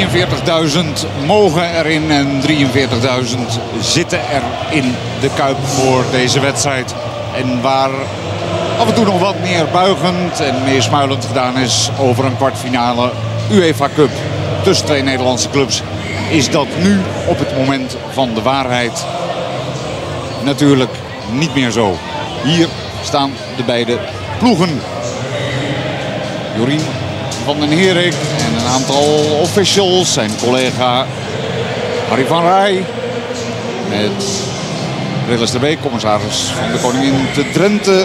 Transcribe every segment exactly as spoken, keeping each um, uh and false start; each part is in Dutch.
drieënveertigduizend mogen erin en drieënveertigduizend zitten er in de Kuip voor deze wedstrijd. En waar af en toe nog wat meer buigend en meer smuilend gedaan is over een kwartfinale UEFA Cup tussen twee Nederlandse clubs, is dat nu op het moment van de waarheid natuurlijk niet meer zo. Hier staan de beide ploegen. Jorien van den Herik en een aantal officials, zijn collega Harry van Rij met Rillis de Beek, commissaris van de Koningin te Drenthe.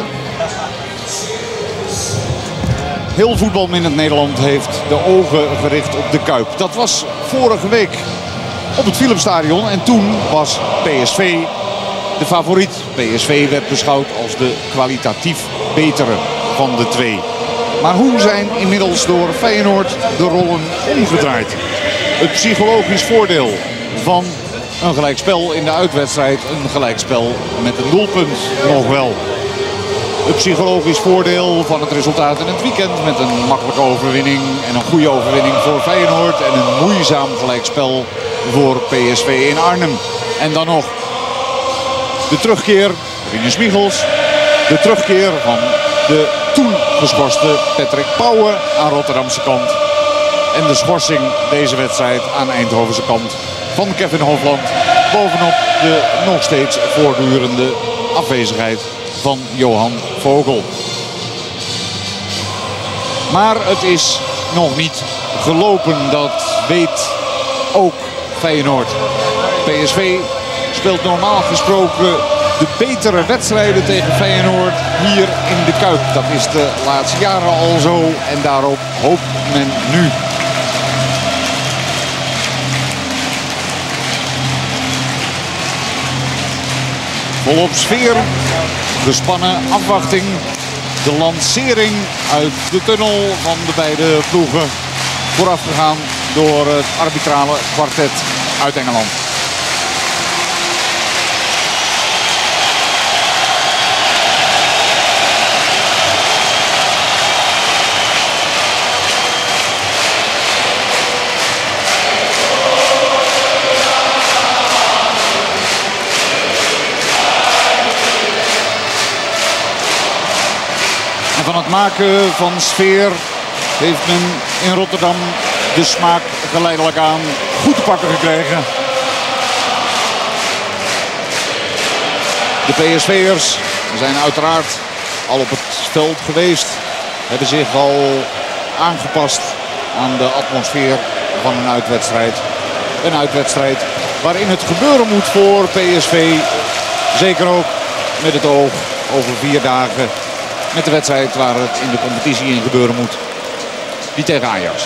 Heel voetbal in het Nederland heeft de ogen gericht op de Kuip. Dat was vorige week op het Philipsstadion en toen was P S V de favoriet. P S V werd beschouwd als de kwalitatief betere van de twee. Maar hoe zijn inmiddels door Feyenoord de rollen omgedraaid? Het psychologisch voordeel van een gelijkspel in de uitwedstrijd, een gelijkspel met een doelpunt nog wel. Het psychologisch voordeel van het resultaat in het weekend met een makkelijke overwinning en een goede overwinning voor Feyenoord en een moeizaam gelijkspel voor P S V in Arnhem. En dan nog de terugkeer, Rinus Michels, de terugkeer van de toen geschorste Patrick Pauwen aan Rotterdamse kant. En de schorsing deze wedstrijd aan Eindhovense kant van Kevin Hofland. Bovenop de nog steeds voortdurende afwezigheid van Johan Vogel. Maar het is nog niet gelopen, dat weet ook Feyenoord. P S V speelt normaal gesproken de betere wedstrijden tegen Feyenoord hier in de Kuip. Dat is de laatste jaren al zo en daarop hoopt men nu. Volop sfeer, gespannen afwachting. De lancering uit de tunnel van de beide ploegen. Voorafgegaan door het arbitrale kwartet uit Engeland. Van het maken van sfeer heeft men in Rotterdam de smaak geleidelijk aan goed te pakken gekregen. De P S V'ers zijn uiteraard al op het veld geweest. Hebben zich al aangepast aan de atmosfeer van een uitwedstrijd. Een uitwedstrijd waarin het gebeuren moet voor P S V. Zeker ook met het oog over vier dagen. Met de wedstrijd waar het in de competitie in gebeuren moet. Die tegen Ajax.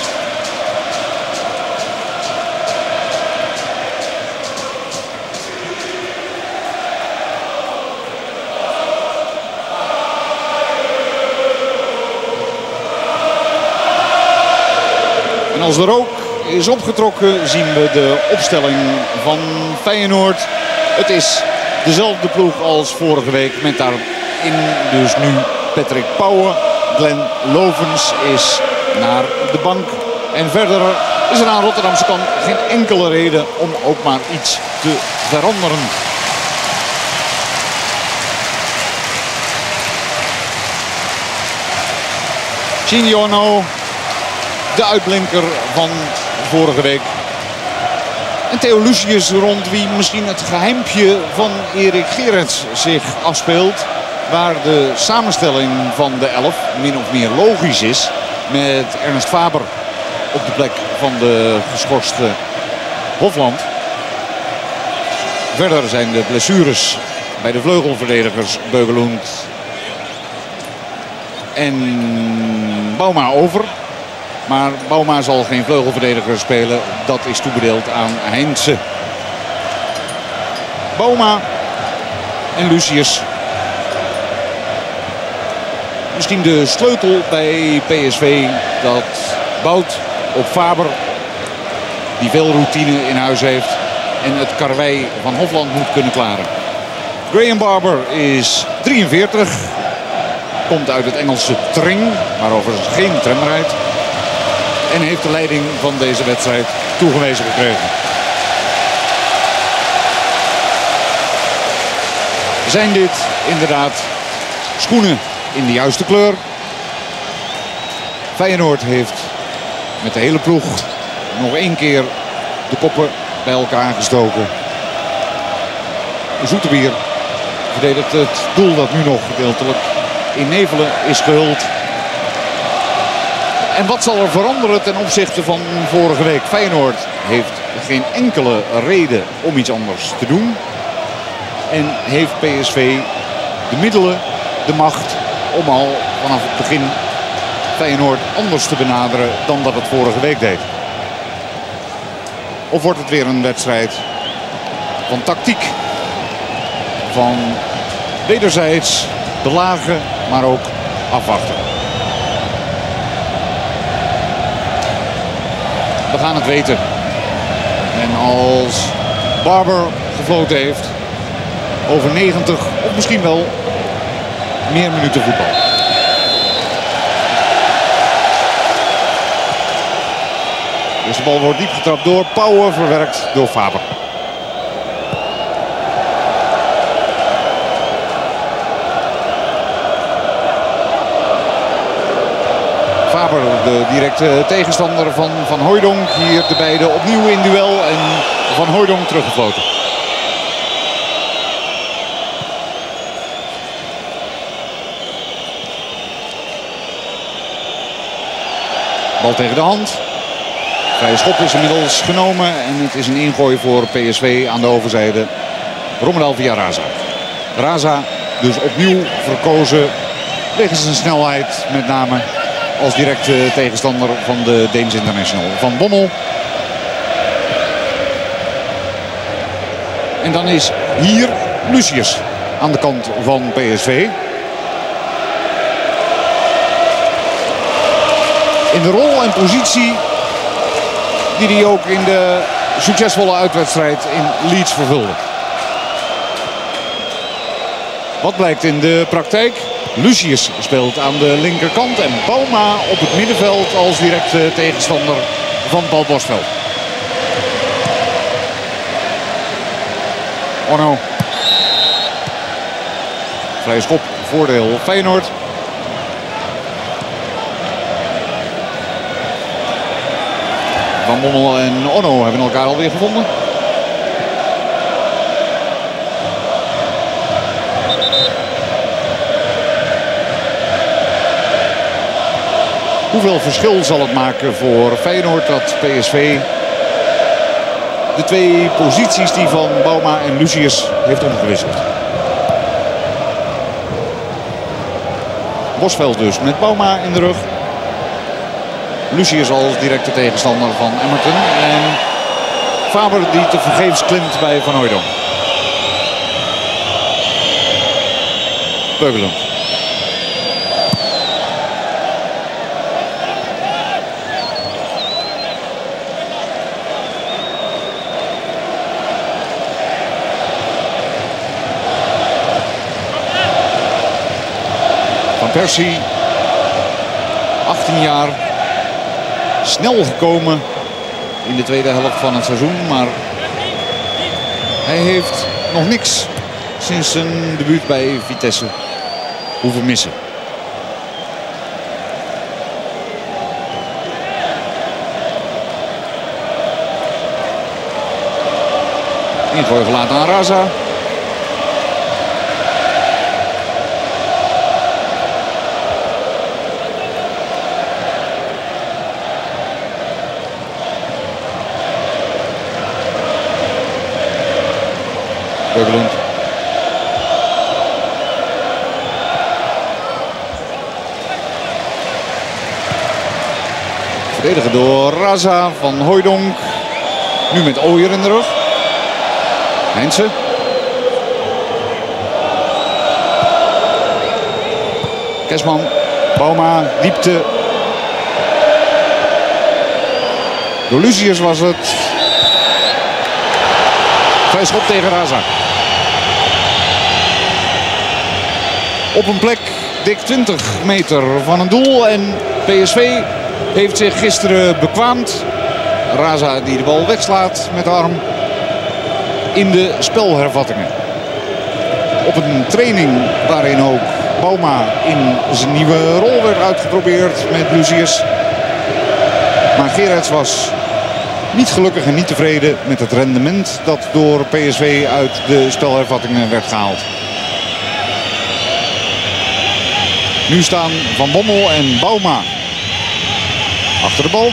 En als de rook is opgetrokken zien we de opstelling van Feyenoord. Het is dezelfde ploeg als vorige week met daarin dus nu Patrick Pauwen. Glenn Lovens is naar de bank. En verder is er aan Rotterdamse kant geen enkele reden om ook maar iets te veranderen. Cigno, de uitblinker van vorige week. En Theo Lucius, rond wie misschien het geheimpje van Erik Gerrits zich afspeelt. Waar de samenstelling van de elf min of meer logisch is. Met Ernst Faber op de plek van de geschorste Hofland. Verder zijn de blessures bij de vleugelverdedigers Beugelund en Bouma over. Maar Bouma zal geen vleugelverdediger spelen. Dat is toebedeeld aan Heinze. Bouma en Lucius. Misschien de sleutel bij P S V dat bouwt op Faber. Die veel routine in huis heeft. En het karwei van Hofland moet kunnen klaren. Graham Barber is drieënveertig. Komt uit het Engelse Tring. Maar overigens geen tram rijdt. En heeft de leiding van deze wedstrijd toegewezen gekregen. Zijn dit inderdaad schoenen in de juiste kleur? Feyenoord heeft met de hele ploeg nog één keer de koppen bij elkaar gestoken. Zoeterbier verdedigt het doel dat nu nog gedeeltelijk in nevelen is gehuld. En wat zal er veranderen ten opzichte van vorige week? Feyenoord heeft geen enkele reden om iets anders te doen. En heeft P S V de middelen, de macht om al vanaf het begin Feyenoord anders te benaderen dan dat het vorige week deed? Of wordt het weer een wedstrijd van tactiek? Van wederzijds belagen, maar ook afwachten. We gaan het weten. En als Barber gefloten heeft over negentig of misschien wel meer minuten voetbal. Dus de bal wordt diep getrapt door Pauwen, verwerkt door Faber. Faber, de directe tegenstander van Van Hooijdonk. Hier de beide opnieuw in duel en Van Hooijdonk teruggefloten. Bal tegen de hand. Vrije schop is inmiddels genomen en het is een ingooi voor P S V aan de overzijde. Rommedaal via Raza. Raza dus opnieuw verkozen wegens zijn snelheid met name als directe tegenstander van de Deens International. Van Bommel. En dan is hier Lucius aan de kant van P S V. In de rol en positie die hij ook in de succesvolle uitwedstrijd in Leeds vervulde. Wat blijkt in de praktijk? Lucius speelt aan de linkerkant en Bouma op het middenveld als directe tegenstander van Paul Bosveld. Ono. Vrije schop, voordeel Feyenoord. Van Bommel en Ono hebben elkaar alweer gevonden. Hoeveel verschil zal het maken voor Feyenoord dat P S V de twee posities die van Bouma en Lucius heeft omgewisseld? Bosveld dus met Bouma in de rug. Lucius als directe tegenstander van Emmerton. En Faber die te vergeefs klimt bij Van Hooijdonk. Beugelum. Van Persie. achttien jaar. Snel gekomen in de tweede helft van het seizoen, maar hij heeft nog niks sinds zijn debuut bij Vitesse hoeven missen. Ingooi gelaten aan Raza. Beugelund. Verdedigen door Raza, Van Hooijdonk. Nu met Ooyer in de rug. Heinze. Kesman. Bouma. Diepte. Door Lucius was het. Vrij schop tegen Raza. Op een plek dik twintig meter van een doel. En P S V heeft zich gisteren bekwaamd. Raza die de bal wegslaat met de arm in de spelhervattingen. Op een training waarin ook Bouma in zijn nieuwe rol werd uitgeprobeerd met Lucius. Maar Geerts was niet gelukkig en niet tevreden met het rendement dat door P S V uit de spelhervattingen werd gehaald. Nu staan Van Bommel en Bouma achter de bal.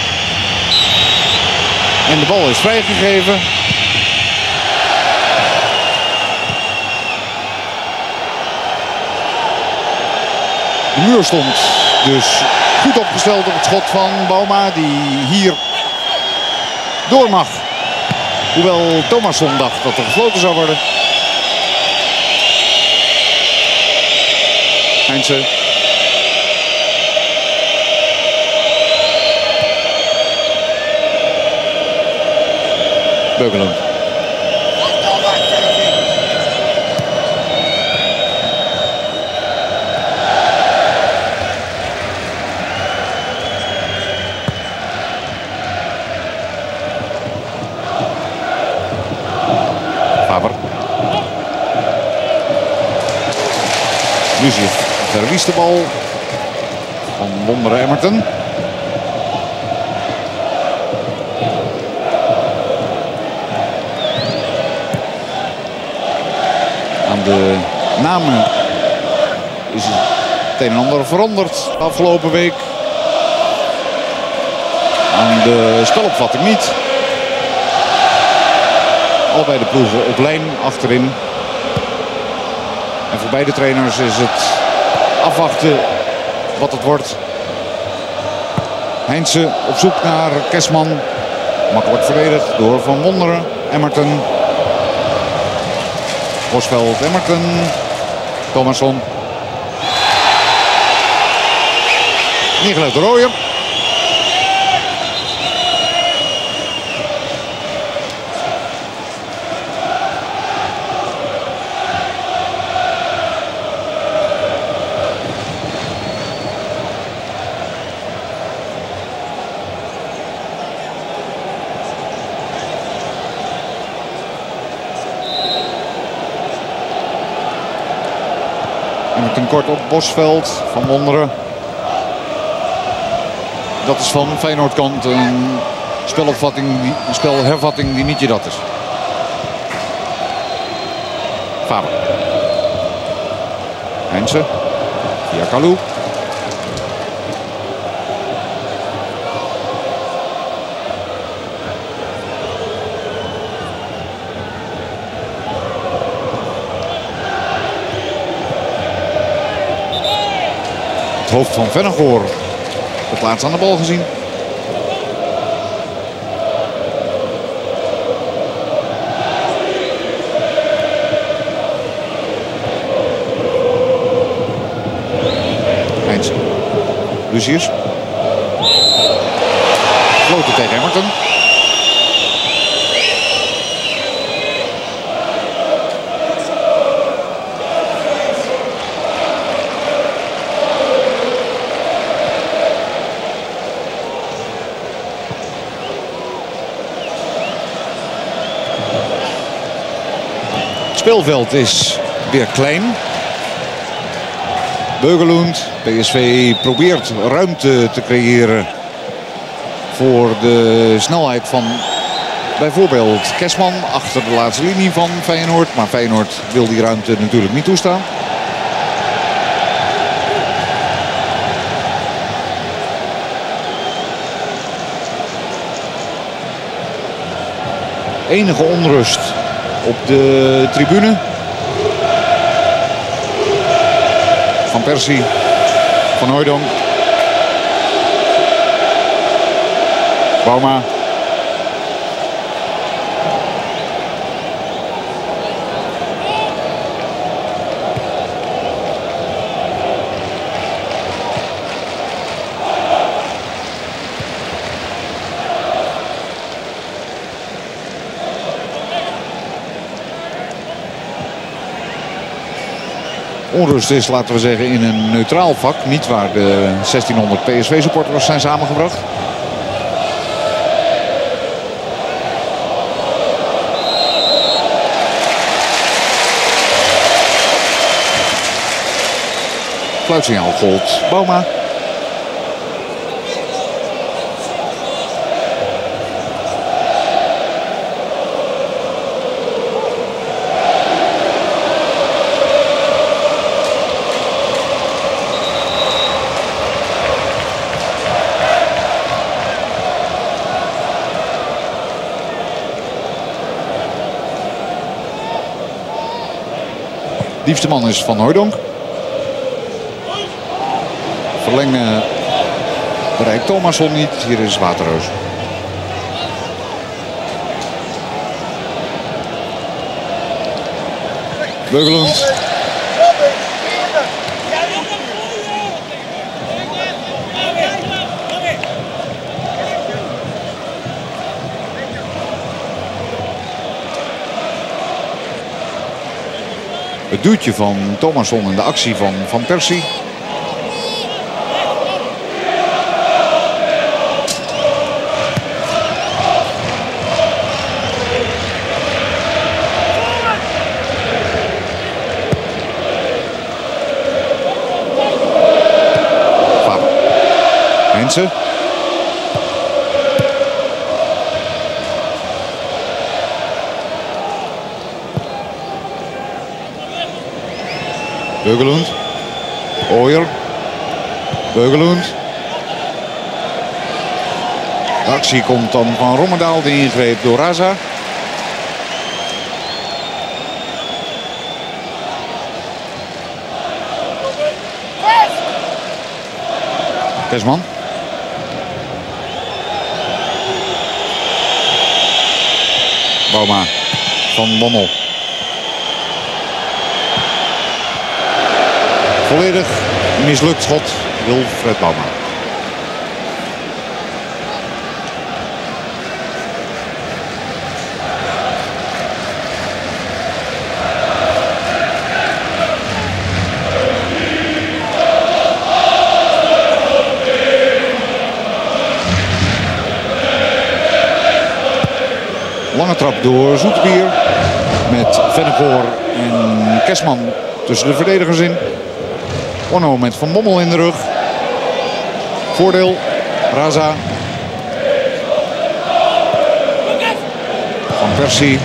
En de bal is vrijgegeven. De muur stond dus goed opgesteld op het schot van Bouma, die hier door mag. Hoewel Thomasson dacht dat er gefloten zou worden. Heinze. Beugelund. Faber. Lucius verliest de bal van Wonderen Emmerton. Aan de namen is het een en ander veranderd de afgelopen week. Aan de spelopvatting niet. Allebei de ploegen op lijn achterin. En voor beide trainers is het afwachten wat het wordt. Heinze op zoek naar Kesman. Makkelijk verdedigd door Van Wonderen. Emmerton. Bosveld, Emmerton. Thomasson. Neergelegd door Rooyer. Emmerton kort op Bosveld, Van Wonderen. Dat is van Feyenoord kant een spelopvatting, een spelhervatting die niet je dat is. Faber. Heinze. Via Kalou. Het hoofd van Vennegoor. Het laatst aan de bal gezien. Heinz. Lucius. Floten tegen Emmerton. Het speelveld is weer klein. Beugelund, P S V probeert ruimte te creëren voor de snelheid van bijvoorbeeld Kesman achter de laatste linie van Feyenoord. Maar Feyenoord wil die ruimte natuurlijk niet toestaan. Enige onrust op de tribune. Van Persie, Van Hooijdonk, Bouma. onrust is, laten we zeggen, in een neutraal vak. Niet waar de zestienhonderd P S V-supporters zijn samengebracht. Fluitsignaal gold Bouma. Diefste man is Van Hooijdonk. Verlengen bereikt Thomasson niet. Hier is Waterreus. Beugelund. Het duwtje van Thomasson en de actie van Van Persie. Faber. Hensen. Beugelund. Ooyer. Beugelund. De actie komt dan van Rommedaal, die ingreep door Raza. Kesman. Bouma. Van Bommel. Volledig mislukt schot, Wilfred Bouma. Lange trap door Zoetebier met Vennegoor en Kesman tussen de verdedigers in. Onno met Van Bommel in de rug. Voordeel. Raza. Van Persie.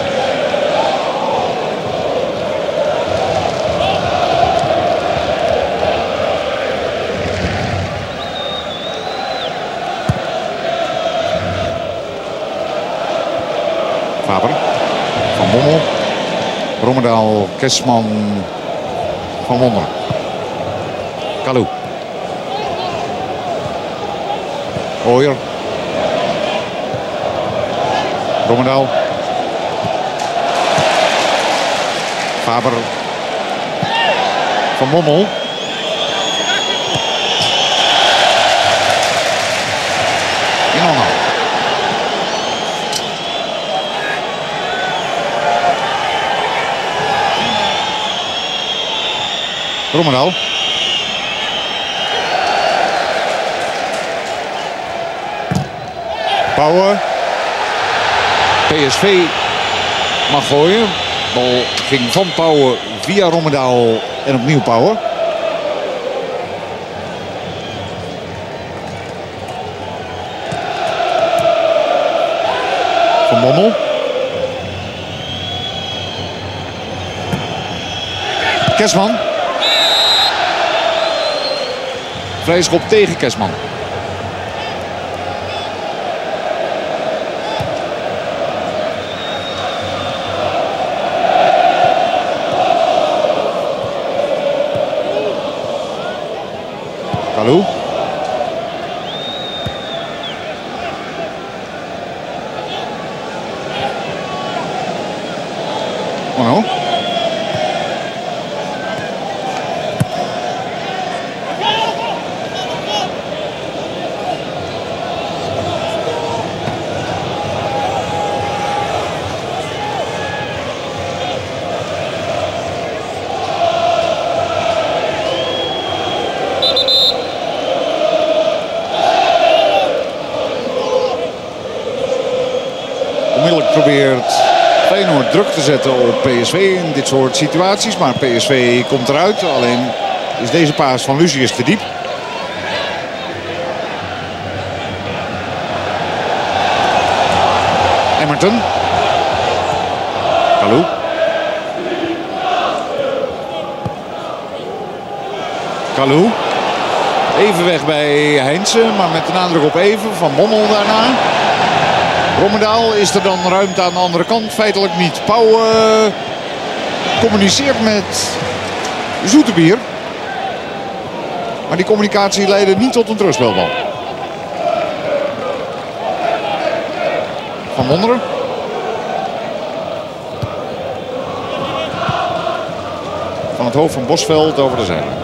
Faber. Van Bommel. Rommedaal, Kesman, Van Wonderen. Kalou. Ooyer. Rommedaal. Faber. Van Bommel. In Onno. Rommedaal. Pauwen. P S V mag gooien. Bal ging van Pauwen via Rommedaal en opnieuw Pauwen. Van Bommel. Kesman. Vrije schop tegen Kesman. Kalou. Onno. probeert Feyenoord druk te zetten op P S V in dit soort situaties. Maar P S V komt eruit. Alleen is deze paas van Lucius te diep. Emerton. Kalou. Kalou. Even weg bij Heinze, maar met de nadruk op even. Van Bommel daarna. Rommedaal, is er dan ruimte aan de andere kant? Feitelijk niet. Pauw uh, communiceert met Zoetebier. Maar die communicatie leidde niet tot een terugspelbal. Van Wonderen. Van het hoofd van Bosveld over de zijlijn.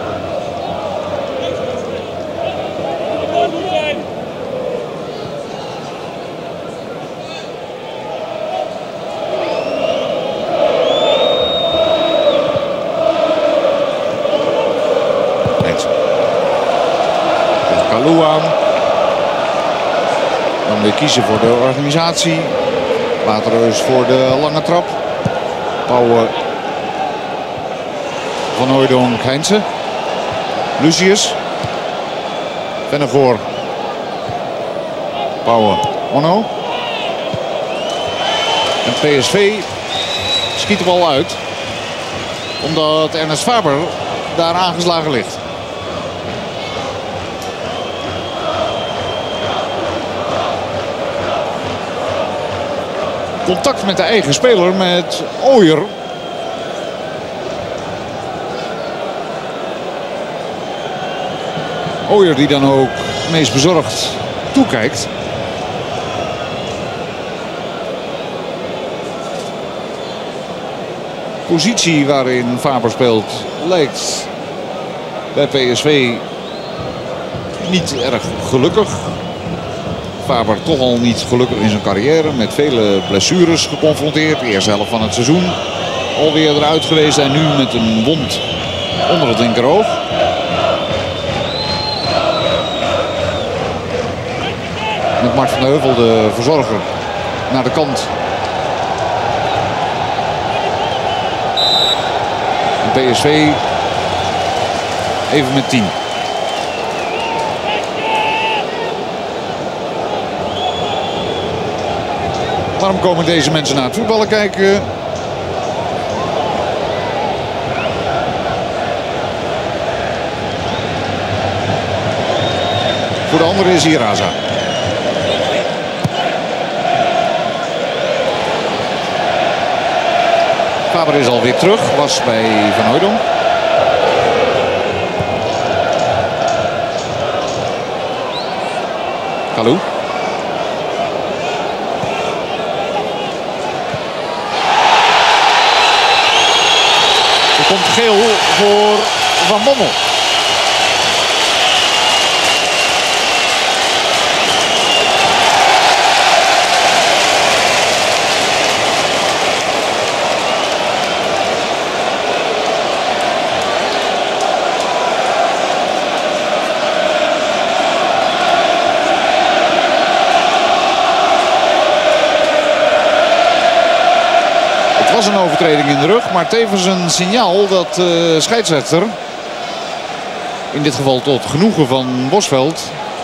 Kalou aan. Dan weer kiezen voor de organisatie. Waterreus voor de lange trap. Pauw van Hooijdonk, Heinze. Lucius. Vennegoor. Pauw, Onno. En P S V schiet de bal uit. Omdat Ernest Faber daar aangeslagen ligt. Contact met de eigen speler, met Ooyer. Ooyer die dan ook meest bezorgd toekijkt. Positie waarin Faber speelt lijkt bij P S V niet erg gelukkig. Faber toch al niet gelukkig in zijn carrière. Met vele blessures geconfronteerd. De eerste helft van het seizoen alweer eruit geweest. En nu met een wond onder het linkeroog. Met Mart van de Heuvel, de verzorger, naar de kant. En P S V even met tien. Waarom komen deze mensen naar het voetballen kijken? Voor de andere is hier Raza. Faber is alweer terug. Was bij Van Hooijdonk. Kalou. Er komt geel voor Van Bommel. Het was een overtreding in de rug, maar tevens een signaal dat de uh, scheidsrechter, in dit geval tot genoegen van Bosveld,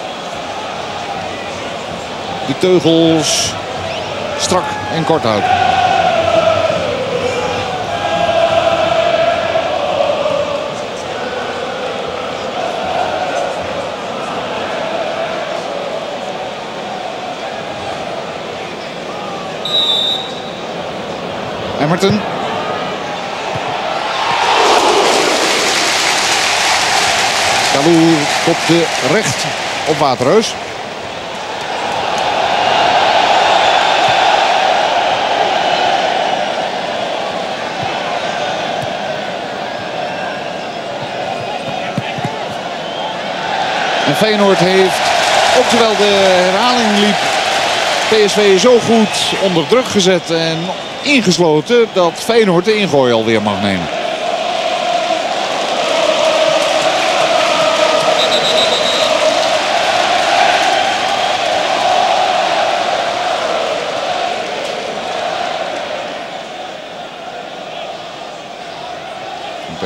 de teugels strak en kort houdt. Emerton. Kalou kopte recht op Waterreus. En Feyenoord heeft, ook terwijl de herhaling liep, P S V zo goed onder druk gezet en ingesloten dat Feyenoord de ingooi alweer mag nemen.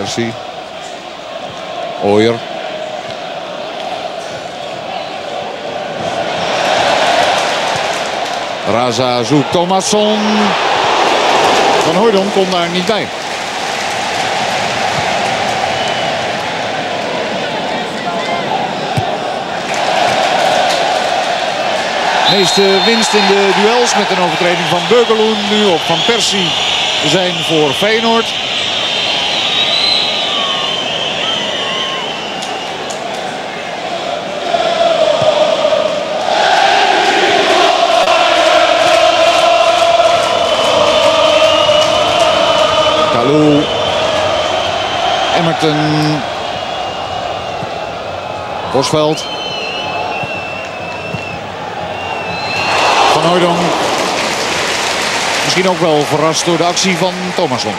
Persie. Ooyer. Raza zoekt Thomasson. Van Hooijdonk komt daar niet bij. De meeste winst in de duels met een overtreding van Beukeloen. Nu op Van Persie zijn voor Feyenoord. Kalou. Emmerton. Bosveld. Van Hooijdonk. Misschien ook wel verrast door de actie van Thomasson.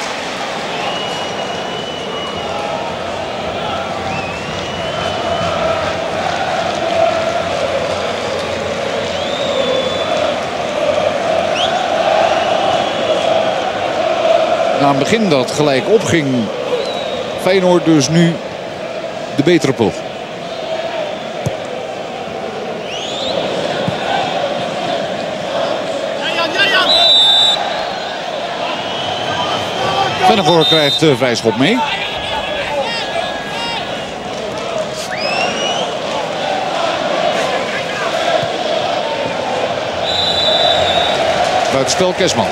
Na een begin dat gelijk opging, Feyenoord dus nu de betere ploeg. Vennegoor krijgt de vrijschop mee. Buitenspel Kesman.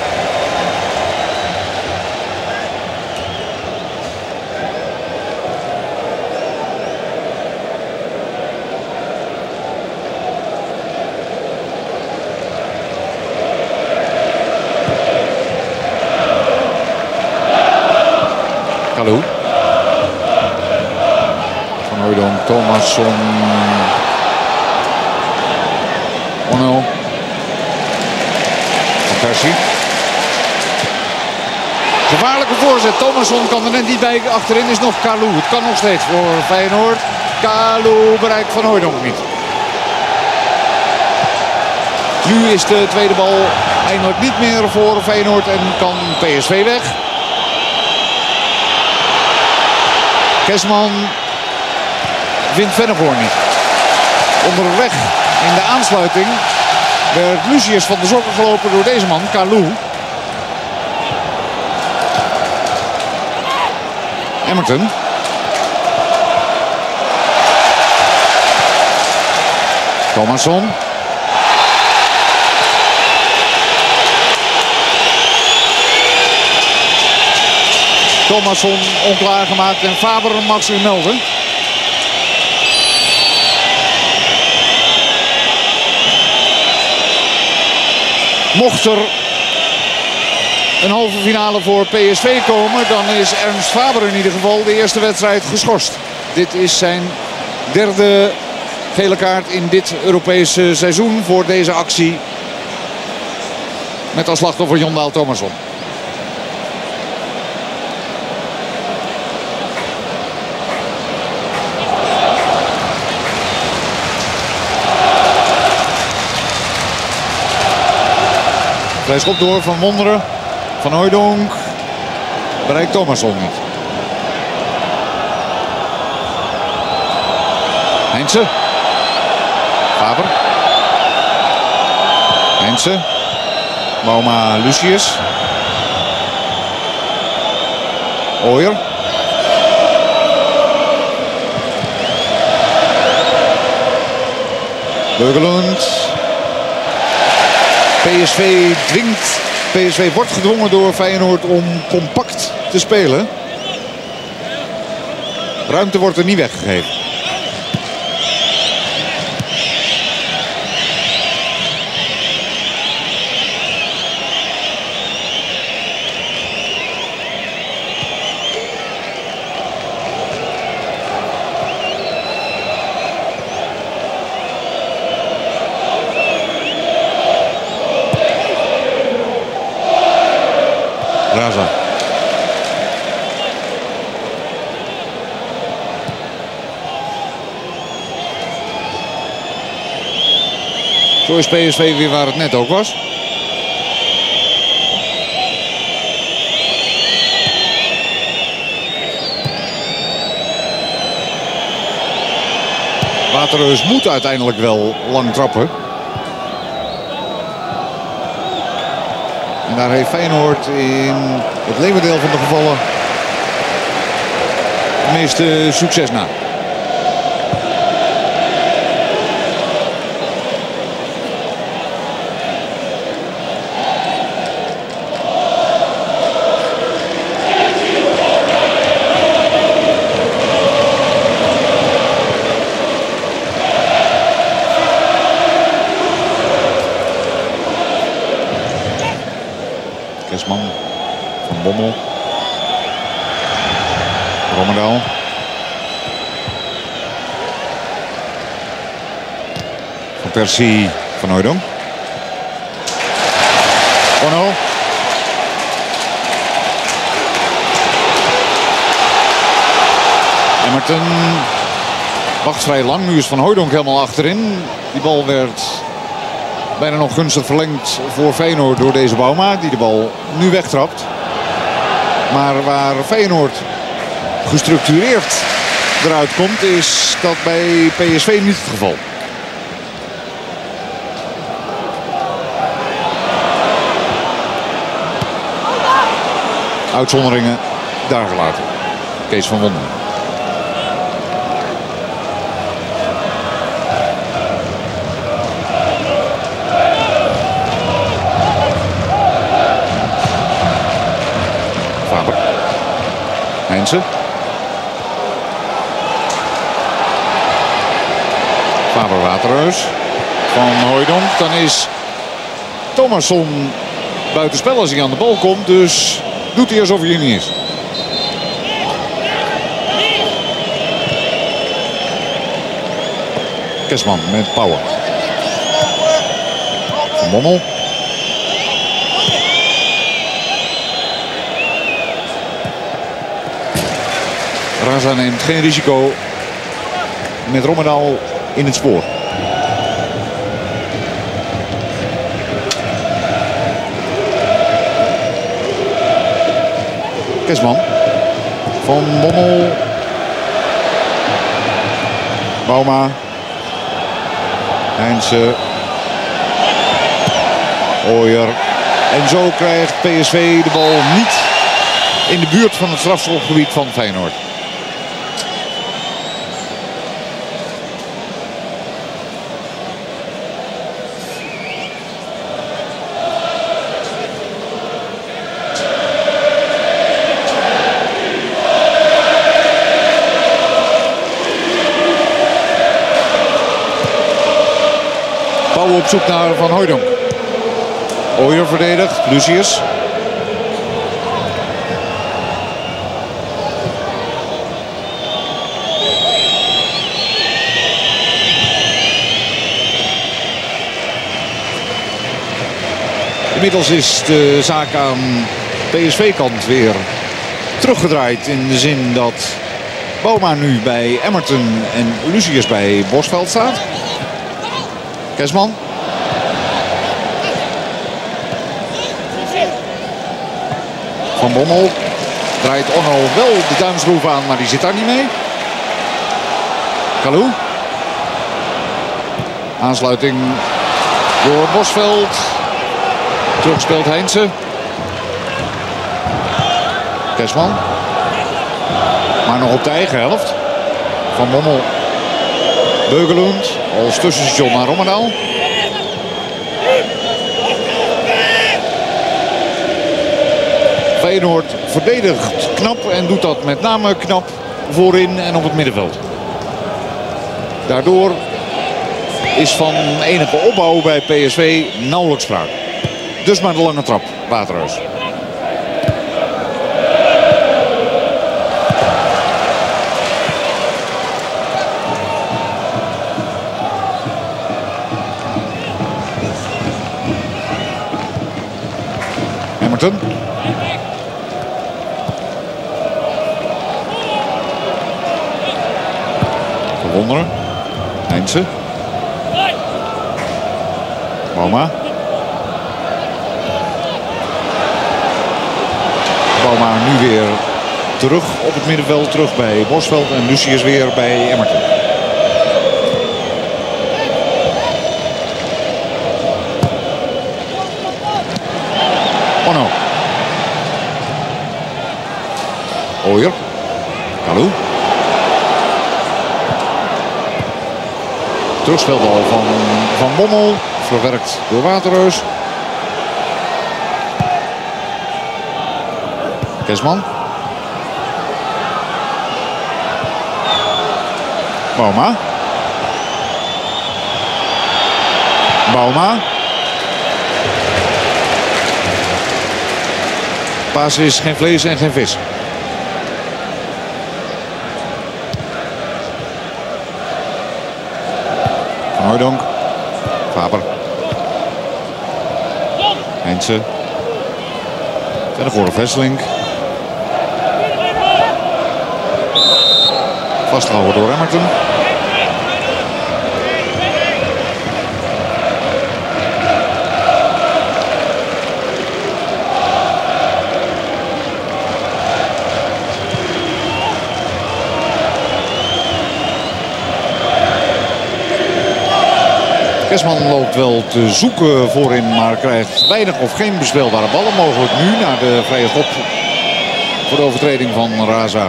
Kalou. Van Hooijdonk, Thomasson. Onno. Van Persie. Gevaarlijke voorzet. Thomasson kan er net niet bij. Achterin is nog Kalou. Het kan nog steeds voor Feyenoord. Kalou bereikt Van Hooijdonk niet. Nu is de tweede bal eindelijk niet meer voor Feyenoord en kan P S V weg. Kesman wint Vennegoor niet. Onderweg in de aansluiting werd Lucius van de sokken gelopen door deze man, Kalou. Emmerton. Thomasson. Thomasson onklaargemaakt en Faber mag zich melden. Mocht er een halve finale voor P S V komen, dan is Ernst Faber in ieder geval de eerste wedstrijd geschorst. Dit is zijn derde gele kaart in dit Europese seizoen voor deze actie. Met als slachtoffer Jondaal Thomasson. Vrijschop door Van Wonderen. Van Hooijdonk. Bereikt Thomasson niet. Heinze. Faber. Heinze. Bouma Lucius. Ooyer. Beukelund. P S V dwingt. P S V wordt gedwongen door Feyenoord om compact te spelen. Ruimte wordt er niet weggegeven. Raza. Zo is P S V weer waar het net ook was. Waterreus moet uiteindelijk wel lang trappen. En daar heeft Feyenoord in het leeuwendeel van de gevallen het meeste succes na. Kesman, Van Bommel, Rommedaal. Van Persie, Van Hooijdonk. Ono. Emmerton wacht vrij lang. Nu is Van Hooijdonk helemaal achterin. Die bal werd bijna nog gunstig verlengd voor Feyenoord door deze Bouma, die de bal nu wegtrapt. Maar waar Feyenoord gestructureerd eruit komt, is dat bij P S V niet het geval. Uitzonderingen daar gelaten. Kees van Wonderen. Heinze. Faber Waterreus. Van Hooijdonk. Dan is Thomasson buitenspel als hij aan de bal komt. Dus doet hij alsof hij er niet is. Kesman met power. Van Bommel. Raza neemt geen risico met Rommedaal in het spoor. Kesman. Van Bommel. Bouma. Heinze. Ooyer. En zo krijgt P S V de bal niet in de buurt van het strafschopgebied van Feyenoord. Pauw op zoek naar Van Hooijdonk. Ooyer verdedigt. Lucius. Inmiddels is de zaak aan P S V-kant weer teruggedraaid. In de zin dat Bouma nu bij Emmerton en Lucius bij Bosveld staat. Kesman. Van Bommel draait Onno wel de duimschroef aan, maar die zit daar niet mee. Kalou. Aansluiting door Bosveld. Terugspeelt Heinze. Kesman. Maar nog op de eigen helft. Van Bommel. Beugelund als tussenstation naar Rommedaal. Feyenoord verdedigt knap en doet dat met name knap voorin en op het middenveld. Daardoor is van enige opbouw bij P S V nauwelijks sprake. Dus maar de lange trap, Waterreus. Emmerton. Verwonderen. Heinze. Bouma. Bouma nu weer terug op het middenveld. Terug bij Bosveld en Lucius weer bij Emmerton. Terugspeelbal van Van Bommel. Verwerkt door Waterreus. Kesman. Bouma. Bouma. Paas is geen vlees en geen vis. Van Hooijdonk. Faber. Heinze. En voor de Vesselink. Vastgehouden door Emmerton. Kesman loopt wel te zoeken voorin, maar krijgt weinig of geen bespeelbare ballen. Mogelijk nu naar de vrije schop voor de overtreding van Raza.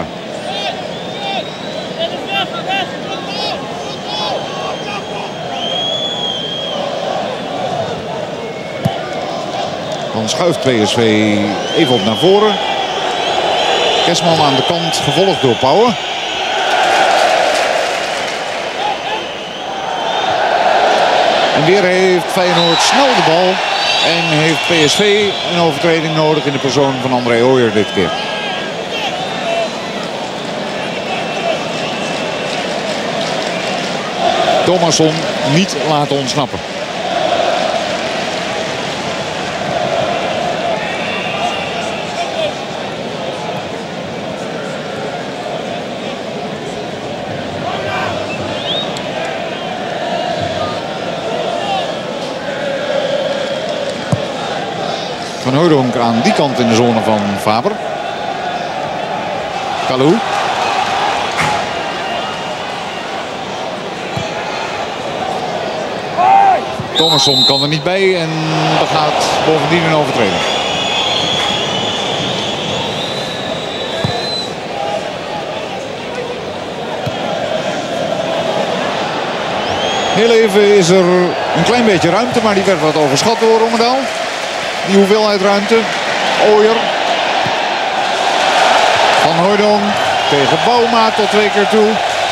Dan schuift P S V even op naar voren. Kesman aan de kant, gevolgd door Pauwen. En weer heeft Feyenoord snel de bal. En heeft P S V een overtreding nodig in de persoon van André Ooyer dit keer. Thomasson niet laten ontsnappen. Van Hooijdonk aan die kant in de zone van Faber. Kalou. Thomasson kan er niet bij en begaat bovendien een overtreding. Heel even is er een klein beetje ruimte, maar die werd wat overschat door Rommedaal. Die hoeveelheid ruimte. Ooyer. Van Hooijdonk tegen Bouma tot twee keer toe.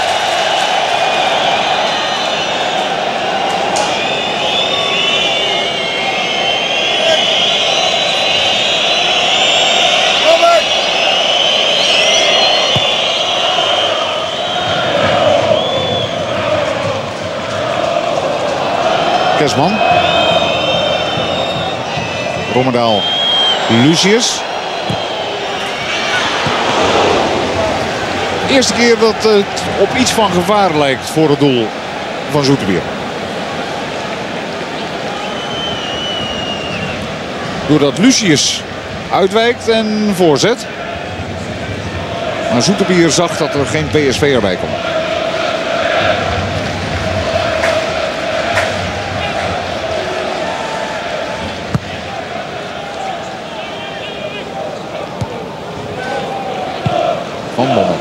Kesman. Rommedaal. Lucius. Eerste keer dat het op iets van gevaar lijkt voor het doel van Zoetermeer. Doordat Lucius uitwijkt en voorzet. Maar Zoetermeer zag dat er geen P S V erbij komt. Van Bommel.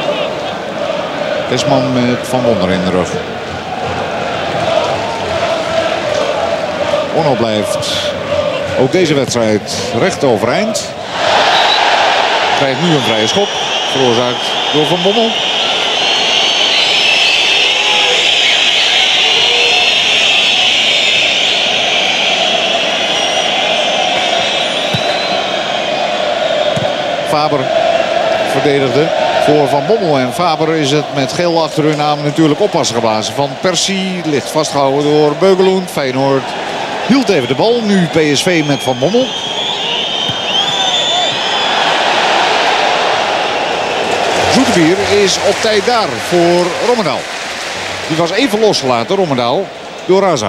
Kesman met Van Wonder in de rug. Onno blijft ook deze wedstrijd recht overeind. Krijgt nu een vrije schop. Veroorzaakt door Van Bommel. Faber verdedigde voor Van Bommel en Faber is het met geel achter hun naam natuurlijk oppassen geblazen. Van Persie ligt vastgehouden door Beugeloen. Feyenoord hield even de bal. Nu P S V met Van Bommel. Zoetermeer is op tijd daar voor Rommedaal. Die was even losgelaten, Rommedaal, door Raza.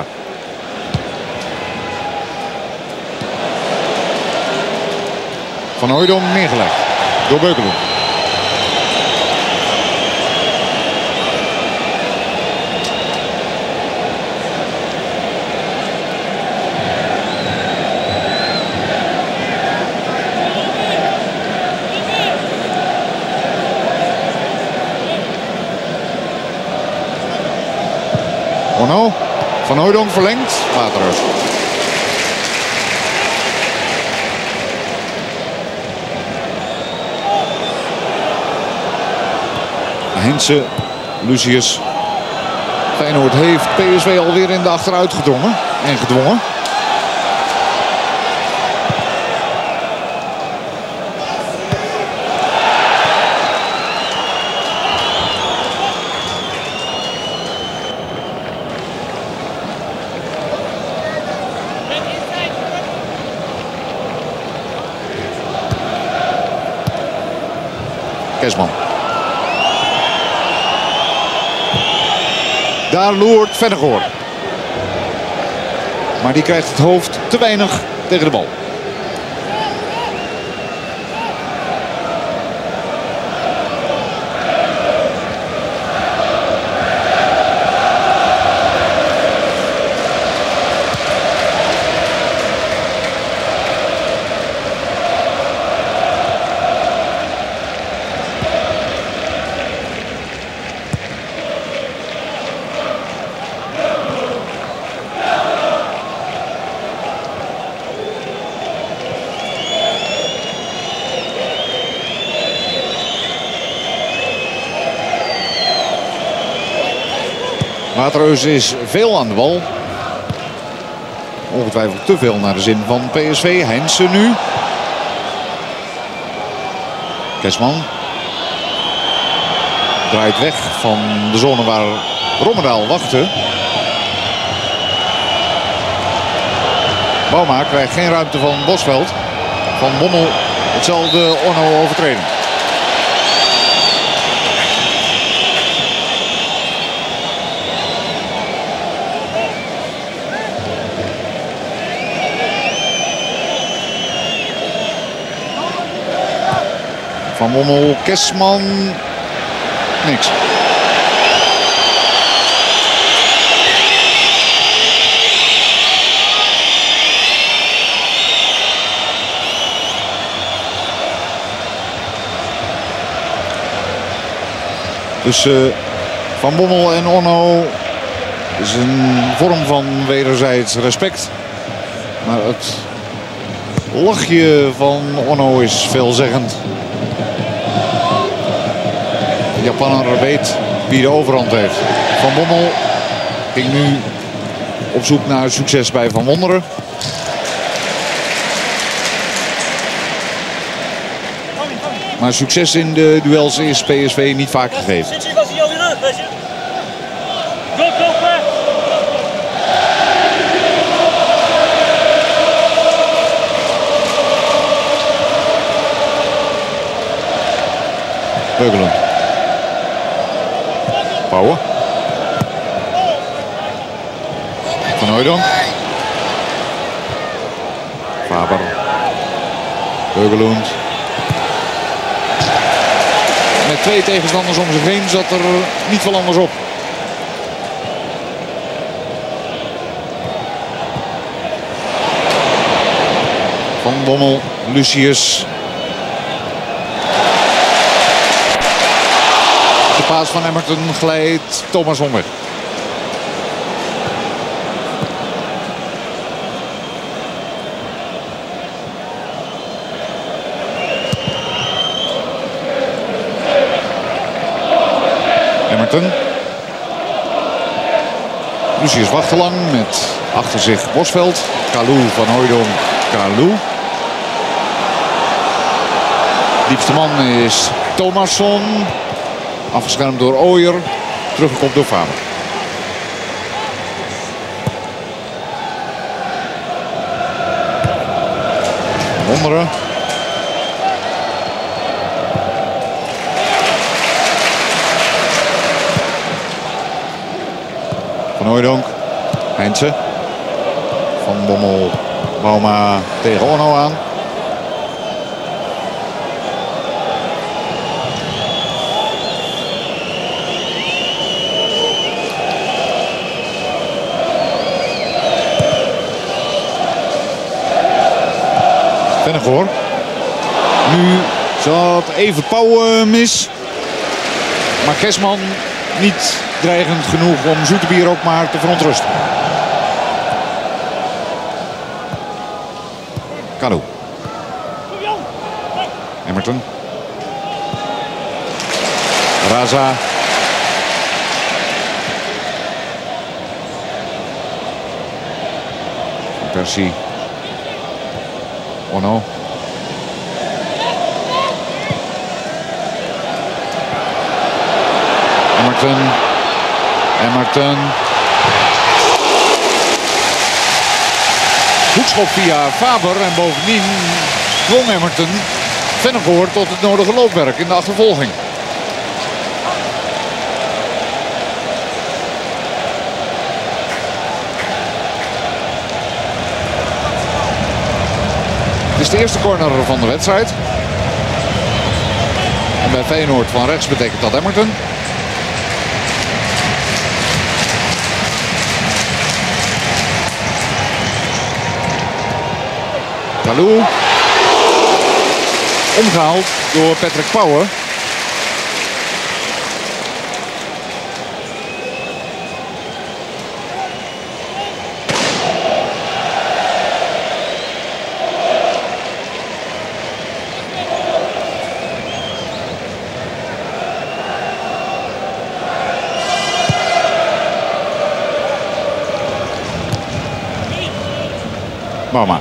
Van Hooijdonk neergelegd door Beugeloen. Ono. Van Hooijdonk verlengt. Waterreus. Heinze. Lucius. Feyenoord heeft P S V alweer in de achteruit gedrongen en gedwongen. Kesman. Daar loert Vennegoor. Maar die krijgt het hoofd te weinig tegen de bal. Waterreus is veel aan de bal. Ongetwijfeld te veel naar de zin van P S V. Heinze nu. Kesman. Draait weg van de zone waar Rommedaal wachtte. Bouma krijgt geen ruimte van Bosveld. Van Bommel hetzelfde Ono overtreden. Van Bommel, Kesman, niks. Dus uh, Van Bommel en Ono is een vorm van wederzijds respect. Maar het lachje van Ono is veelzeggend. De Japaner weet wie de overhand heeft. Van Bommel ging nu op zoek naar succes bij Van Wonderen. Maar succes in de duels is P S V niet vaak gegeven. Beugelen. Pauwen. Van Hooijdonk. Faber. Beugelund. Met twee tegenstanders om zich heen zat er niet veel anders op. Van Bommel, Lucius. De paas van Emmerton glijdt Thomas Homweg. Emmerton. Lucius wacht te lang met achter zich Bosveld. Kalou, Van Hooijdonk, Kalou. Diepste man is Thomasson. Afgeschermd door Ooyer. Teruggekomen door Faber. Wonderen. Van Hooijdonk. Heinze. Van Bommel. Bouma tegen Ono aan. Vennegoor. Nu zat even Pauw mis. Maar Kesman niet dreigend genoeg om Zoetermeer ook maar te verontrusten. Kalou. Emerton. Raza. Persie. Ono. Emerton. Emerton. Hoekschop via Faber en bovendien dwong Emerton Vennegoor tot het nodige loopwerk in de achtervolging. Het is de eerste corner van de wedstrijd. En bij Feyenoord van rechts betekent dat Emerton. Kalou. Omgehaald door Patrick Power. Bauma.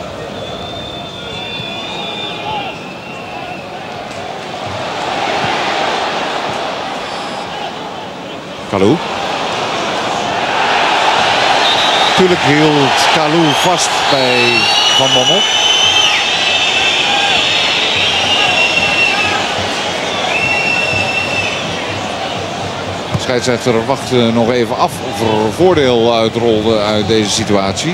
Kalou. Natuurlijk hield Kalou vast bij Van Bommel. De scheidsrechter wachtte nog even af of er voordeel uitrolde uit deze situatie.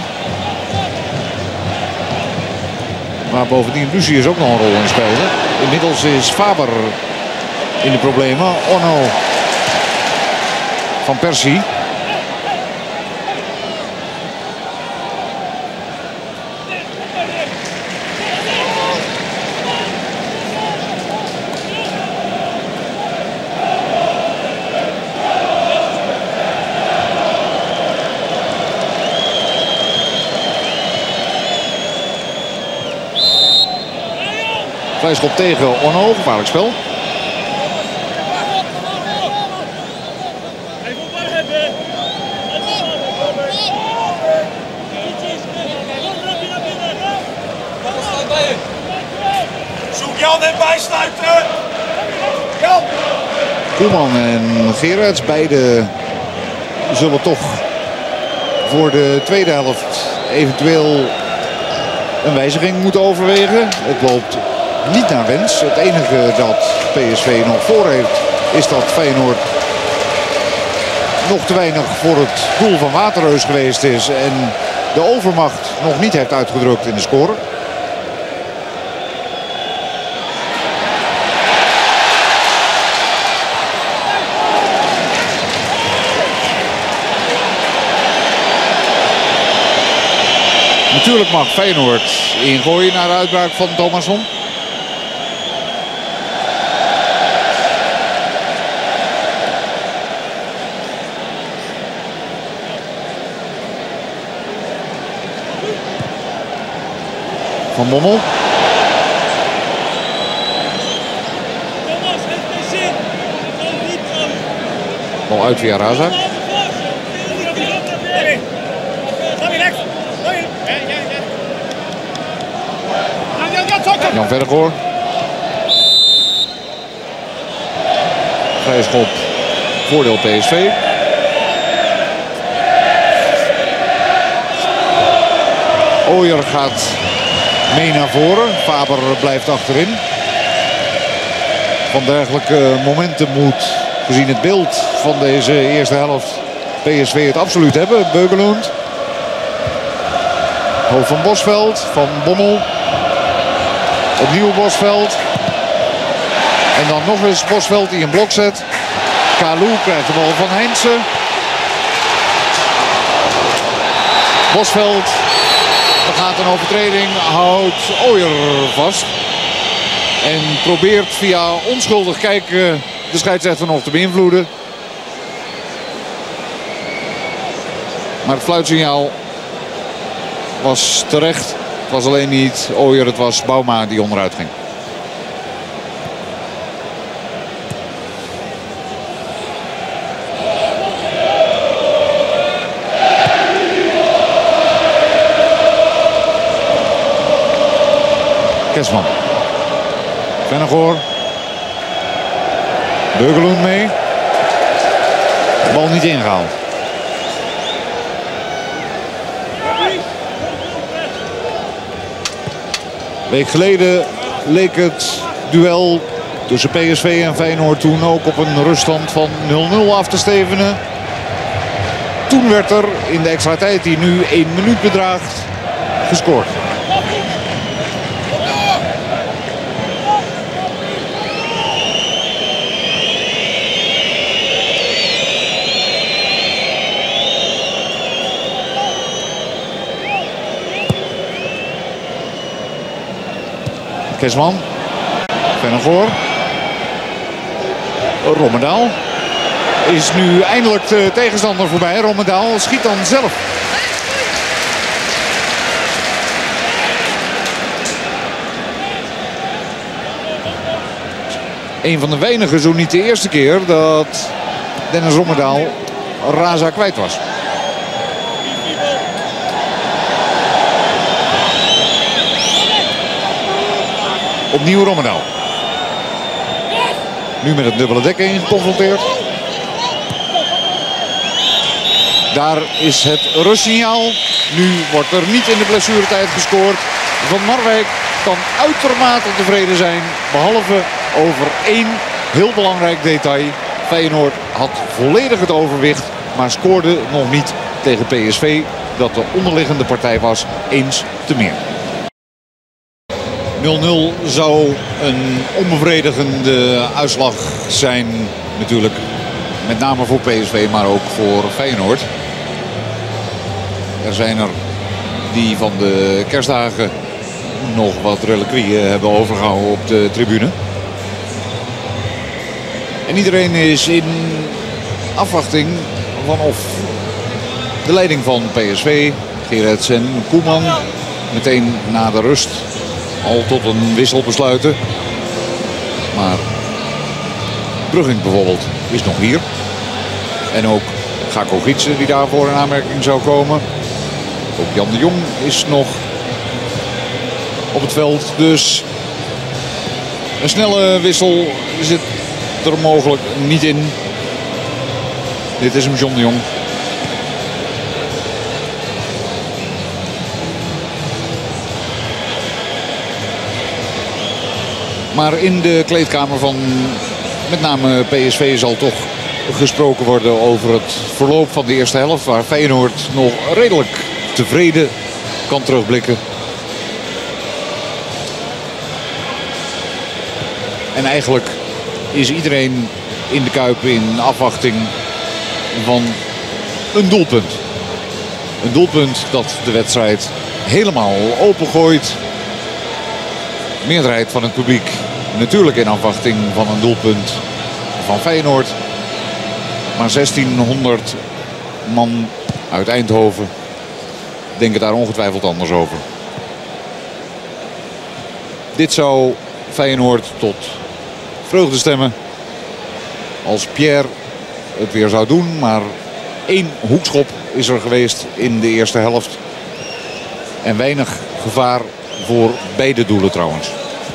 Maar bovendien, Lucie is ook nog een rol in spelen. Inmiddels is Faber in de problemen. Ono van Persie. Vrijschop tegen Ono, gevaarlijk spel. Zoek Jan en bijsluiten! Jan! Koeman en Gerrits, beide zullen toch voor de tweede helft eventueel een wijziging moeten overwegen. Het loopt niet naar wens. Het enige dat P S V nog voor heeft is dat Feyenoord nog te weinig voor het doel van Waterreus geweest is en de overmacht nog niet heeft uitgedrukt in de score. Natuurlijk mag Feyenoord ingooien naar de uitbraak van Thomasson. Van Bommel. Bal uit via Raza. Jan Vennegoor. Vrije schop. Voordeel P S V. Ooyer gaat mee naar voren. Faber blijft achterin. Van dergelijke momenten moet, gezien het beeld van deze eerste helft, P S V het absoluut hebben. Beugelund. Hoofd van Bosveld. Van Bommel. Opnieuw Bosveld. En dan nog eens Bosveld die een blok zet. Kalou krijgt de bal van Heinze. Bosveld. Er gaat een overtreding. Houdt Ooyer vast. En probeert via onschuldig kijken de scheidsrechter nog te beïnvloeden. Maar het fluitsignaal was terecht. Het was alleen niet Ooyer, het was Bouma die onderuit ging. Kesman. Vennegoor. Beugeloen mee. De bal niet ingehaald. Een week geleden leek het duel tussen P S V en Feyenoord toen ook op een ruststand van nul nul af te stevenen. Toen werd er in de extra tijd die nu één minuut bedraagt gescoord. Kesman. Vennegoor. Rommedaal. Is nu eindelijk de tegenstander voorbij. Rommedaal schiet dan zelf. Een van de weinigen, zo niet de eerste keer, dat Dennis Rommedaal Raza kwijt was. Opnieuw Rommedaal. Nu met het dubbele dekking geconfronteerd. Daar is het rustsignaal. Nu wordt er niet in de blessuretijd gescoord. Van Marwijk kan uitermate tevreden zijn. Behalve over één heel belangrijk detail. Feyenoord had volledig het overwicht. Maar scoorde nog niet tegen P S V. Dat de onderliggende partij was, eens te meer. nul nul zou een onbevredigende uitslag zijn natuurlijk. Met name voor P S V, maar ook voor Feyenoord. Er zijn er die van de kerstdagen nog wat reliquieën hebben overgehouden op de tribune. En iedereen is in afwachting van of de leiding van P S V, Gerrits en Koeman, meteen na de rust al tot een wissel besluiten. Maar Brugging bijvoorbeeld is nog hier. En ook Gakko Gietsen die daarvoor in aanmerking zou komen. Ook Jan de Jong is nog op het veld. Dus een snelle wissel zit er mogelijk niet in. Dit is hem, John de Jong. Maar in de kleedkamer van met name P S V zal toch gesproken worden over het verloop van de eerste helft. Waar Feyenoord nog redelijk tevreden kan terugblikken. En eigenlijk is iedereen in de Kuip in afwachting van een doelpunt. Een doelpunt dat de wedstrijd helemaal opengooit. De meerderheid van het publiek natuurlijk in afwachting van een doelpunt van Feyenoord. Maar zestienhonderd man uit Eindhoven denken daar ongetwijfeld anders over. Dit zou Feyenoord tot vreugde stemmen als Pierre het weer zou doen. Maar één hoekschop is er geweest in de eerste helft. En weinig gevaar voor beide doelen trouwens.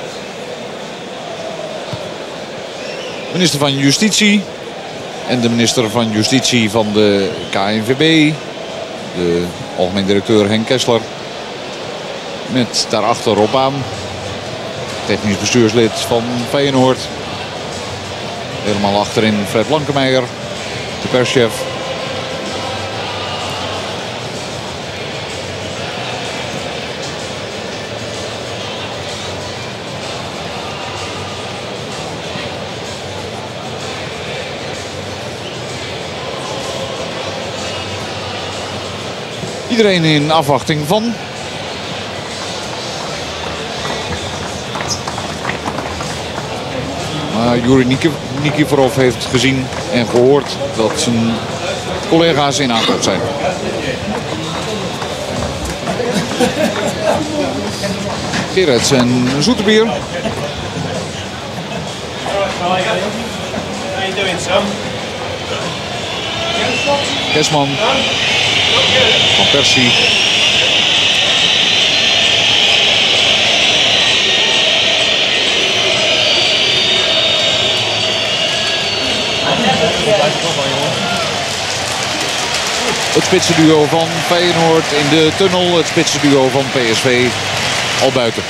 Minister van Justitie en de minister van Justitie van de K N V B. De algemeen directeur Henk Kessler. Met daarachter Rob Baan. Technisch bestuurslid van Feyenoord. Helemaal achterin Fred Blankenmeijer. De perschef. Iedereen in afwachting van. Maar Juri Nikiforov heeft gezien en gehoord dat zijn collega's in aantocht zijn. Gerrits en Zoeterbier. How you doing, Sam? Kesman. Van Persie. Het spitsenduo van Feyenoord in de tunnel. Het spitsenduo van P S V al buiten.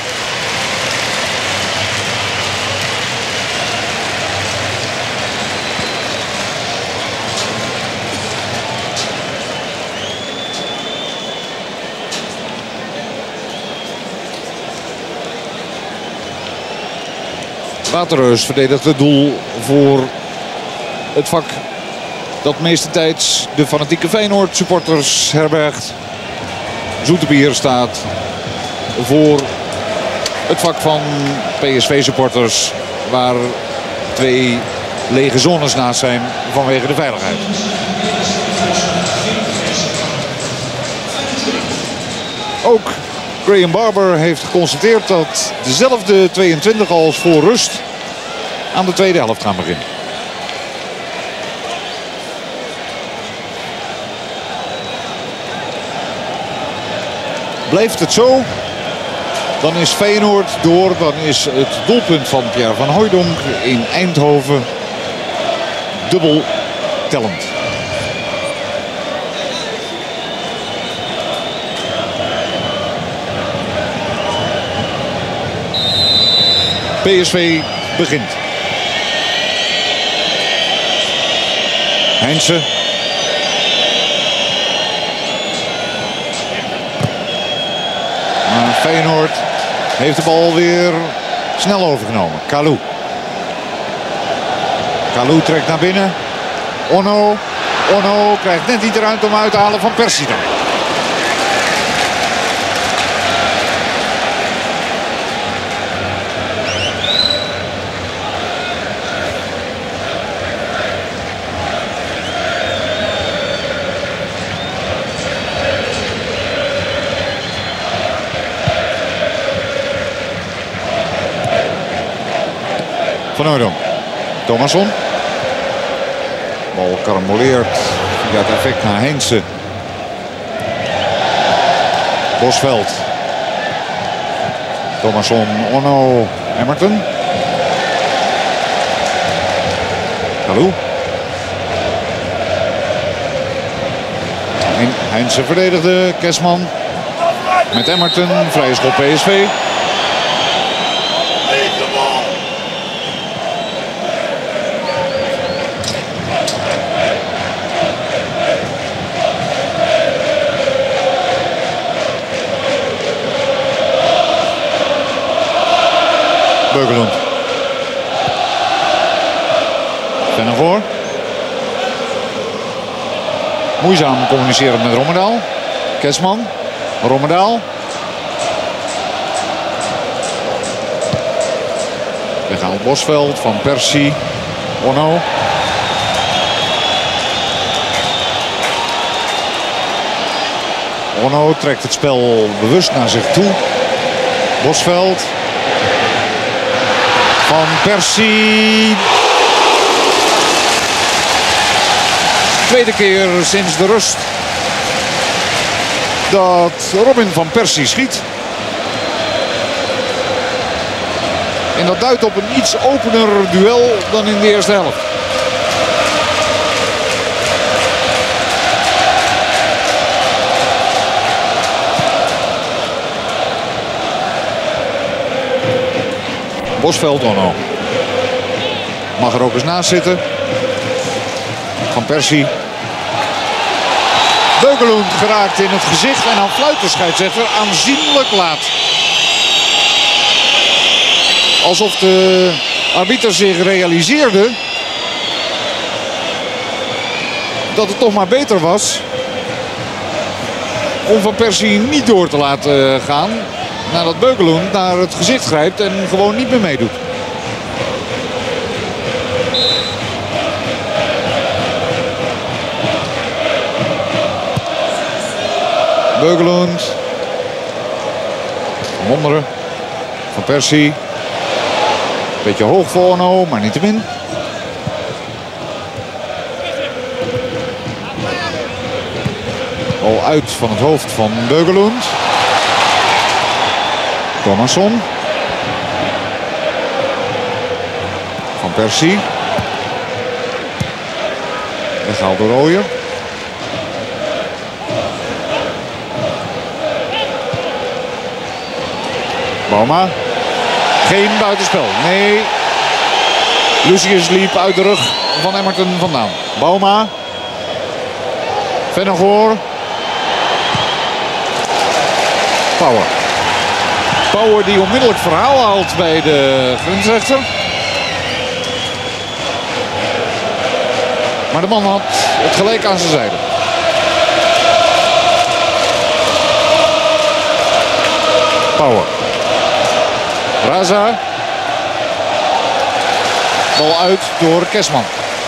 Waterreus verdedigt het doel voor het vak dat meestentijds de fanatieke Feyenoord supporters herbergt. Zoeterbier staat voor het vak van P S V supporters waar twee lege zones naast zijn vanwege de veiligheid. Ook Graham Barber heeft geconstateerd dat dezelfde tweeëntwintig als voor rust aan de tweede helft gaan beginnen. Blijft het zo, dan is Feyenoord door. Dan is het doelpunt van Pierre van Hooijdonk in Eindhoven dubbel tellend. P S V begint. Heinze. Maar Feyenoord heeft de bal weer snel overgenomen. Kalou. Kalou trekt naar binnen. Onno. Onno krijgt net niet de ruimte om uit te halen van Persie dan. Van Hooijdonk. Thomasson. Bal karamboleert via het effect naar Heinze. Bosveld. Thomasson, Onno, Emmerton. Kalou. Heinze verdedigde. Kesman. Met Emmerton. Vrije schop P S V. Beukelund. Vennegoor. Moeizaam communiceren met Rommedaal. Kesman. Rommedaal. Weghaalt Bosveld van Persie. Onno. Onno trekt het spel bewust naar zich toe. Bosveld. Van Persie. Tweede keer sinds de rust dat Robin van Persie schiet. En dat duidt op een iets opener duel dan in de eerste helft. Bosveld, Onno. Mag er ook eens naast zitten. Van Persie. Beukelund geraakt in het gezicht en dan fluit de scheidsrechter aanzienlijk laat. Alsof de arbiter zich realiseerde dat het toch maar beter was om Van Persie niet door te laten gaan. Nadat Beukelund naar het gezicht grijpt en gewoon niet meer meedoet. Beukelund. Van Wonderen. Van Persie. Beetje hoog voor Ono, maar niet te min. Al uit van het hoofd van Beugelund. Thomasson. Van Persie. Weggehaald door Ooyer. Bouma. Geen buitenspel. Nee. Lucius liep uit de rug van Emmerton vandaan. Bouma. Vennegoor. Power. Power die onmiddellijk verhaal haalt bij de grensrechter. Maar de man had het gelijk aan zijn zijde. Power. Raza. Bal uit door Kesman.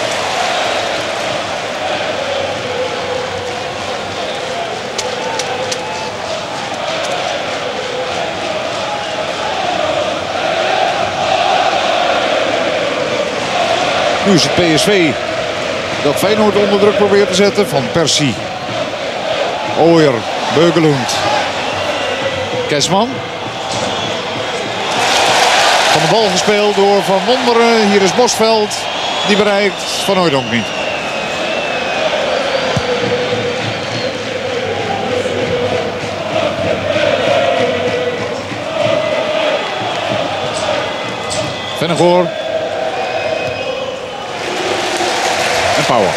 Nu is het P S V dat Feyenoord onder druk probeert te zetten. Van Persie. Ooyer. Beugelund. Kesman. Van de bal gespeeld door Van Wonderen. Hier is Bosveld. Die bereikt Van Hooijdonk niet. Vennegoor. En Power.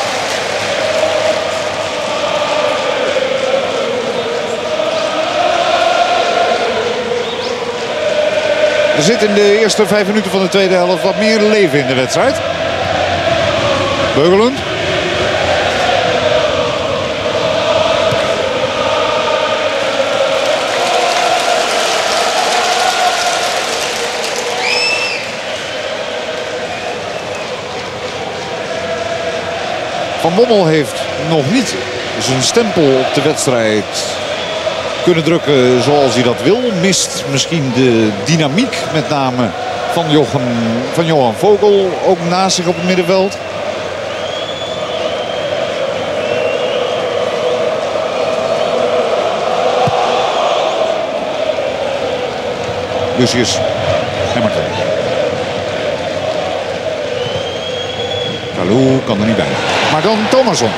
Er zit in de eerste vijf minuten van de tweede helft wat meer leven in de wedstrijd. Beugelund. Van Bommel heeft nog niet zijn stempel op de wedstrijd kunnen drukken zoals hij dat wil. Mist misschien de dynamiek met name van, Jochen, van Johan Vogel ook naast zich op het middenveld. Lucius Emmerton. Kalou kan er niet bij. Maar dan Thomasson.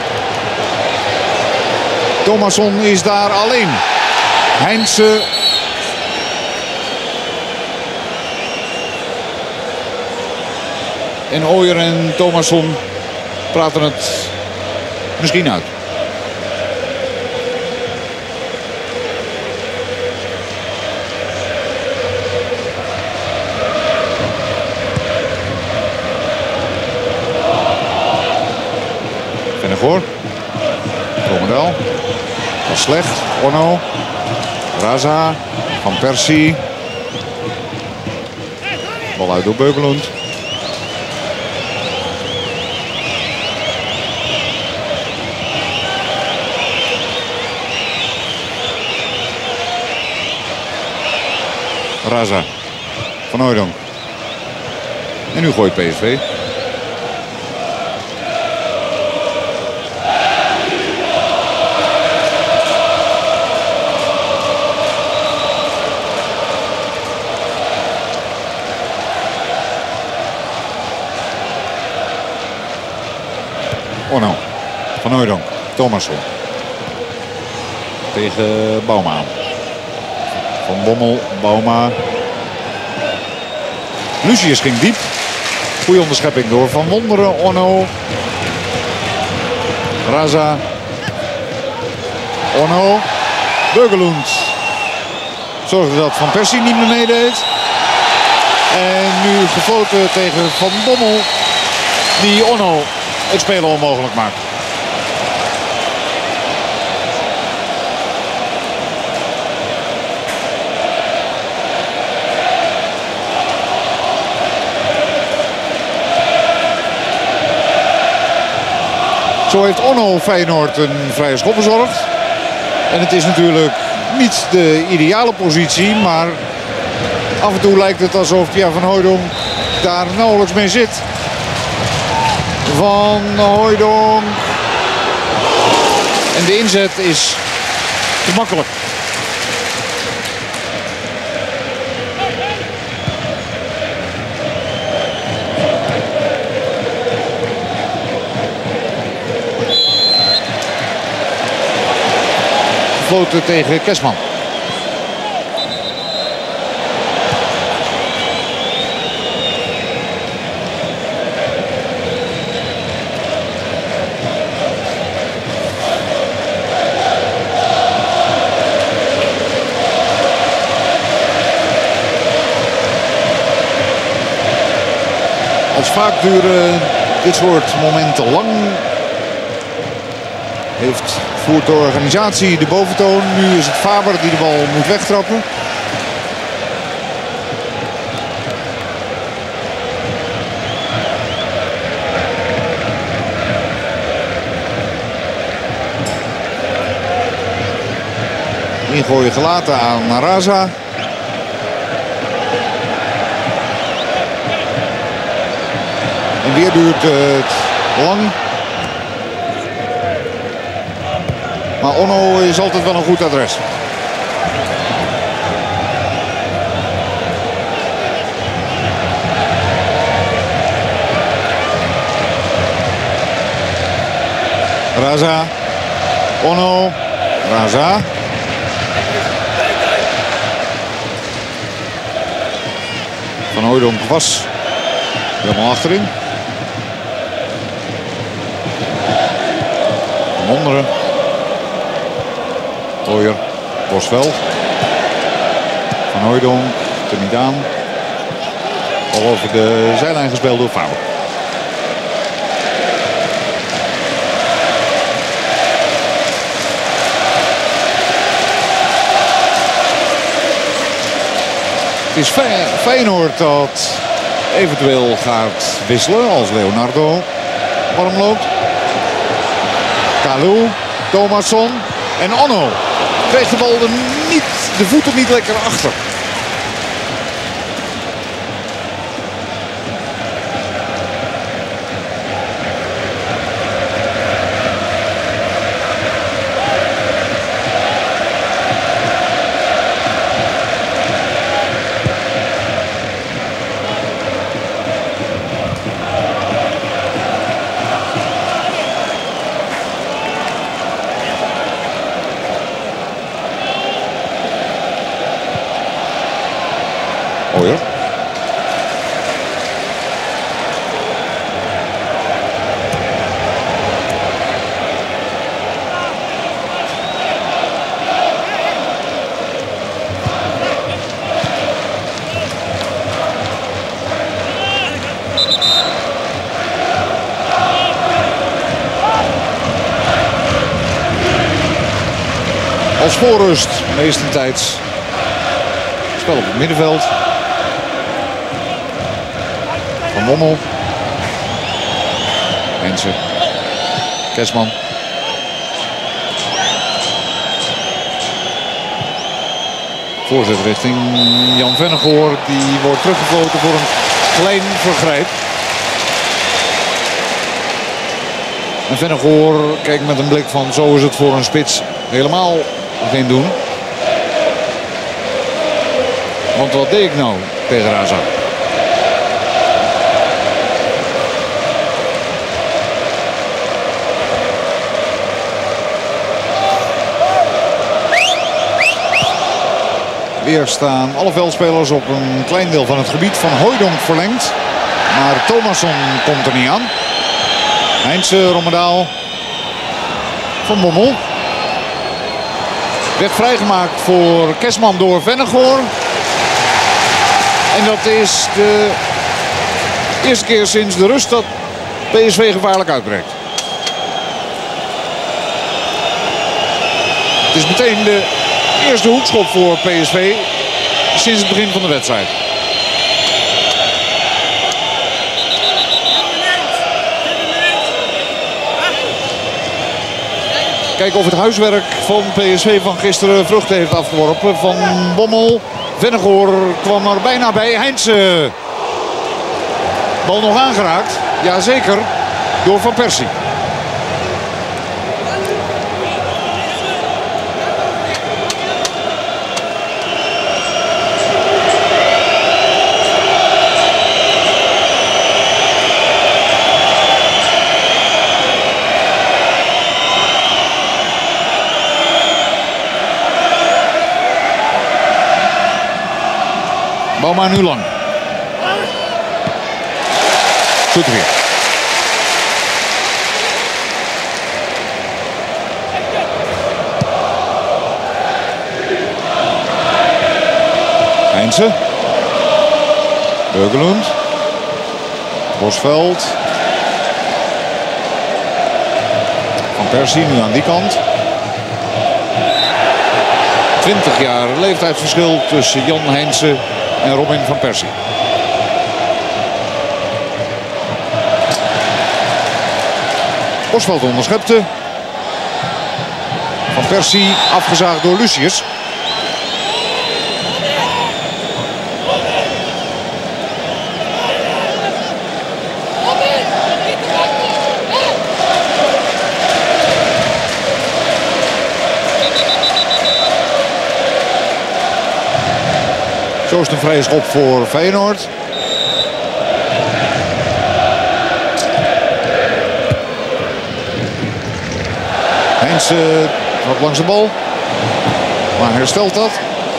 Thomasson is daar alleen. Heinze. En Ooyer en Thomasson praten het misschien uit. Vennegoor. Romedel. Dat is slecht. Ono. Raza. Van Persie. Bal uit door Beugelund. Raza. Van Hooijdonk. En nu gooit P S V. Ono. Van Hooijdonk. Thomasson. Tegen Bouma. Van Bommel. Bouma. Lucius ging diep. Goeie onderschepping door Van Wonderen. Ono. Raza. Ono. Beugelund. Zorgde dat Van Persie niet meer meedeed. En nu gefloten tegen Van Bommel. Die Ono het spelen onmogelijk maakt. Zo heeft Ono Feyenoord een vrije schop bezorgd. En het is natuurlijk niet de ideale positie, maar af en toe lijkt het alsof Pierre van Hooijdonk daar nauwelijks mee zit. Van Hooijdonk. En de inzet is te makkelijk. Gefloten tegen Kesman. Als vaak duren dit soort momenten lang. Heeft voert de organisatie de boventoon. Nu is het Faber die de bal moet wegtrappen. Ingooien gelaten aan Raza. En weer duurt het lang. Maar Onno is altijd wel een goed adres. Raza. Onno. Raza. Van Hooijdonk was helemaal achterin. Van onderen. Tooijer, Bosveld. Van Hooijdonk, er niet aan. Al over de zijlijn gespeeld door Faber. Het is Feyenoord dat eventueel gaat wisselen als Leonardo warm loopt. Kalou, Thomasson en Onno kreeg de bal er niet, de voeten niet lekker achter. Ooyer. Als voorrust meestentijds spel op het middenveld. Van Mommel. Mensen. Kesman. Voorzet richting Jan Vennegoor. Die wordt teruggefloten voor een klein vergrijp. En Vennegoor kijkt met een blik van zo is het voor een spits helemaal geen doen. Want wat deed ik nou tegen Raza? Weer staan alle veldspelers op een klein deel van het gebied. Van Hooijdonk verlengd. Maar Thomasson komt er niet aan. Heinze, Rommedaal. Van Bommel. Weg vrijgemaakt voor Kesman door Vennegoor. En dat is de eerste keer sinds de rust dat P S V gevaarlijk uitbreekt. Het is meteen de eerste hoekschop voor P S V sinds het begin van de wedstrijd. Kijken of het huiswerk van P S V van gisteren vruchten heeft afgeworpen. Van Bommel. Vennegoor kwam er bijna bij. Heinze. Bal nog aangeraakt. Jazeker. Door Van Persie. Bal maar nu lang. Goed weer. Heinze. Beugelund. Bosveld. Van Persie nu aan die kant. twintig jaar leeftijdsverschil tussen Jan Heinze en Robin van Persie. Bosveld onderschepte. Van Persie afgezaagd door Lucius. Zo is het een vrije schop voor Feyenoord. Heinze wat langs de bal. Maar herstelt dat.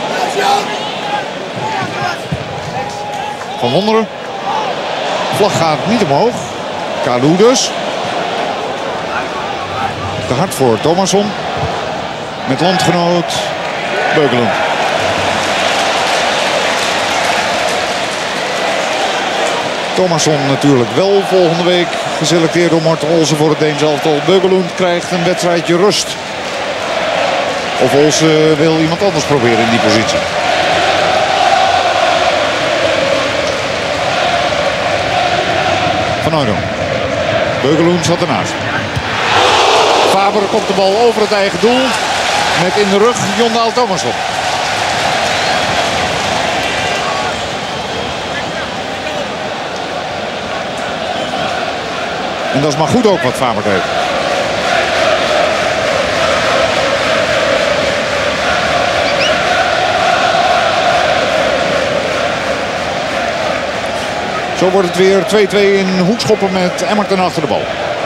Van Wonderen. Vlag gaat niet omhoog. Kalou dus. Te hard voor Thomasson. Met landgenoot Beugelund. Thomasson natuurlijk wel volgende week geselecteerd door Marten Olsen voor het Deens elftal. Beugelund krijgt een wedstrijdje rust. Of Olsen wil iemand anders proberen in die positie. Van Hooydonk. Beugelund zat ernaast. Faber komt de bal over het eigen doel. Met in de rug Jondaal Thomasson. En dat is maar goed ook wat Faber deed. Zo wordt het weer twee-twee in Hoekschoppen met Emmerton achter de bal.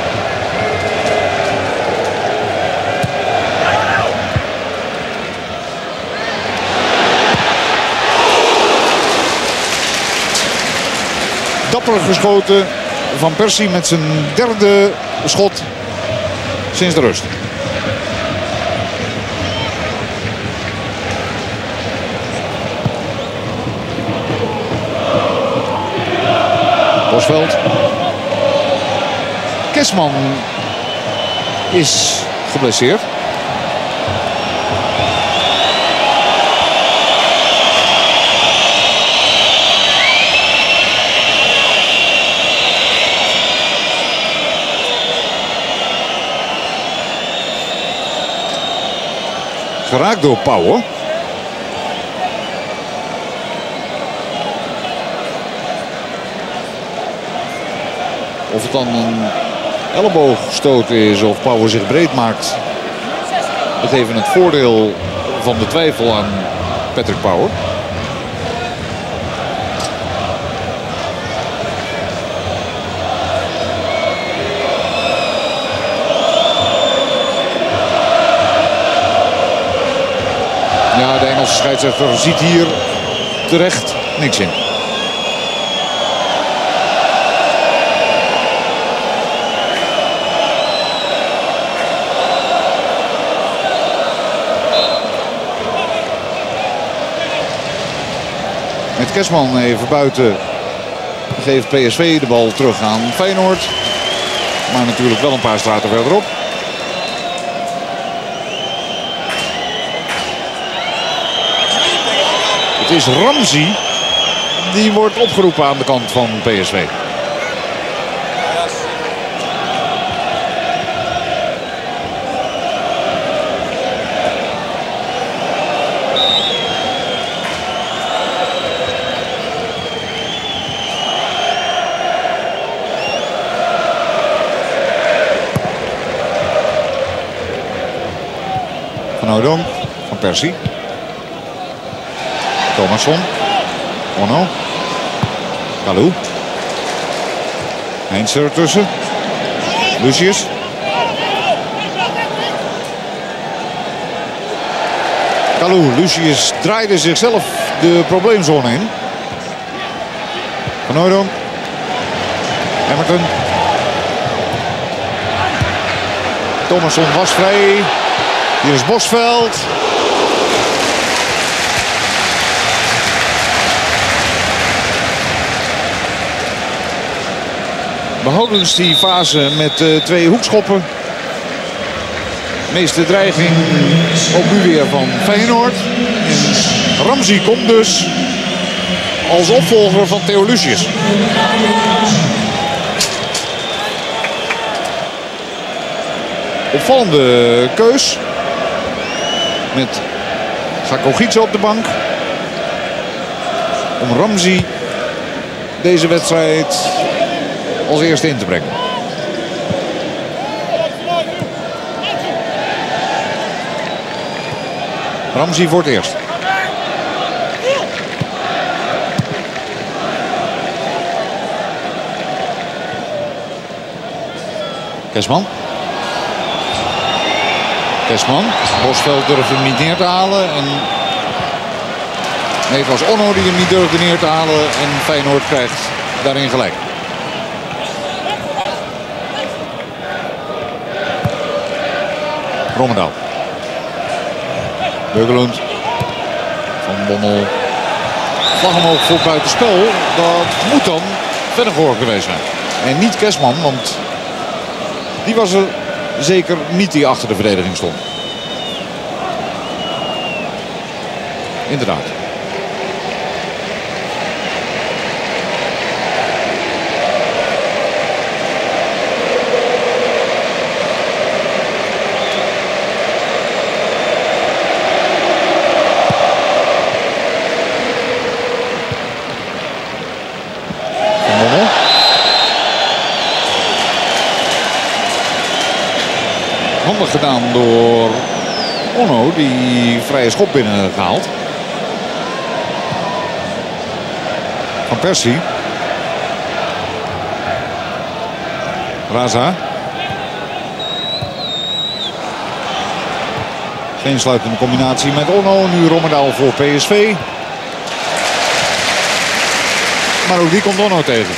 Dapper geschoten. Van Persie met zijn derde schot sinds de rust. Bosveld. Kesman is geblesseerd. Geraakt door Pauwen. Of het dan een elleboogstoot is of Pauwen zich breed maakt. Dat geeft het voordeel van de twijfel aan Patrick Pauwen. Ja, de Engelse scheidsrechter ziet hier terecht niks in. Met Kesman even buiten geeft P S V de bal terug aan Feyenoord. Maar natuurlijk wel een paar straten verderop. Het is Ramsey die wordt opgeroepen aan de kant van P S V. Hooydonk. Van Persie. Thomasson. Ono. Kalou. Heinze ertussen. Lucius. Kalou. Lucius draaide zichzelf de probleemzone in. Van Hooydonk. Hamilton. Thomasson was vrij. Hier is Bosveld. Behoudens die fase met uh, twee hoekschoppen. Meeste dreiging ook nu weer van Feyenoord. En Ramsey komt dus als opvolger van Theo Lucius. Opvallende keus. Met Sakogidze op de bank. Om Ramsey deze wedstrijd als eerste in te brengen. Ramsey voor het eerst. Kesman. Kesman. Bosveld durfde hem niet neer te halen. En nee, het was Ono die hem niet durfde neer te halen. En Feyenoord krijgt daarin gelijk. Rommedaal. Beugelund. Van Bommel. Vlag omhoog voor buitenspel. Dat moet dan Vennegoor geweest zijn. En niet Kesman, want die was er zeker niet die achter de verdediging stond. Inderdaad. Handig gedaan door Ono, die vrije schop binnen gehaald. Van Persie. Raza. Geen sluitende combinatie met Ono. Nu Rommedaal voor P S V. Maar ook die komt Ono tegen.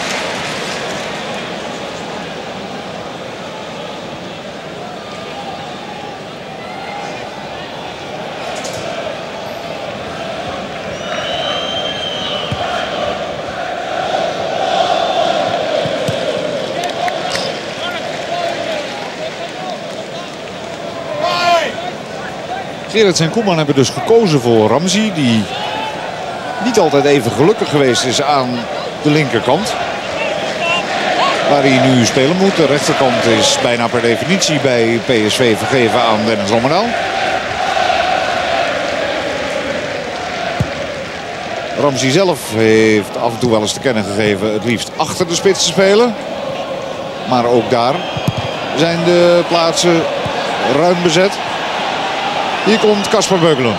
Gerrits en Koeman hebben dus gekozen voor Ramsey, die niet altijd even gelukkig geweest is aan de linkerkant. Waar hij nu spelen moet. De rechterkant is bijna per definitie bij P S V vergeven aan Dennis Rommedaal. Ramsey zelf heeft af en toe wel eens te kennen gegeven het liefst achter de spits te spelen. Maar ook daar zijn de plaatsen ruim bezet. Hier komt Kasper Beugelund.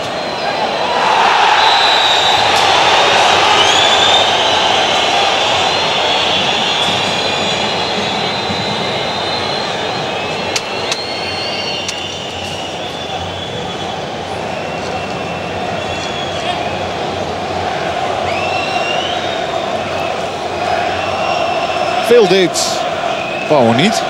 Veel deed Pauw niet.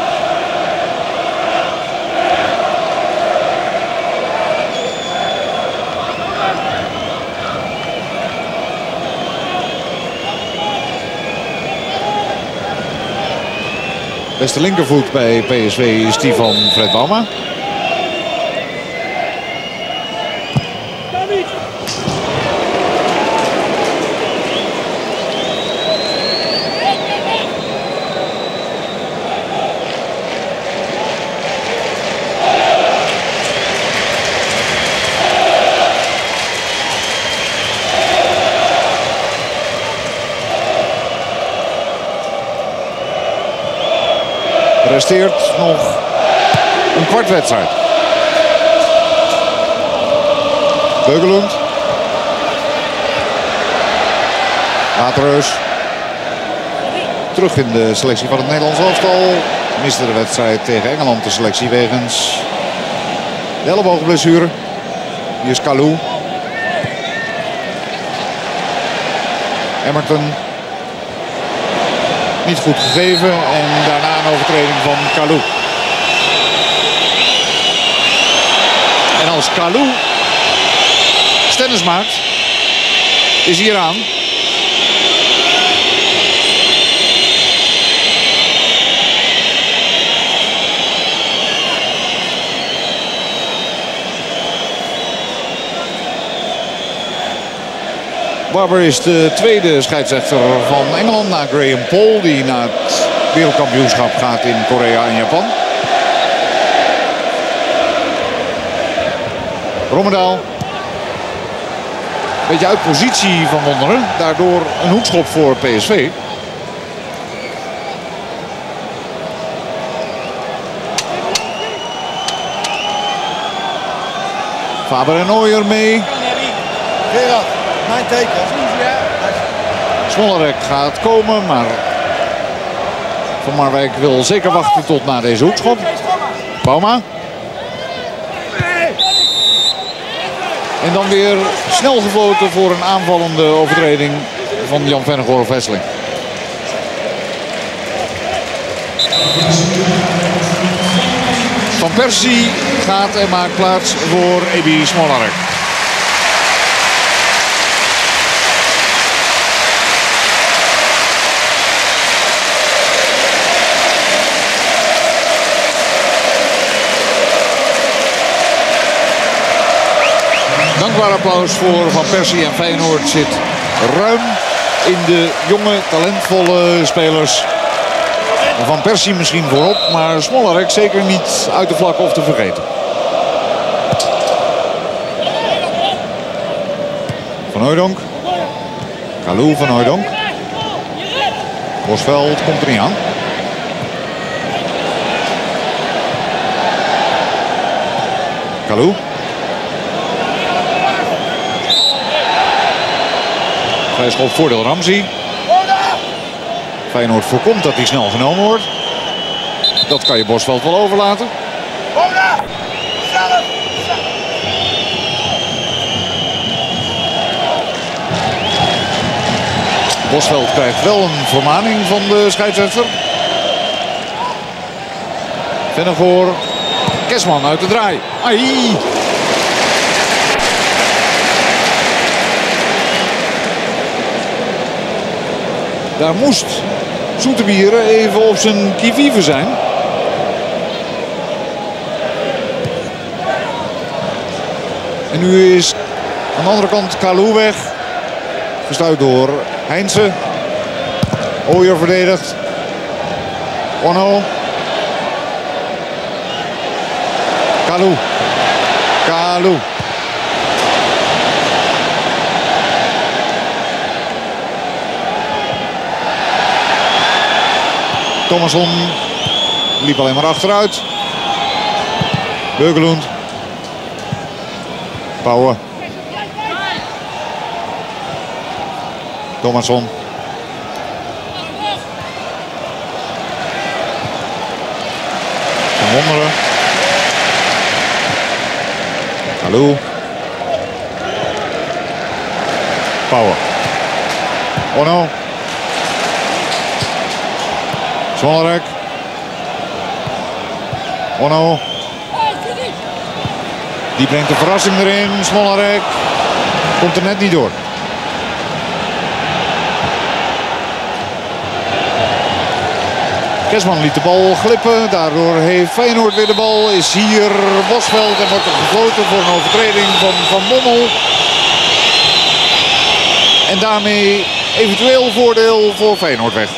Beste linkervoet bij P S V is die van Fred Bauma. Resteert nog een kwart wedstrijd. Beugelund. Waterreus. Terug in de selectie van het Nederlands elftal. Miste de wedstrijd tegen Engeland de selectie wegens de elleboogblessure. Hier is Kalou. Emerton. Niet goed gegeven en daarna een overtreding van Kalou. En als Kalou stennis maakt, is hier aan. Barber is de tweede scheidsrechter van Engeland na Graham Paul, die naar het wereldkampioenschap gaat in Korea en Japan. Rommedaal. Beetje uit positie van Wonderen. Daardoor een hoekschop voor P S V. Faber en Ooyer mee. Gerard, mijn teken. Smollerek gaat komen, maar Van Marwijk wil zeker wachten tot na deze hoekschop. Bouma. En dan weer snel gefloten voor een aanvallende overtreding van Jan Vennegoor of Hesseling. Van Persie gaat en maakt plaats voor Ebi Smollerek. Dankbaar applaus voor Van Persie en Feyenoord zit ruim in de jonge, talentvolle spelers. Van Persie misschien voorop, maar Smollerek zeker niet uit de vlakken of te vergeten. Van Hooijdonk. Kalou van Hooijdonk. Bosveld komt er niet aan. Kalou. Vrijschop voordeel Ramsey. Feyenoord voorkomt dat hij snel genomen wordt. Dat kan je Bosveld wel overlaten. Bosveld krijgt wel een vermaning van de scheidsrechter. Vennegoor. Kesman uit de draai. Ai. Daar moest Zoeterbier even op zijn qui-vive zijn. En nu is aan de andere kant Kalou weg. Gestuurd door Heinze. Ooyer verdedigt. Ono. Kalou. Kalou. Thomasson liep alleen maar achteruit. Beugelund. Pauwe. Thomasson. Van Wonderen. Kalou. Pauwe. Ono. Smollerek. Ono. Die brengt de verrassing erin. Smollerek komt er net niet door. Kesman liet de bal glippen. Daardoor heeft Feyenoord weer de bal. Is hier Bosveld en wordt er gefloten voor een overtreding van Van Bommel. En daarmee eventueel voordeel voor Feyenoord weg.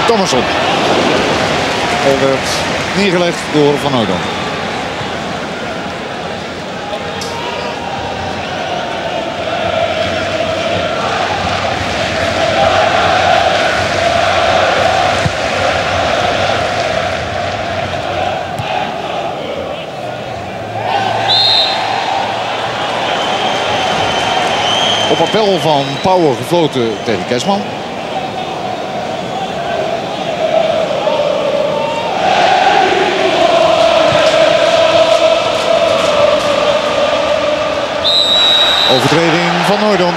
Thomasson. Hij werd neergelegd door Van Hooijdonk. Op appel van Power gefloten tegen Kesman. Overtreding van Hooijdonk.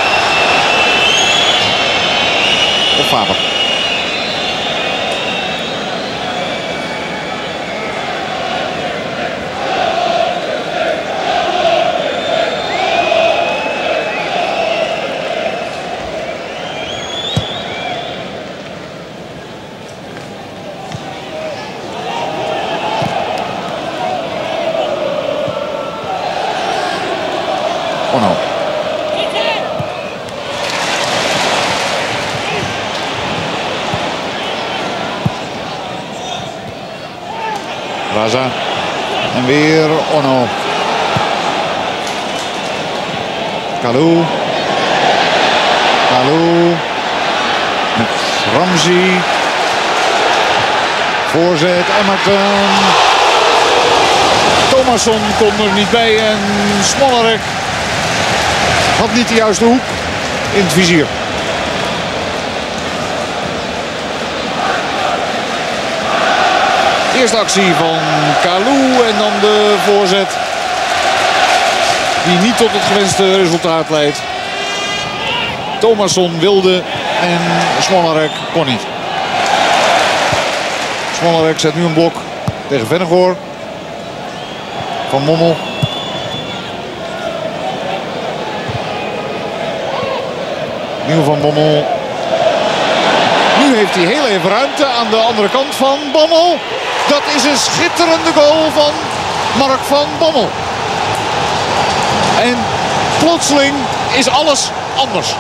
Op Faber. Oh no. Raza. En weer Ono. Kalou. Kalou. Met Ramsey. Voorzet. Emmerton. Thomasson kon er niet bij en Smolarek had niet de juiste hoek in het vizier. Eerste actie van Kalou en dan de voorzet die niet tot het gewenste resultaat leidt. Thomasson wilde en Smolarek kon niet. Smolarek zet nu een blok tegen Vennegoor. Van Bommel. Nieuw van Bommel. Nu heeft hij heel even ruimte aan de andere kant van Bommel. Dat is een schitterende goal van Mark van Bommel. En plotseling is alles anders.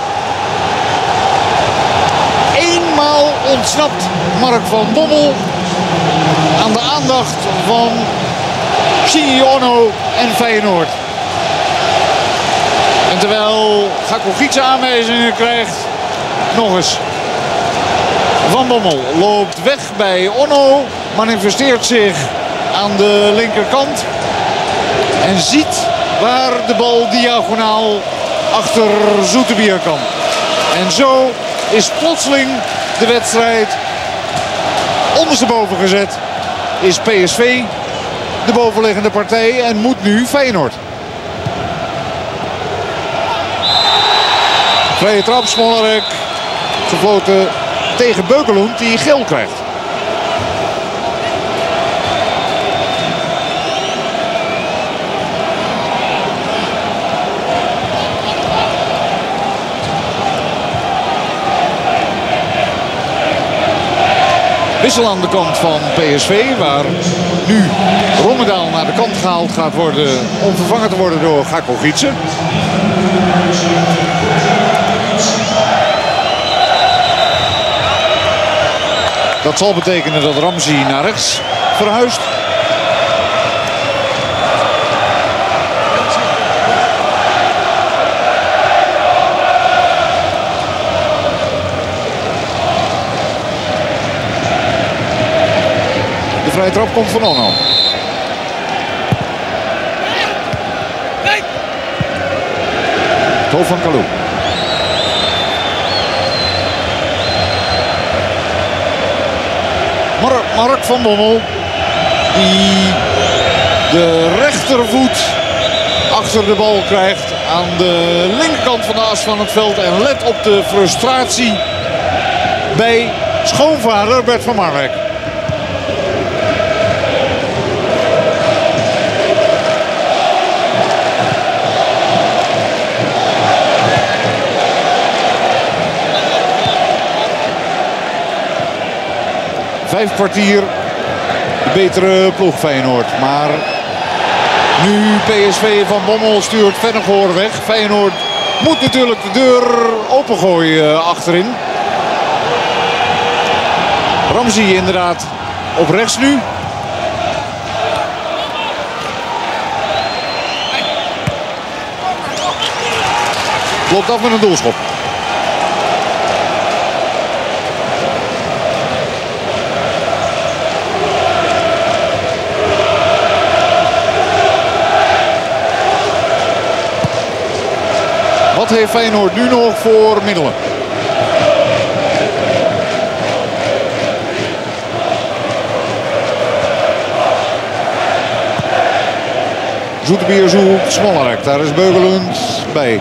Eenmaal ontsnapt Mark van Bommel aan de aandacht van Shinji Ono en Feyenoord. En terwijl Gakogica aanwijzingen krijgt, nog eens. Van Bommel loopt weg bij Ono, manifesteert zich aan de linkerkant en ziet waar de bal diagonaal achter Zoeterbier kan. En zo is plotseling de wedstrijd ondersteboven gezet. Is P S V de bovenliggende partij en moet nu Feyenoord. Vrije trap, Smolarek gefloten tegen Beukelhoend die geel krijgt. Wissel aan de kant van P S V, waar nu Rommedaal naar de kant gehaald gaat worden om vervangen te worden door Gakogica. Dat zal betekenen dat Ramsey naar rechts verhuist. De vrije trap komt van Ono. Het hoofd van Kalou. Mark van Bommel, die de rechtervoet achter de bal krijgt aan de linkerkant van de as van het veld. En let op de frustratie bij schoonvader Bert van Marwijk. Vijf kwartier, de betere ploeg Feyenoord. Maar nu P S V van Bommel stuurt Vennegoor weg. Feyenoord moet natuurlijk de deur opengooien achterin. Ramsey inderdaad op rechts nu. Loopt af met een doelschop. Wat heeft Feyenoord nu nog voor middelen? Zoetebier zoekt Smolarek. Daar is Beugelund bij.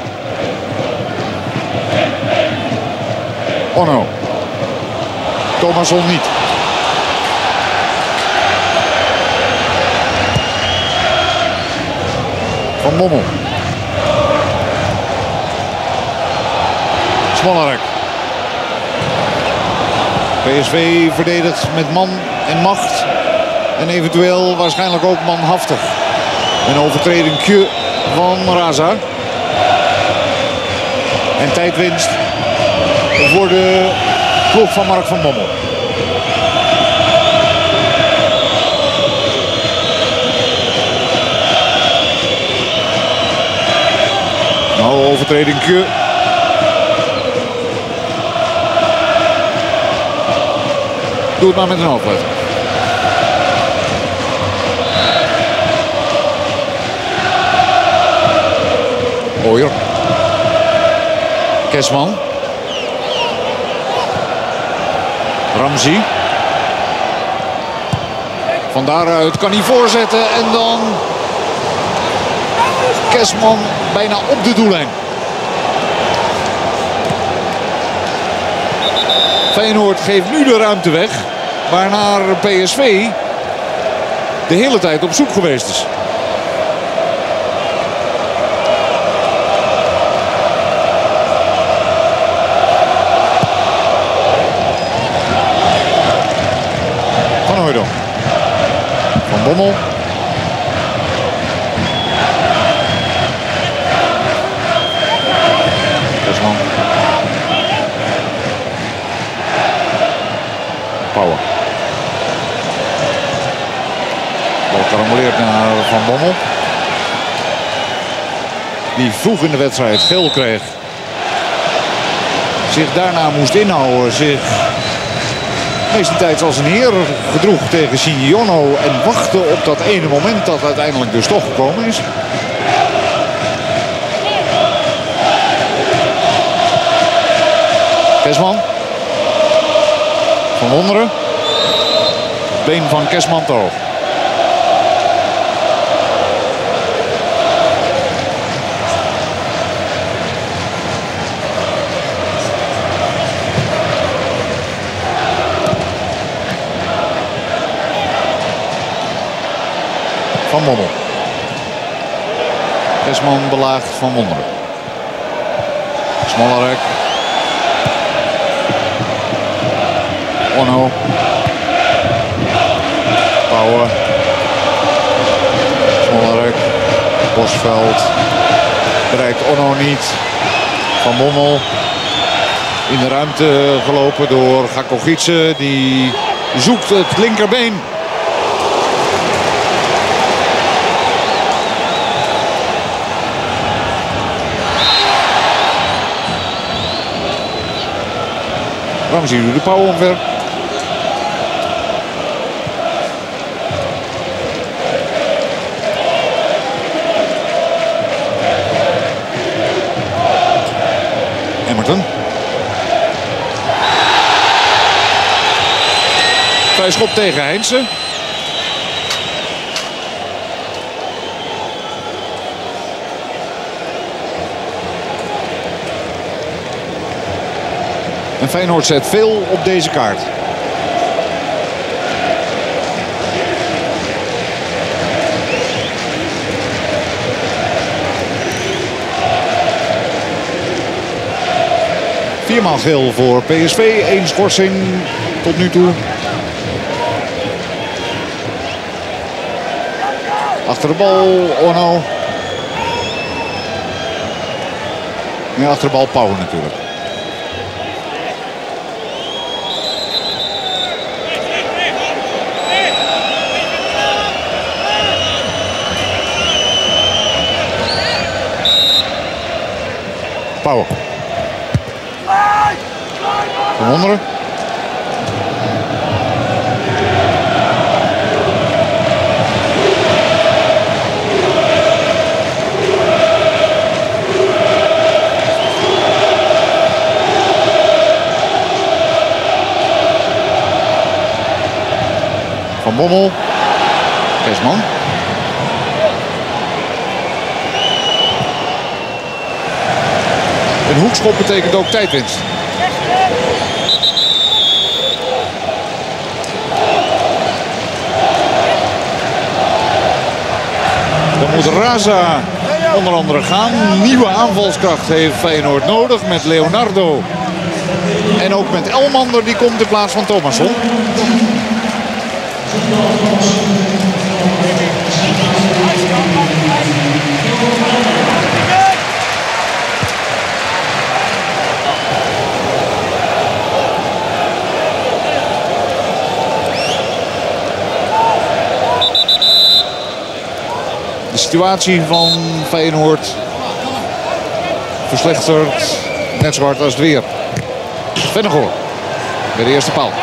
Ono. Thomasson niet. Van Bommel. Smolarek. P S V verdedigt met man en macht. En eventueel waarschijnlijk ook manhaftig. Een overtreding van Raza. En tijdwinst voor de ploeg van Mark van Bommel. Nou, overtreding. Doe het maar met een hoofdletter. Ooyer. Kesman. Ramsey. Van daaruit kan hij voorzetten en dan Kesman bijna op de doellijn. Feyenoord geeft nu de ruimte weg, waarnaar P S V de hele tijd op zoek geweest is. Van Hooijdonk. Van Bommel. Kesman. Power. Bal karamboleert naar Van Bommel. Die vroeg in de wedstrijd geel kreeg. Zich daarna moest inhouden. Zich meestentijds als een heer gedroeg tegen Signono. En wachtte op dat ene moment dat uiteindelijk dus toch gekomen is. Kesman. Van Wonderen. Been van Kesman te hoog. Van Bommel. Kesman belaagt Van Wonderen. Smolarek. Ono. Power. Smolarek. Bosveld. Bereikt Ono niet. Van Bommel. In de ruimte gelopen door Gakogidze. Die zoekt het linkerbeen. Ramsey doet de pauw omver. Emmerton. Vrij schop tegen Heinze. En Feyenoord zet veel op deze kaart. Viermaal geel voor P S V. Eén schorsing tot nu toe. Achter de bal Ono. En achter de bal Pauw natuurlijk. Pauw. Van Wonderen. Van Bommel. Kesman. Een hoekschop betekent ook tijdwinst. Dan moet Raza onder andere gaan. Nieuwe aanvalskracht heeft Feyenoord nodig met Leonardo. En ook met Elmander, die komt in plaats van Thomasson. De situatie van Feyenoord verslechtert net zo hard als het weer. Vennegoor bij de eerste paal.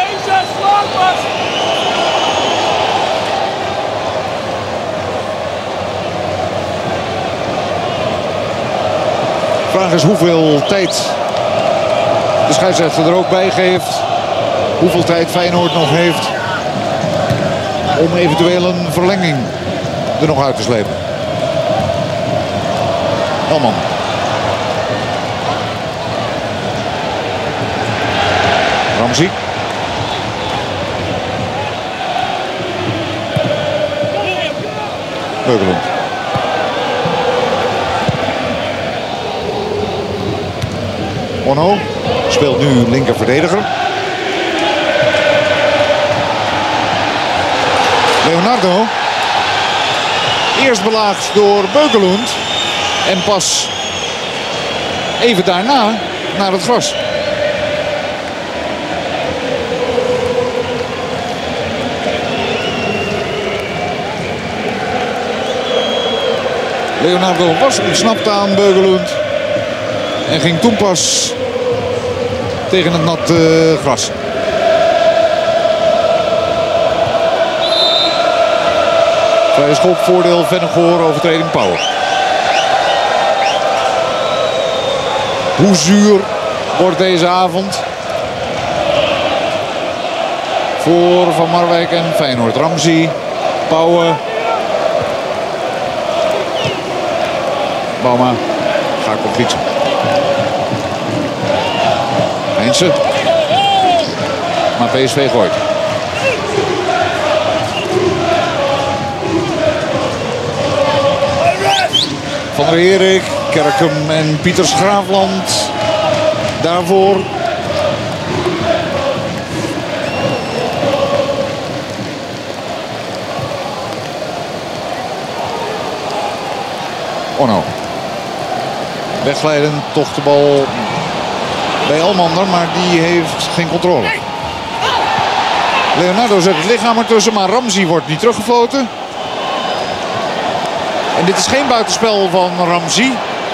De vraag is hoeveel tijd de scheidsrechter er ook bij geeft. Hoeveel tijd Feyenoord nog heeft om eventueel een verlenging er nog uit te slepen. Elman. Ramsey. Beukelund. Ono speelt nu linker verdediger. Leonardo. Eerst belaagd door Beukelund. En pas even daarna naar het gras. Leonardo was ontsnapt aan Beukelund. En ging toen pas tegen het natte gras. Vrije schop, voordeel Vennegoor, overtreding Pauw. Hoe zuur wordt deze avond voor Van Marwijk en Feyenoord. Ramsey, Pauwen. Bauma, gaat op fietsen. Heinze. Maar P S V gooit. Van der Herik, Kerkum en Pieters Graafland daarvoor. Ono. Wegleidend, toch de bal bij Elmander, maar die heeft geen controle. Leonardo zet het lichaam ertussen, maar Ramsey wordt niet teruggefloten. En dit is geen buitenspel van Ramsey.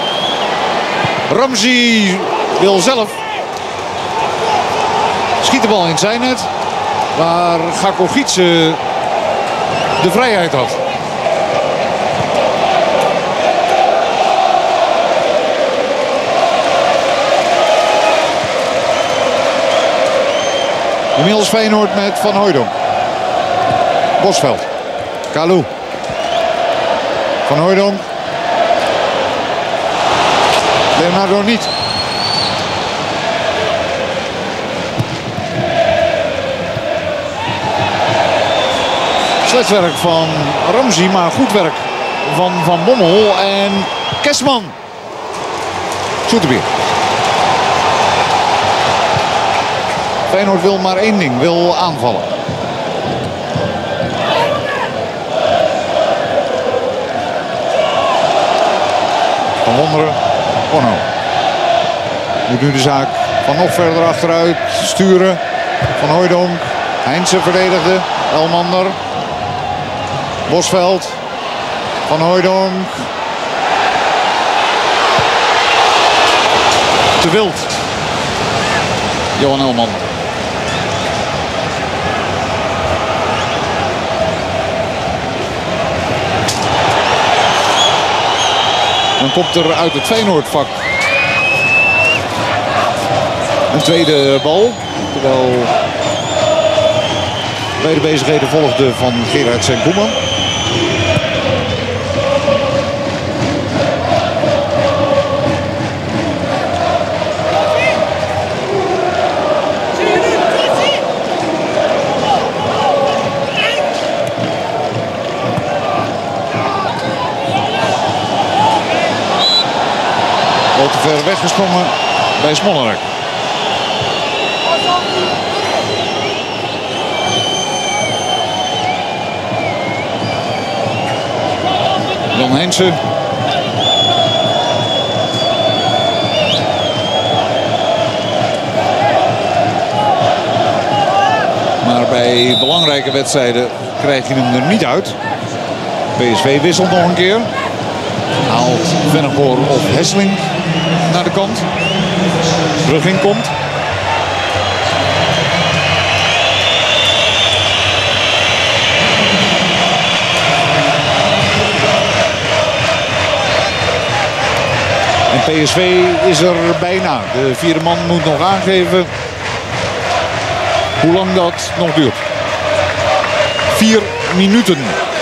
Ramsey wil zelf. Schiet de bal in zijn net. Waar Gakko Gietse de vrijheid had. Inmiddels Feyenoord met Van Hooijdonk. Bosveld. Kalou. Van Hooijdonk. Leonardo niet. Slecht werk van Ramsey, maar goed werk van Van Bommel en Kesman. Soeterbier. Feyenoord wil maar één ding, wil aanvallen. Van Wonderen, Ono. Moet nu de zaak van nog verder achteruit sturen. Van Hooijdonk, Heinze verdedigde, Elmander. Bosveld, Van Hooijdonk. te wild. Johan Elman. Dan komt er uit het Feyenoordvak een tweede bal. Terwijl bij de bezigheden volgde van Gerard Sen Koeman. Te ver weggesprongen bij Smollerik. Jan Heensen. Maar bij belangrijke wedstrijden krijg je hem er niet uit. P S V wisselt nog een keer. Haalt Vennegoor of Hesseling naar de kant. Brugging komt. En P S V is er bijna. De vierde man moet nog aangeven hoe lang dat nog duurt. Vier minuten.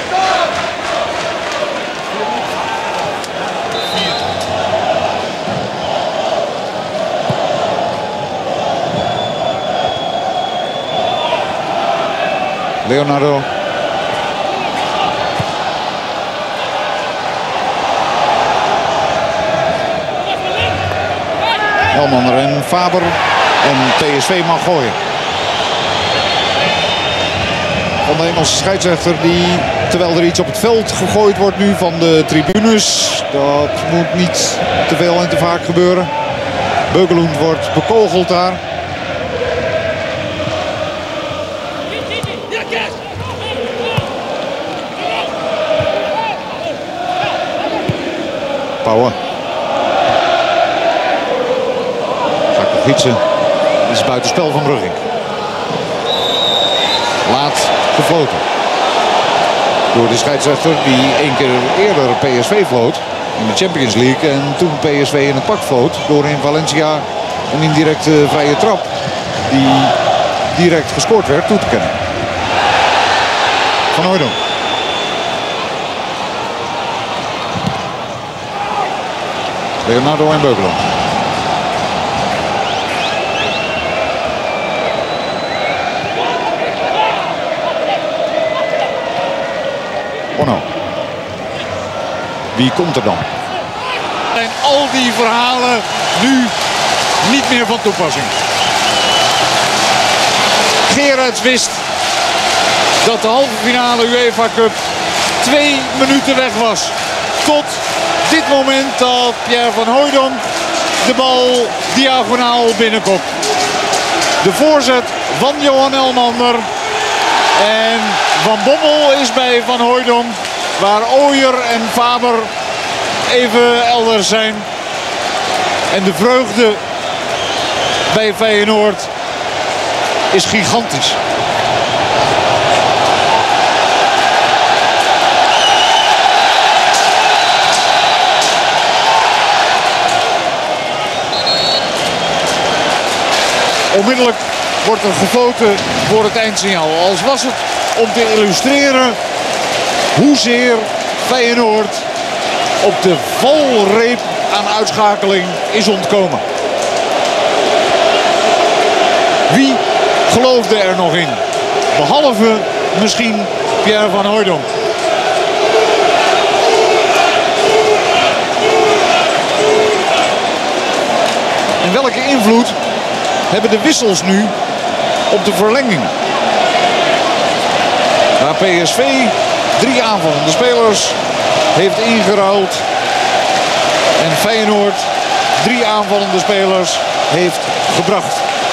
Leonardo. Elman en Faber. En P S V mag gooien. Van de Engelse scheidsrechter die, terwijl er iets op het veld gegooid wordt nu van de tribunes. Dat moet niet te veel en te vaak gebeuren. Beukelund wordt bekogeld daar. Pauwen. Gietsen is buitenspel van Brugging. Laat gefloten. Door de scheidsrechter die één keer eerder P S V floot in de Champions League. En toen P S V in het pak floot door in Valencia een indirecte vrije trap die direct gescoord werd toe te kennen. Van Hooijdonk. Leonardo en Beukelund. Ono. Wie komt er dan? En al die verhalen nu niet meer van toepassing. Gerrits wist dat de halve finale UEFA Cup twee minuten weg was. Tot dit moment dat Pierre van Hooijdonk de bal diagonaal binnenkomt. De voorzet van Johan Elmander. En Van Bommel is bij Van Hooijdonk, waar Ooyer en Faber even elders zijn. En de vreugde bij Feyenoord is gigantisch. Onmiddellijk wordt er gefloten voor het eindsignaal. Als was het om te illustreren hoezeer Feyenoord op de valreep aan uitschakeling is ontkomen. Wie geloofde er nog in? Behalve misschien Pierre van Hooijdonk. En welke invloed hebben de wissels nu op de verlenging? Waar P S V drie aanvallende spelers heeft ingeruild en Feyenoord drie aanvallende spelers heeft gebracht.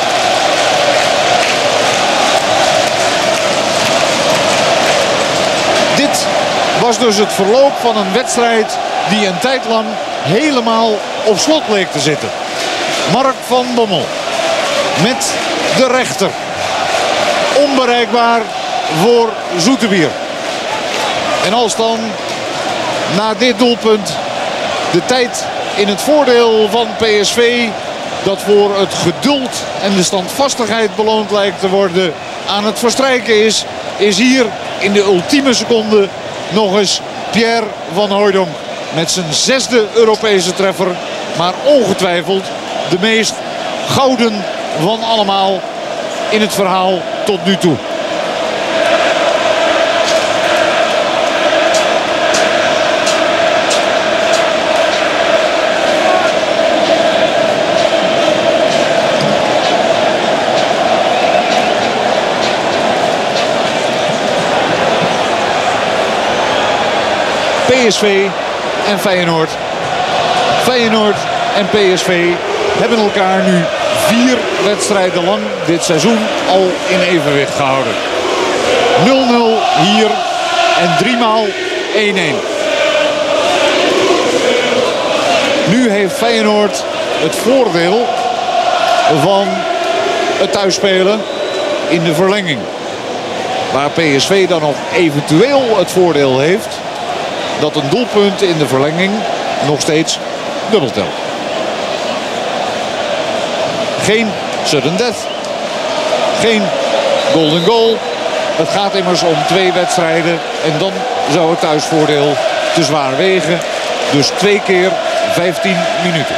Dit was dus het verloop van een wedstrijd die een tijd lang helemaal op slot leek te zitten. Mark van Bommel met de rechter. Onbereikbaar voor Zoetermeer. En als dan na dit doelpunt de tijd in het voordeel van P S V, dat voor het geduld en de standvastigheid beloond lijkt te worden, aan het verstrijken is, is hier in de ultieme seconde nog eens Pierre van Hooijdonk met zijn zesde Europese treffer. Maar ongetwijfeld de meest gouden van allemaal in het verhaal tot nu toe. P S V en Feyenoord. Feyenoord en P S V hebben elkaar nu vier wedstrijden lang dit seizoen al in evenwicht gehouden. nul nul hier en driemaal één-één. Nu heeft Feyenoord het voordeel van het thuisspelen in de verlenging. Waar P S V dan nog eventueel het voordeel heeft dat een doelpunt in de verlenging nog steeds dubbel telt. Geen sudden death. Geen golden goal. Het gaat immers om twee wedstrijden. En dan zou het thuisvoordeel te zwaar wegen. Dus twee keer vijftien minuten.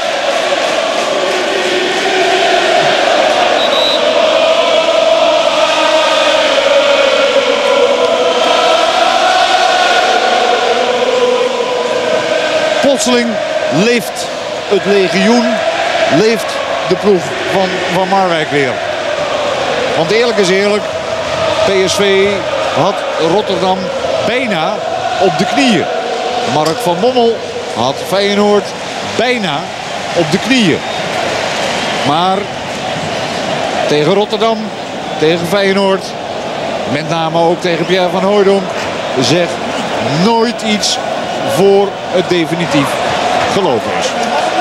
Plotseling leeft het legioen, leeft de ploeg van Van Marwijk weer. Want eerlijk is eerlijk, P S V had Rotterdam bijna op de knieën. Mark van Bommel had Feyenoord bijna op de knieën. Maar tegen Rotterdam, tegen Feyenoord, met name ook tegen Pierre van Hooijdonk, zegt nooit iets voor het definitief gelopen is.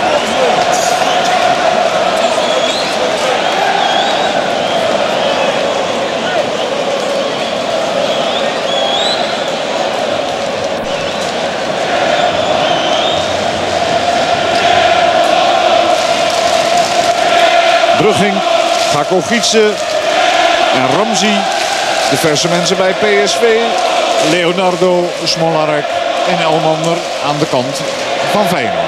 Brugging, Gakko Gietse en Ramzi, de verse mensen bij P S V, Leonardo, Smolarek en Elmander aan de kant van Feyenoord.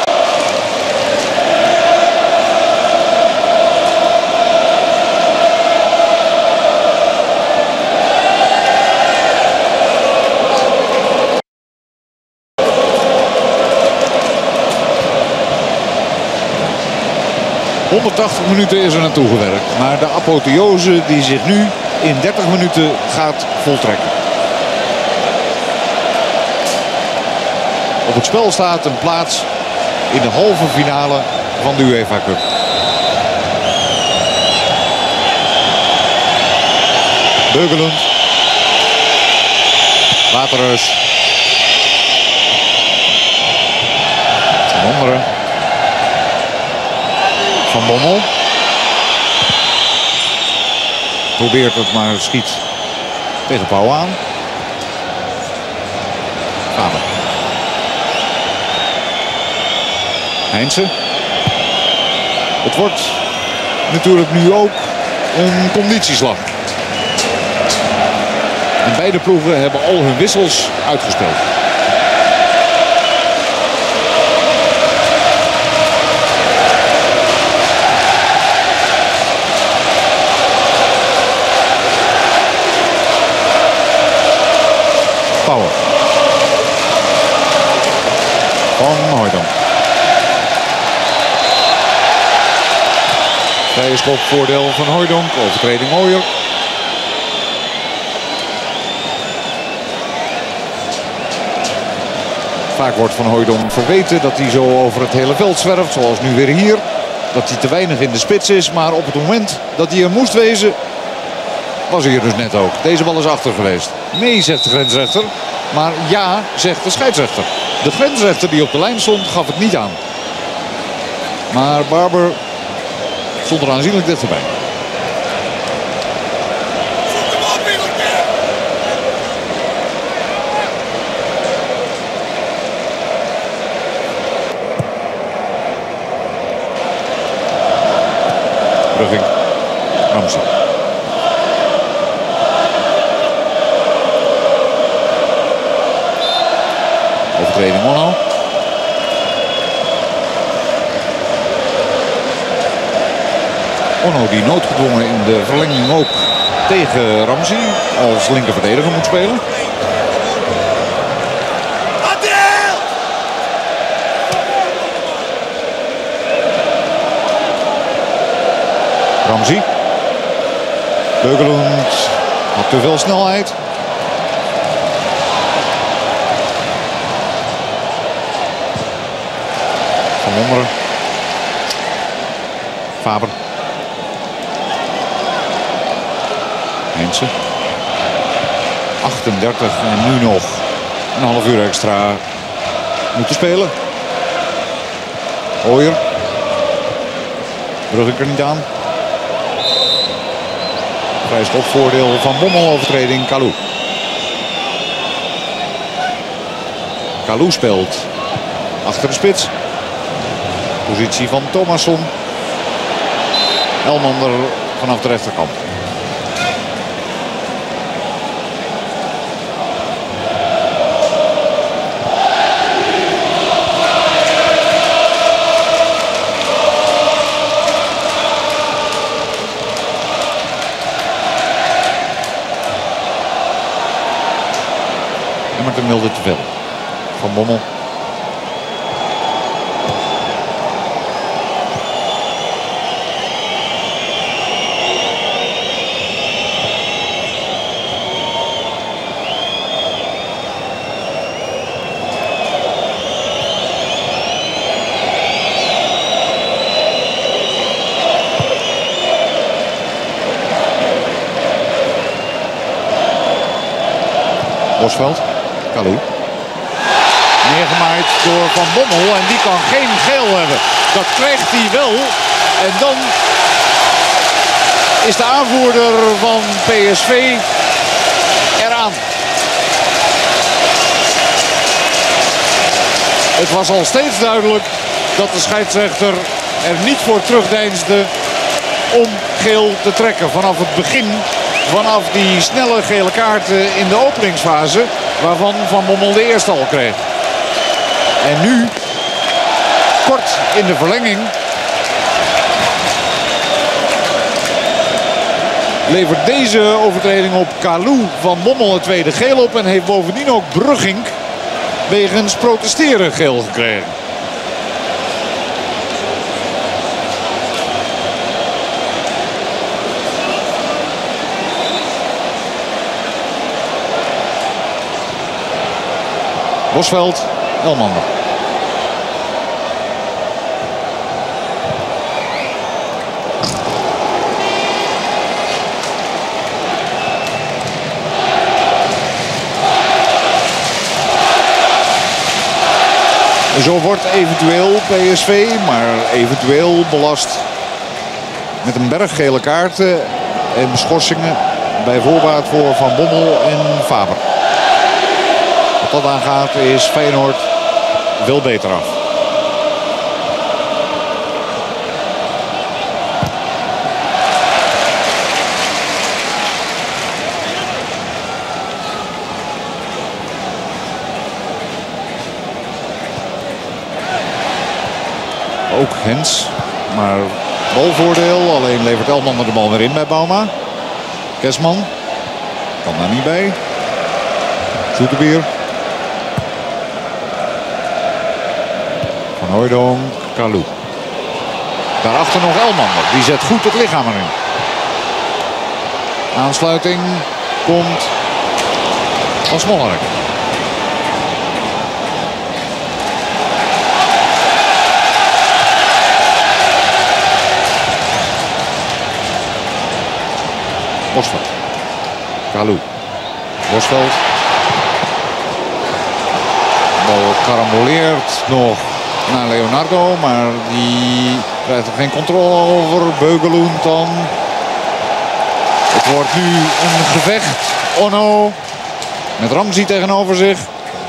honderdtachtig minuten is er naartoe gewerkt. Maar de apotheose die zich nu in dertig minuten gaat voltrekken. Op het spel staat een plaats in de halve finale van de UEFA Cup. Beugelund. Waterreus. Van Onderen. Van Bommel. Probeert het, maar schiet tegen Pauw aan. Faber. Heinze. Het wordt natuurlijk nu ook een conditieslag. En beide ploegen hebben al hun wissels uitgespeeld. Power. Van Hooijdonk. Vrije schop, voordeel van Hooijdonk. Overtreding Ooyer. Vaak wordt van Hooijdonk verweten dat hij zo over het hele veld zwerft. Zoals nu weer hier. Dat hij te weinig in de spits is. Maar op het moment dat hij er moest wezen, was hij er dus net ook. Deze bal is achter geweest. Nee, zegt de grensrechter. Maar ja, zegt de scheidsrechter. De grensrechter die op de lijn stond, gaf het niet aan. Maar Barber Stond er aanzienlijk dichterbij. Brugging. Ramsey. Overtreding Onno. Onno die noodgedwongen in de verlenging ook tegen Ramsey als linkerverdediger moet spelen. Ramsey. Beugelund had te veel snelheid. Van Wonderen. Faber. Mensen. achtendertig en nu nog een half uur extra moeten spelen. Ooyer. Brugge er niet aan. Vrij schopvoordeel van Bommel, overtreding Kalou. Kalou speelt achter de spits. Positie van Thomasson. Elmander vanaf de rechterkant. Emmerton wilde te veel. Van Bommel. Bosveld. Kalou. Neergemaaid door Van Bommel en die kan geen geel hebben. Dat krijgt hij wel. En dan is de aanvoerder van P S V eraan. Het was al steeds duidelijk dat de scheidsrechter er niet voor terugdeinsde om geel te trekken. Vanaf het begin, vanaf die snelle gele kaarten in de openingsfase, waarvan Van Bommel de eerste al kreeg. En nu, kort in de verlenging, levert deze overtreding op Kalou Van Bommel het tweede geel op. En heeft bovendien ook Brugging wegens protesteren geel gekregen. Bosveld, Elmander. Zo wordt eventueel P S V, maar eventueel belast met een berg gele kaarten en schorsingen bij voorbaat voor Van Bommel en Faber. Wat dat aangaat is Feyenoord veel beter af. Ook Hens, maar balvoordeel. Alleen levert Elmander de bal weer in bij Bouma. Kesman kan daar niet bij. Zoeterbier. Van Hooijdonk, Kalou. Daarachter nog Elmander. Die zet goed het lichaam erin. Aansluiting komt van Smolarek. Bosveld. Kalou. Bosveld. Bal karamboleert nog naar Leonardo, maar die krijgt er geen controle over. Beugelund dan. Het wordt nu een gevecht. Onno met Ramsey tegenover zich.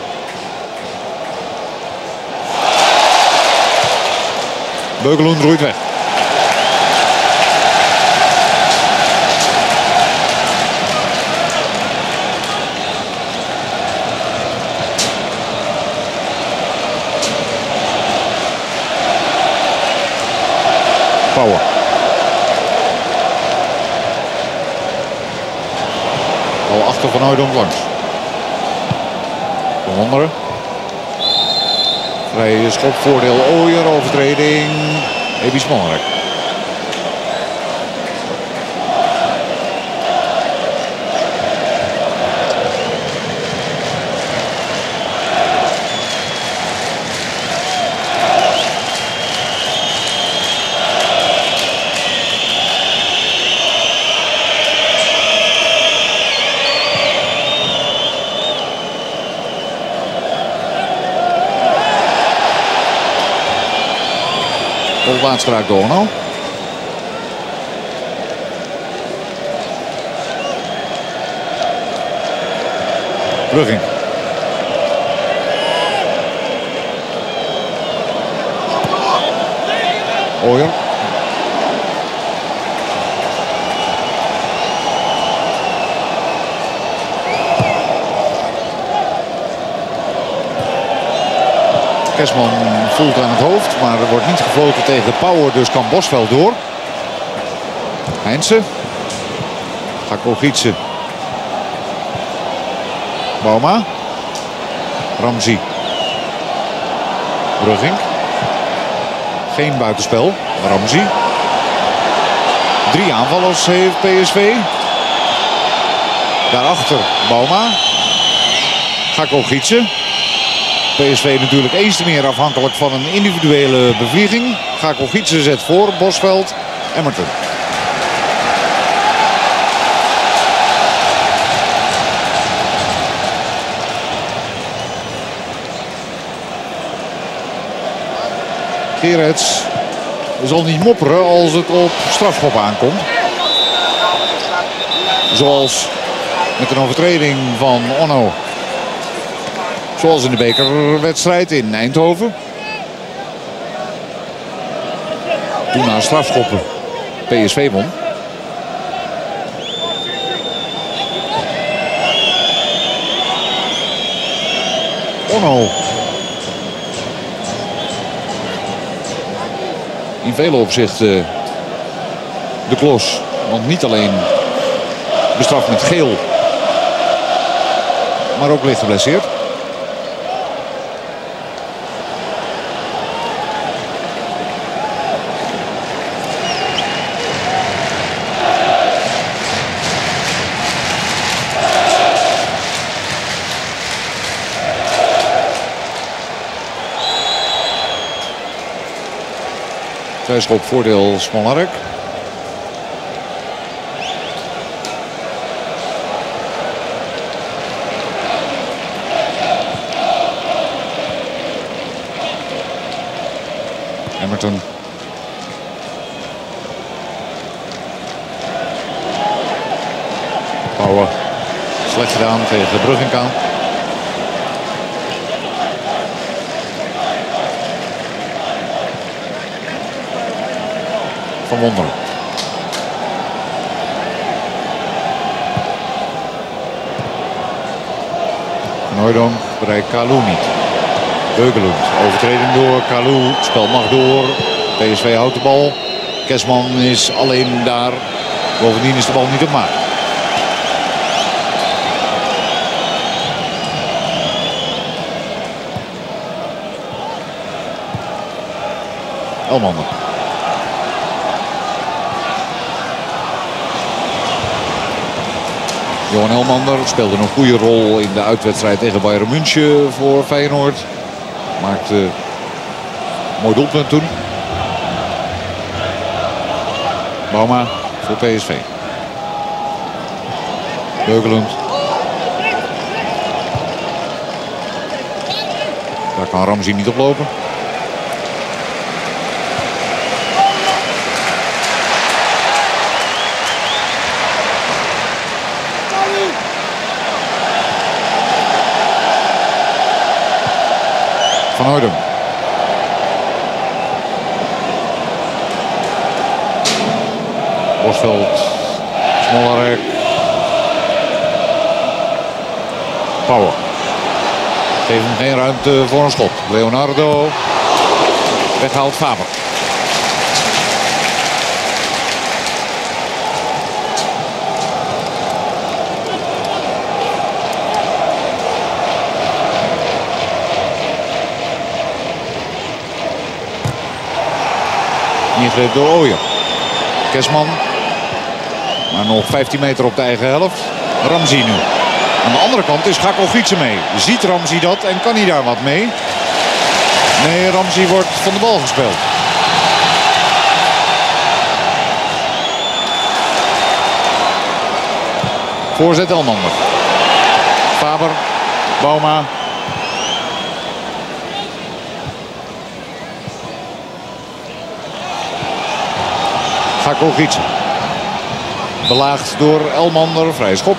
Beugelund roeit weg. Power. Al achter Van Hooijdonk langs. Van Wonderen. Vrije schop, voordeel Ooyer, overtreding. Ebi Smallenrijk. Op laatste raakt door Onno. Brugging. Ooyer. Kesman voelt aan het hoofd, maar er wordt niet gefloten tegen Power, dus kan Bosveld door. Heinze. Gakko Gietsen. Bouma. Ramsey. Brugging. Geen buitenspel. Ramsey. Drie aanvallers heeft P S V. Daarachter Bouma. Gakko Gietsen. P S V natuurlijk eens te meer afhankelijk van een individuele bevlieging. Gakko Gietsen zet voor. Bosveld. Emmerton. Gerets zal niet mopperen als het op strafschop aankomt. Zoals met een overtreding van Onno. Zoals in de bekerwedstrijd in Eindhoven. Toen na strafschoppen P S V won. Onno. In vele opzichten de klos. Want niet alleen bestraft met geel, maar ook licht geblesseerd. Vrijschop voordeel Smallenrijk. Emmerton. Power. Slecht gedaan tegen Brugging aan. Van Wonderen. Van Hooijdonk bereikt Kalou niet. Beugelund. Overtreding door Kalou. Het spel mag door. P S V houdt de bal. Kesman is alleen daar. Bovendien is de bal niet op maat. Elmander. Johan Elmander speelde een goede rol in de uitwedstrijd tegen Bayern München voor Feyenoord. Maakte een mooi doelpunt toen. Bouma voor P S V. Beugelund. Daar kan Ramsey niet oplopen. Hooijdonk. Bosveld, Smolarek. Power. Geeft hem geen ruimte voor een schot. Leonardo. Weghaalt Faber. Ingreep door Ooyer. Kesman. Maar nog vijftien meter op de eigen helft. Ramzi nu. Aan de andere kant is Gakko Gietse mee. Ziet Ramzi dat en kan hij daar wat mee? Nee, Ramzi wordt van de bal gespeeld. Voorzet Elmander. Faber. Bouma. Gakko Gietse. Belaagd door Elmander. Vrije schop.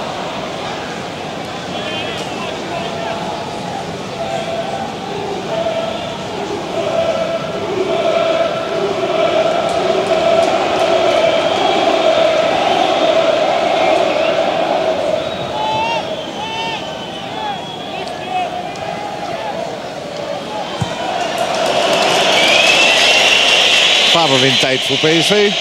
Faber wint tijd voor P S V.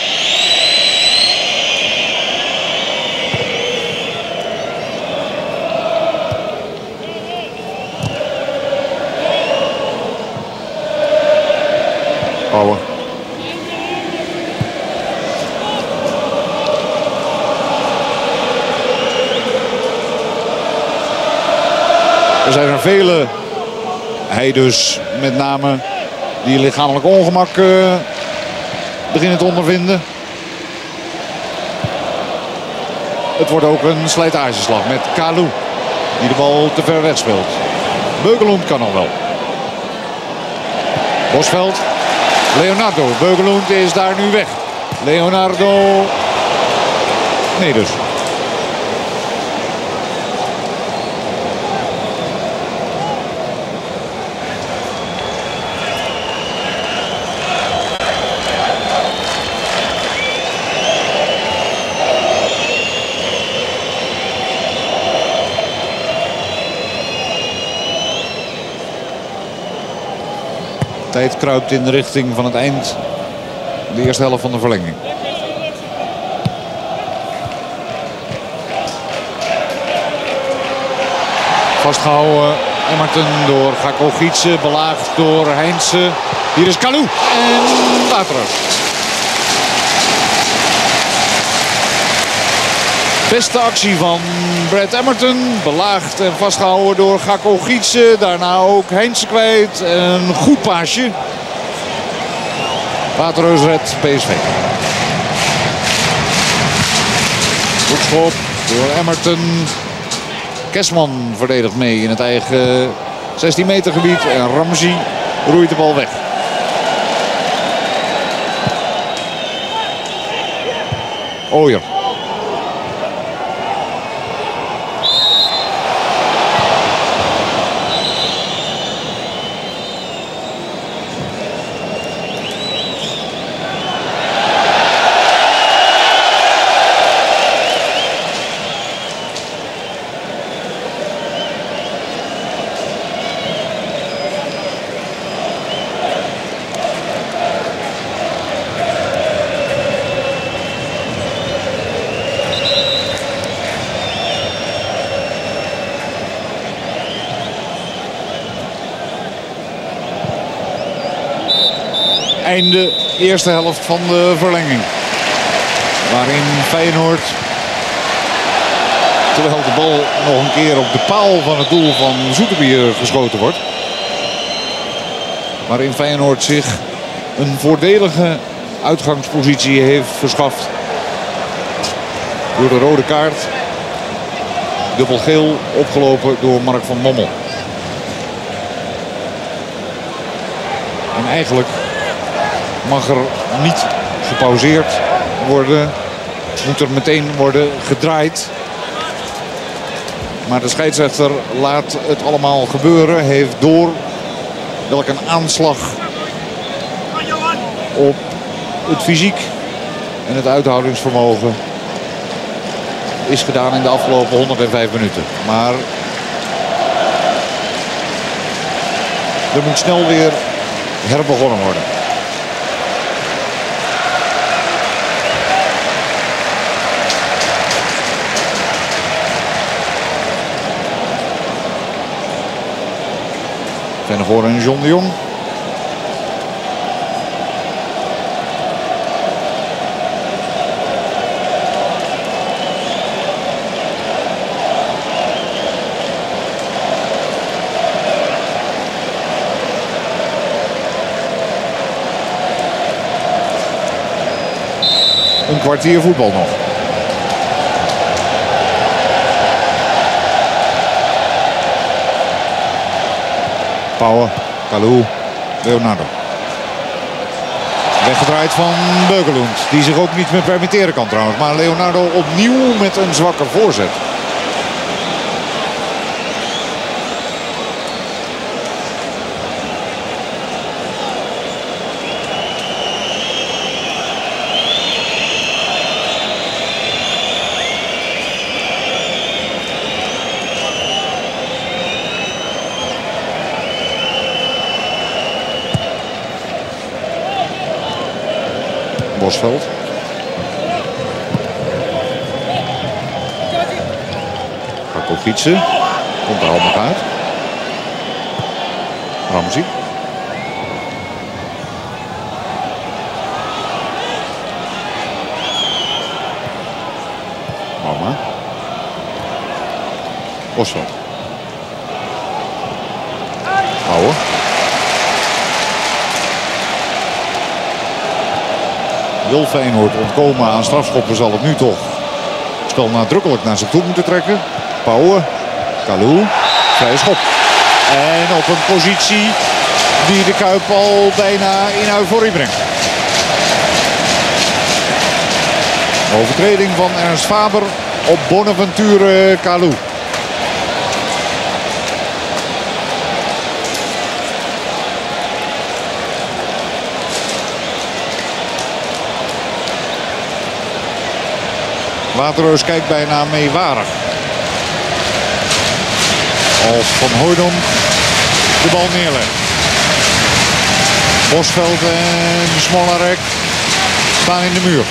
Power. Er zijn er vele, hij dus met name, die lichamelijk ongemak uh, beginnen te ondervinden. Het wordt ook een slijtageslag met Kalou, die de bal te ver weg speelt. Beugelund kan nog wel. Bosveld. Leonardo. Beugelund is daar nu weg. Leonardo. Nee dus. Tijd kruipt in de richting van het eind. De eerste helft van de verlenging. Vastgehouden Emmerton door Gakko Gietse. Belaagd door Heinze. Hier is Kalou. En Waterhuis. Beste actie van Brad Emmerton. Belaagd en vastgehouden door Gakko Gietse. Daarna ook Heinze kwijt. Een goed paasje. Waterhuis redt P S V. Goed schop door Emmerton. Kesman verdedigt mee in het eigen zestien meter gebied. En Ramzi roeit de bal weg. Ooyer. Einde eerste helft van de verlenging. Waarin Feyenoord, terwijl de bal nog een keer op de paal van het doel van Zoeterbier geschoten wordt. Waarin Feyenoord zich een voordelige uitgangspositie heeft verschaft. Door de rode kaart. Dubbel geel opgelopen door Mark van Bommel. En eigenlijk mag er niet gepauzeerd worden. Moet er meteen worden gedraaid. Maar de scheidsrechter laat het allemaal gebeuren. Heeft door welk een aanslag op het fysiek en het uithoudingsvermogen is gedaan in de afgelopen honderdvijf minuten. Maar er moet snel weer herbegonnen worden. Vennegoor en John de Jong. Een kwartier voetbal nog. Pauwen, Kalou, Leonardo. Weggedraaid van Beukelund, die zich ook niet meer permitteren kan trouwens. Maar Leonardo opnieuw met een zwakke voorzet. Bosveld. Gaat ook fietsen. Komt er al nog uit. Ramsey. Mama. Bosveld. Pauwen. Wil Feyenoord ontkomen aan strafschoppen, zal het nu toch het spel nadrukkelijk naar zich toe moeten trekken. Pauwen, Kalou, vrije schop. En op een positie die de Kuip al bijna in euforie brengt. Overtreding van Ernst Faber op Bonaventure Kalou. Waterreus kijkt bijna meewarig. Als Van Hooijdonk de bal neerlegt. Bosveld en Smolarek staan in de muur.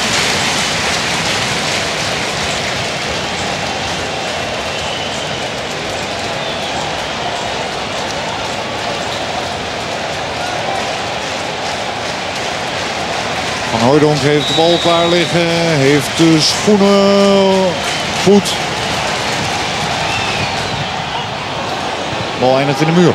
Van Hooijdonk heeft de bal klaar liggen, heeft de schoenen goed. Bal eindigt in de muur.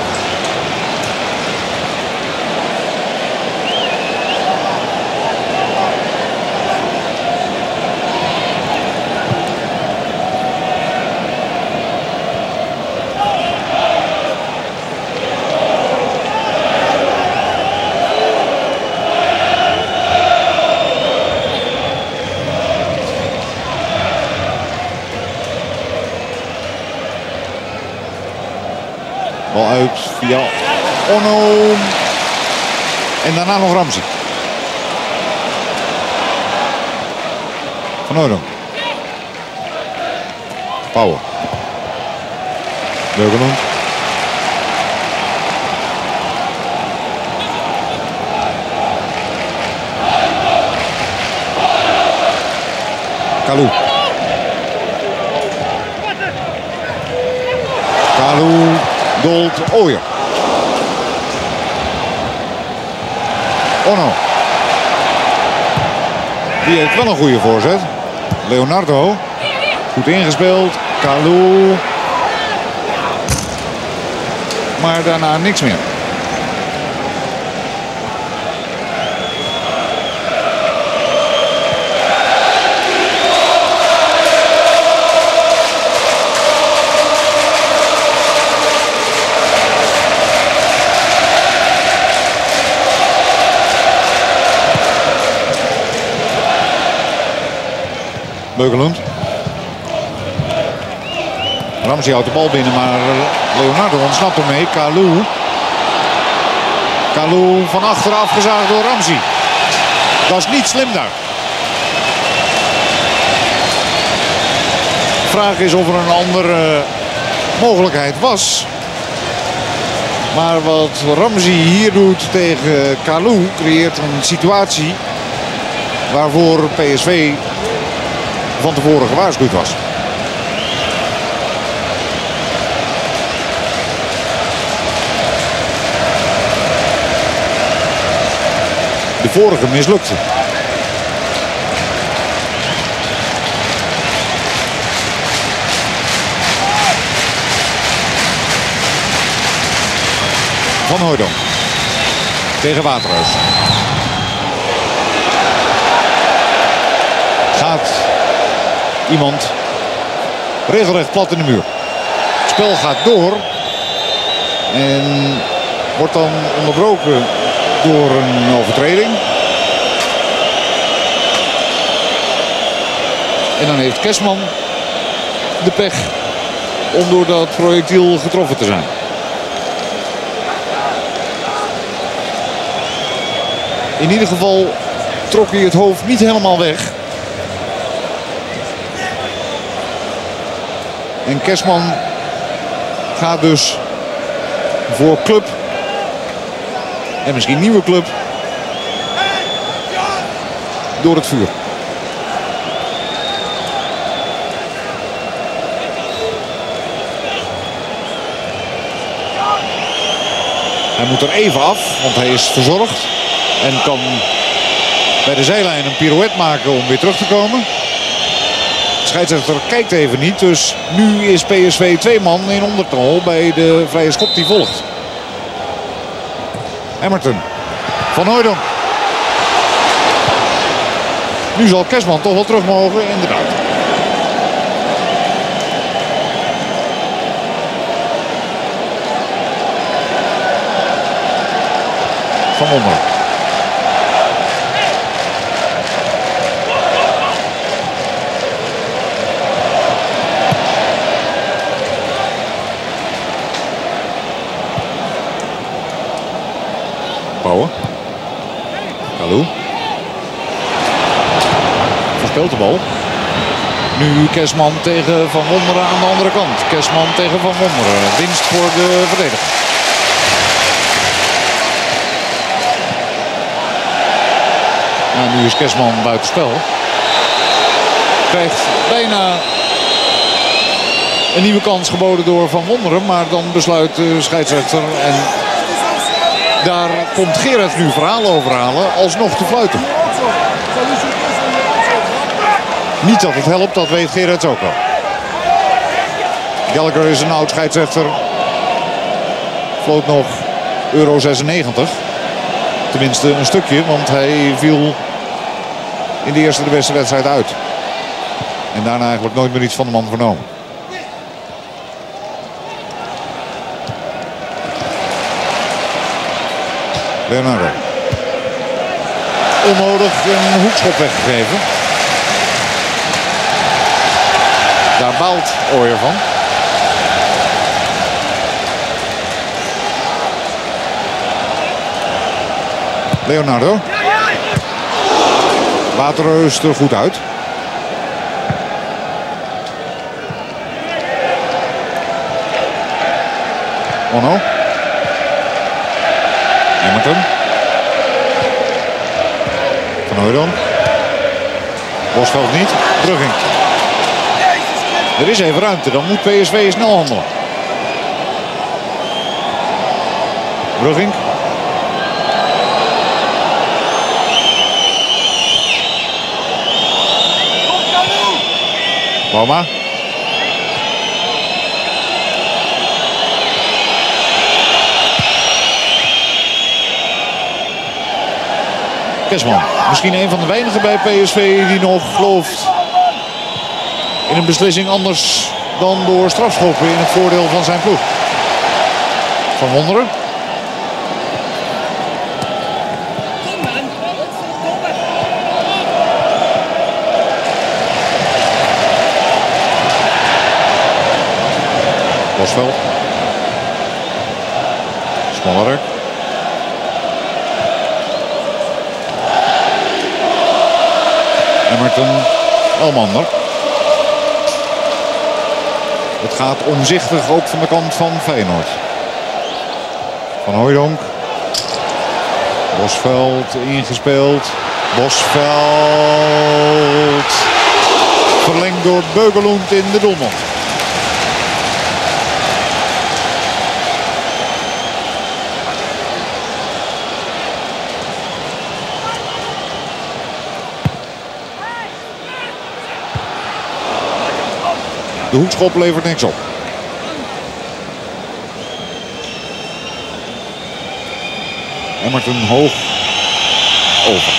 Bal uit via Onno. En daarna nog Ramsey. Van Hooijdonk. Pauwen. Beukelund. Kalou. Kalou. Dolt Ooyer. Onno. Die heeft wel een goede voorzet. Leonardo. Goed ingespeeld. Kalou. Maar daarna niks meer. Beukelund. Ramsey houdt de bal binnen, maar Leonardo ontsnapt ermee. Kalou. Kalou van achter afgezaagd door Ramzi. Dat is niet slim daar. De vraag is of er een andere mogelijkheid was. Maar wat Ramzi hier doet tegen Kalou creëert een situatie waarvoor P S V van tevoren gewaarschuwd was. De vorige mislukte. Van Hooijdonk tegen Waterhuis. Gaat iemand regelrecht plat in de muur. Het spel gaat door. En wordt dan onderbroken door een overtreding. En dan heeft Kesman de pech om door dat projectiel getroffen te zijn. In ieder geval trok hij het hoofd niet helemaal weg. En Kesman gaat dus voor club. En misschien nieuwe club. Door het vuur. Hij moet er even af, want hij is verzorgd. En kan bij de zijlijn een pirouette maken om weer terug te komen. De scheidsrechter kijkt even niet. Dus nu is P S V twee man in ondertal bij de vrije schop die volgt. Emmerton. Van Hooijdonk. Nu zal Kesman toch wel terug mogen, inderdaad. Van Wonderen. Bouwen. Kalou. Verspeelt de bal. Nu Kesman tegen Van Wonderen aan de andere kant. Kesman tegen Van Wonderen. Winst voor de verdediger. Nou, nu is Kesman buitenspel. Krijgt bijna een nieuwe kans geboden door Van Wonderen. Maar dan besluit de scheidsrechter en daar komt Gerrits nu verhaal over halen, alsnog te fluiten. Niet dat het helpt, dat weet Gerrits ook wel. Gallagher is een oud scheidsrechter. Floot nog euro zesennegentig. Tenminste een stukje, want hij viel in de eerste de beste wedstrijd uit. En daarna eigenlijk nooit meer iets van de man vernomen. Leonardo. Onnodig een hoekschop weggegeven. Daar baalt Ooyer van. Leonardo. Waterhuis er goed uit. Ono. Emmerton. Van Hooijdonk. Bosveld niet. Brugging. Er is even ruimte. Dan moet P S V snel handelen. Brugging. Boma. Kesman. Misschien een van de weinigen bij P S V die nog gelooft in een beslissing anders dan door strafschoppen in het voordeel van zijn ploeg. Van Wonderen. Bosveld. Smallerk. Emerton Elmander. Het gaat omzichtig ook van de kant van Feyenoord. Van Hooijdonk. Bosveld ingespeeld. Bosveld. Verlengd door Beugelund in de doelmond. De hoekschop levert niks op. Emerton hoog over.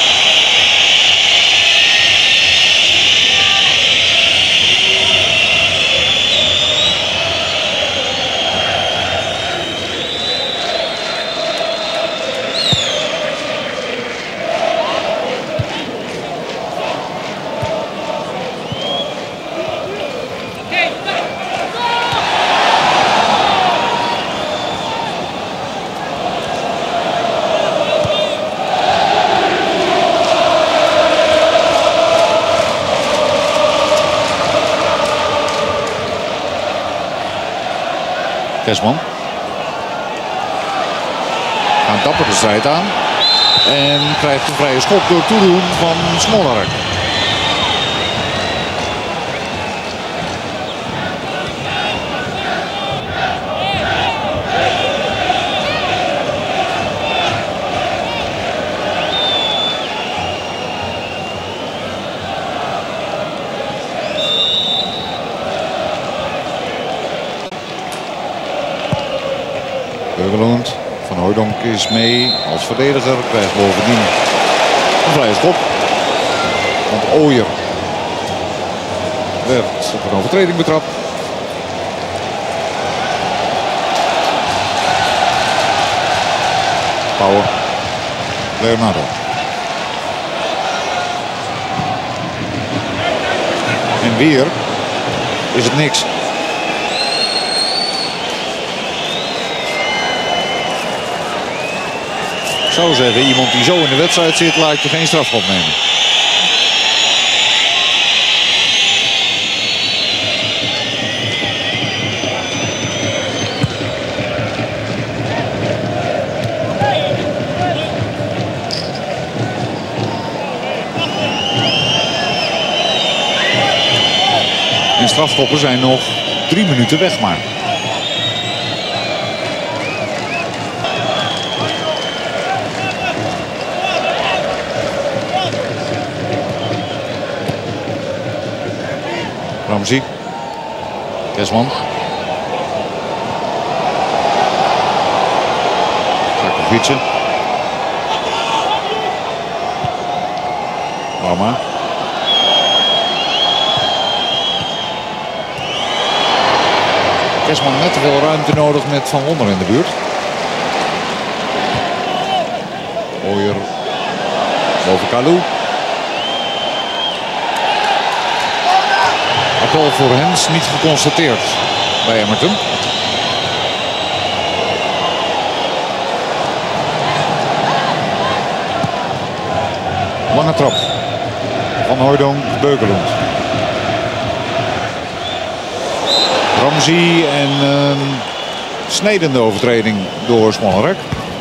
Kesman. Gaat dapper de strijd aan. En krijgt een vrije schop door toedoen van Smolarek. Beugelund. Van Hooijdonk is mee als verdediger. Krijgt bovendien een vrije schop. Want Ooyer werd op een overtreding betrapt. Power. Leonardo. En weer is het niks. Ik zou zeggen, iemand die zo in de wedstrijd zit, laat je geen strafschop nemen. En strafschoppen zijn nog drie minuten weg maar. Ramsey. Kesman. Rakovice. Lama. Kesman net te veel ruimte nodig met Van Wonder in de buurt. Ooyer boven Kalou. Appel voor Hens niet geconstateerd bij Emerton. Lange trap van Hooijdonk, Beugelund. Ramsey en een snedende overtreding door Smolarek.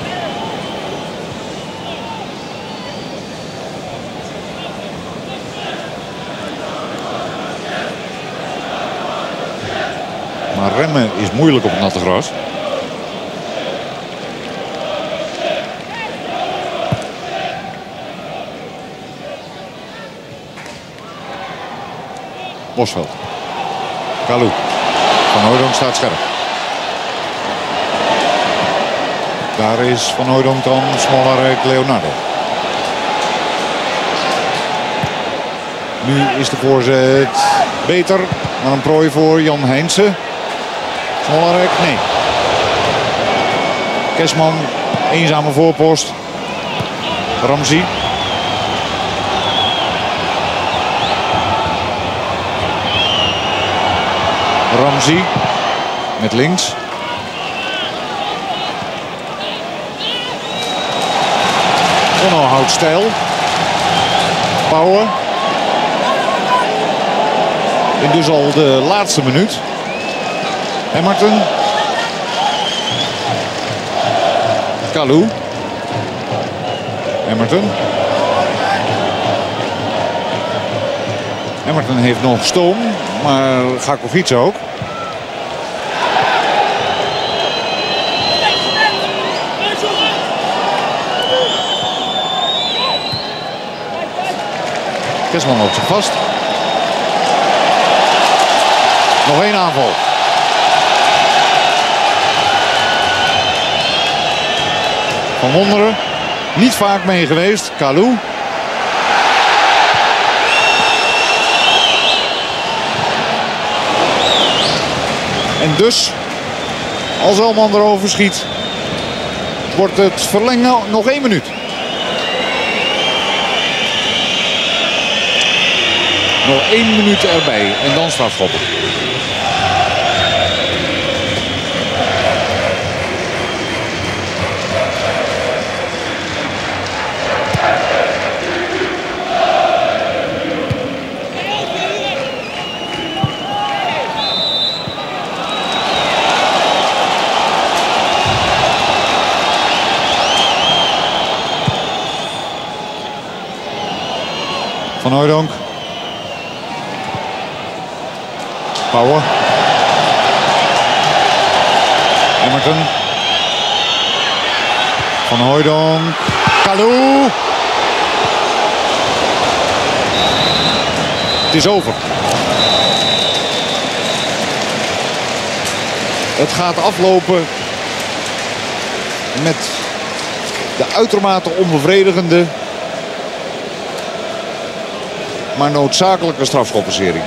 Maar remmen is moeilijk op het natte gras. Bosveld. Kalou. Van Hooijdonk staat scherp. Daar is Van Hooijdonk dan Smolarek, Leonardo. Nu is de voorzet beter. Maar een prooi voor Jan Heijnse. Smolarek, nee. Kesman, eenzame voorpost. Ramsey. Ramsey met links. Onno houdt stijl. Power. In dus al de laatste minuut. Emerton. Kalou. Emerton. Emerton heeft nog stoom, maar Gakovic ook. Kesman loopt zich vast. Nog één aanval. Van Wonderen. Niet vaak mee geweest. Kalou. En dus, als Elman erover schiet, wordt het verlengen nog één minuut. Nog één minuut erbij en dan strafschoppen. Van Hooijdonk. Power. Emerton. Van Hooijdonk. Kalou. Het is over. Het gaat aflopen met de uitermate onbevredigende, maar noodzakelijke strafschoppenserie.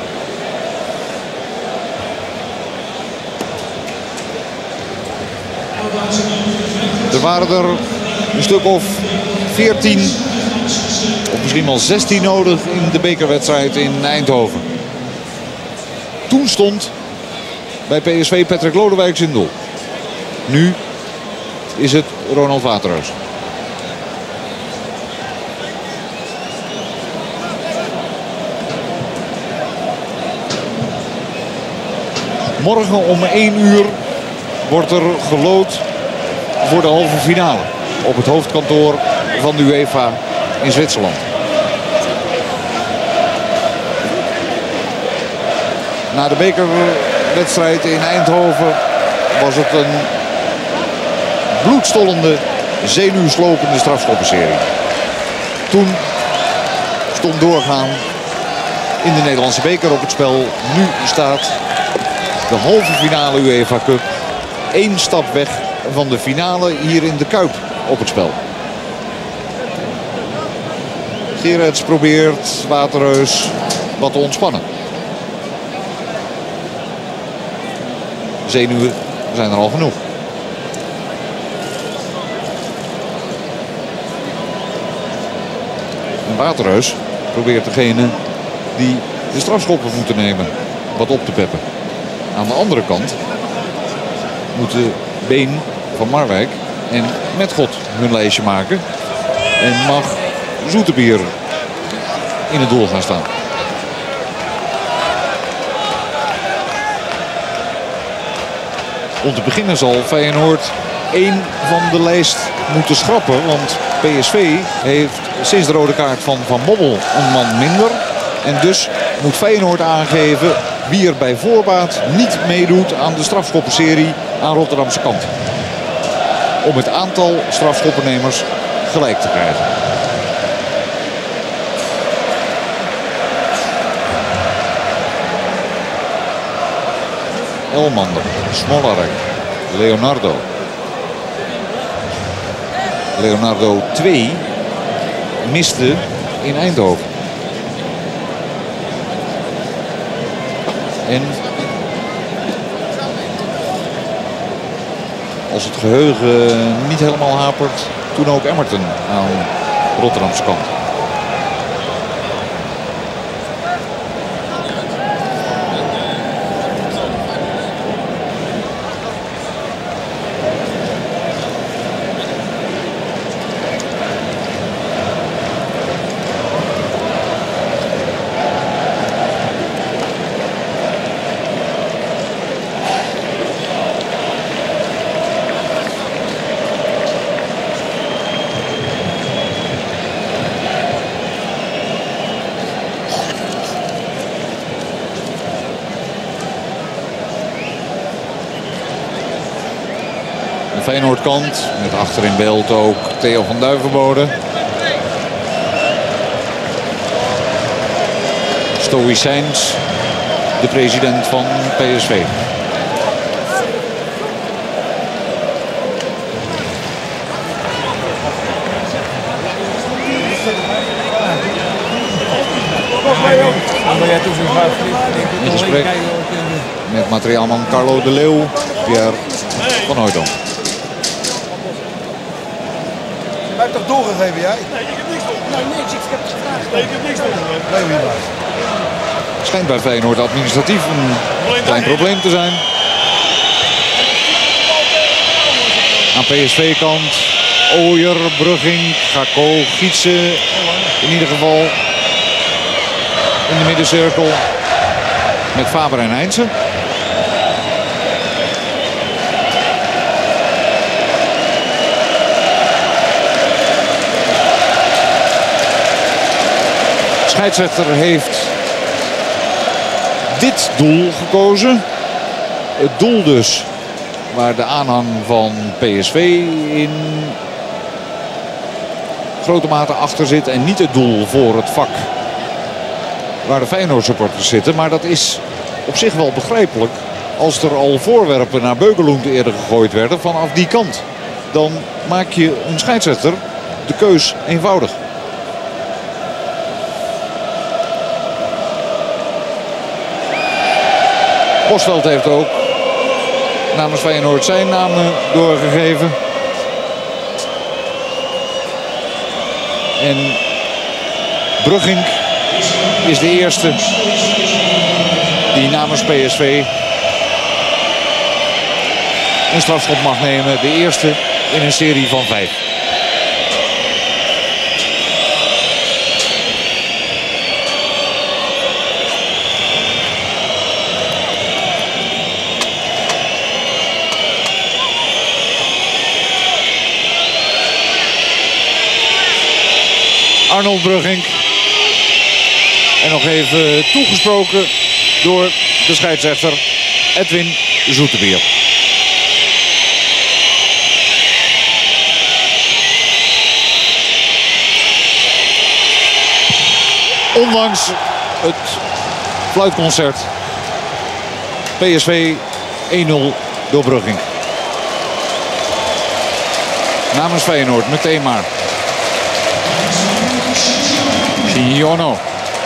Er waren er een stuk of veertien of misschien wel zestien nodig in de bekerwedstrijd in Eindhoven. Toen stond bij P S V Patrick Lodewijks in doel. Nu is het Ronald Waterhuis. Morgen om één uur wordt er geloot voor de halve finale op het hoofdkantoor van de UEFA in Zwitserland. Na de bekerwedstrijd in Eindhoven was het een bloedstollende, zenuwslopende strafschoppenserie. Toen stond doorgaan in de Nederlandse beker op het spel. Nu staat de halve finale UEFA Cup één stap weg van de finale hier in de Kuip op het spel. Gerrits probeert Waterhuis wat te ontspannen. Zenuwen zijn er al genoeg. En Waterhuis probeert degene die de strafschoppen moeten nemen wat op te peppen. Aan de andere kant moeten Been, Van Marwijk en Metgod hun lijstje maken. En mag Zoetebier in het doel gaan staan. Om te beginnen zal Feyenoord één van de lijst moeten schrappen. Want P S V heeft sinds de rode kaart van Van Bommel een man minder. En dus moet Feyenoord aangeven wie er bij voorbaat niet meedoet aan de strafschoppenserie aan Rotterdamse kant. Om het aantal strafschoppennemers gelijk te krijgen. Elmander, Smolarek, Leonardo. Leonardo twee miste in Eindhoven. En als het geheugen niet helemaal hapert, toen ook Emerton aan Rotterdamse kant. Feyenoordkant met achter in beeld ook Theo van Duivenbode. Stoïcijns, de president van P S V. In gesprek met materiaalman Carlo de Leeuw, Pierre van Hooijdonk. Je hebt toch doorgegeven, jij? Nee, ik heb niks door. Nee, niks. Ik heb het gevraagd. Nee, ik heb niks door. Nee, wie maar. Schijnt bij Feyenoord administratief een klein probleem te zijn. Aan P S V-kant Ooyer, Brugging, Gakko, Gietsen in ieder geval in de middencirkel met Faber en Heinze. De scheidsrechter heeft dit doel gekozen. Het doel dus waar de aanhang van P S V in grote mate achter zit. En niet het doel voor het vak waar de Feyenoord supporters zitten. Maar dat is op zich wel begrijpelijk als er al voorwerpen naar Beugelund eerder gegooid werden vanaf die kant. Dan maak je een scheidsrechter de keus eenvoudig. Bosveld heeft ook namens Feyenoord zijn namen doorgegeven. En Brugging is de eerste die namens P S V een strafschop mag nemen. De eerste in een serie van vijf. Arnold Brugging. En nog even toegesproken door de scheidsrechter Edwin Zoetebier. Ondanks het fluitconcert P S V één nul door Brugging. Namens Feyenoord meteen maar. Giono.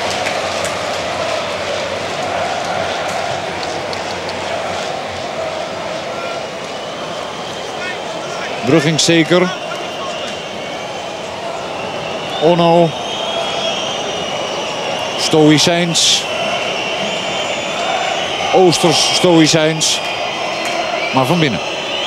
Brugging zeker. Ono. Stoïcijns. Oosters Stoïcijns. Maar van binnen.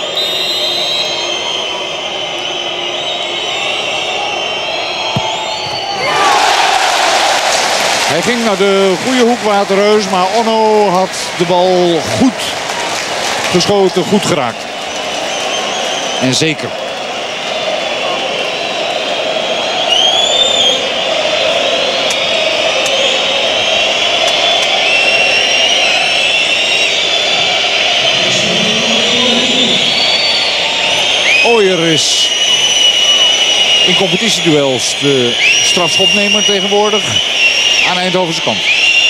Hij ging naar de goede hoek Waterreus, maar Ono had de bal goed geschoten, goed geraakt. En zeker. Ooyer is in competitieduels de strafschopnemer tegenwoordig aan Eindhovense kant.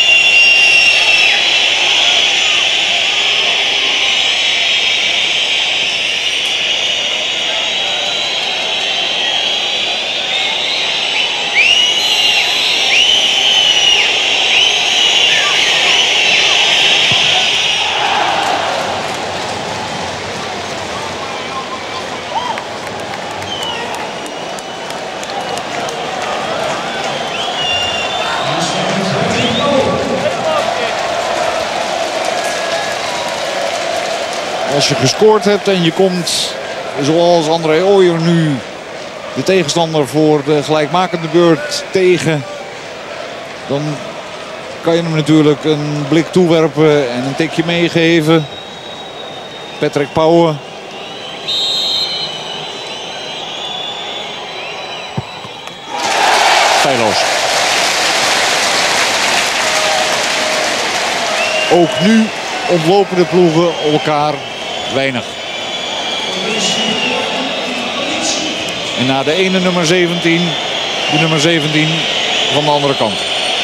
Als je gescoord hebt en je komt, zoals André Ooyer nu, de tegenstander voor de gelijkmakende beurt tegen, dan kan je hem natuurlijk een blik toewerpen en een tikje meegeven. Patrick Pauwen. Feilloos. Ook nu ontlopen de ploegen elkaar weinig. En na de ene nummer zeventien, de nummer zeventien van de andere kant.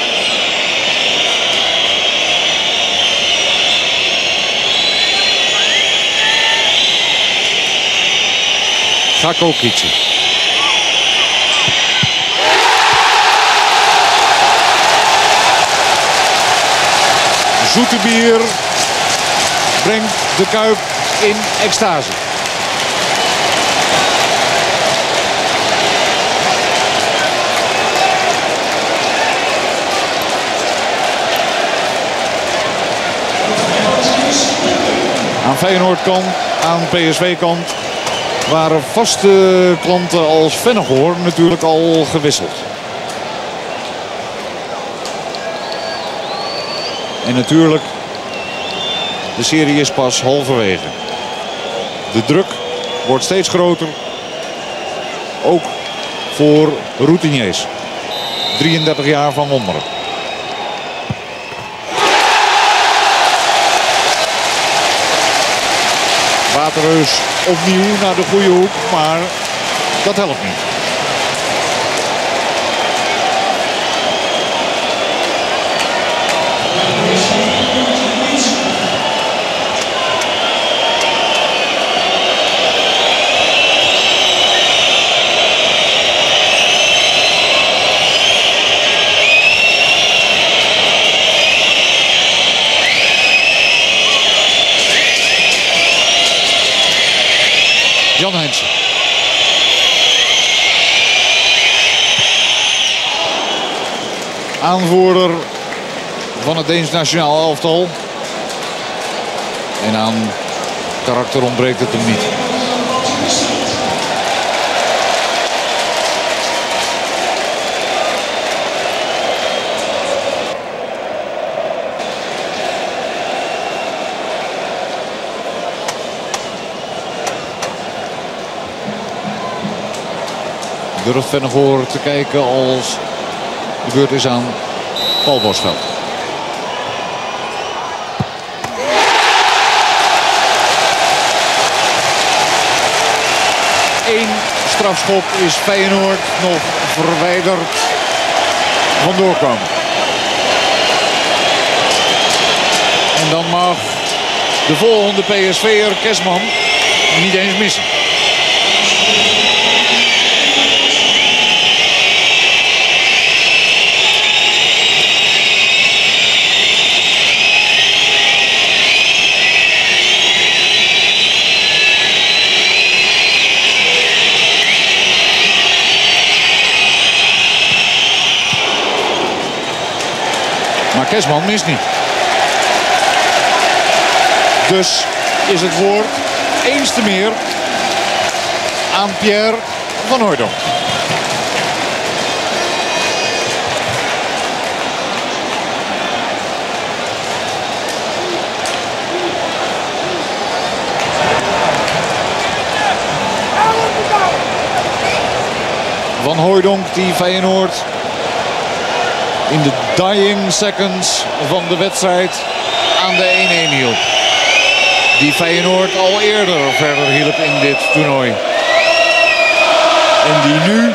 Gakko Kietse. Zoetebier brengt de Kuip in extase. Aan Feyenoord kant, aan P S V kant waren vaste klanten als Vennegoor natuurlijk al gewisseld. En natuurlijk, de serie is pas halverwege. De druk wordt steeds groter. Ook voor routiniers. drieëndertig jaar van Wonderen. Waterreus opnieuw naar de goede hoek, maar dat helpt niet. Jan Heinsen. Aanvoerder van het Deens nationaal elftal. En aan karakter ontbreekt het hem niet. Durft Vennegoor te kijken als de beurt is aan Paul Bosveld. Eén strafschop is Feyenoord nog verwijderd van doorkomen. En dan mag de volgende P S V'er Kesman niet eens missen. Maar Kesman mist niet. Dus is het woord eens te meer aan Pierre van Hooijdonk. Van Hooijdonk die Feyenoord in de dying seconds van de wedstrijd aan de één-één hielp. Die Feyenoord al eerder verder hielp in dit toernooi. En die nu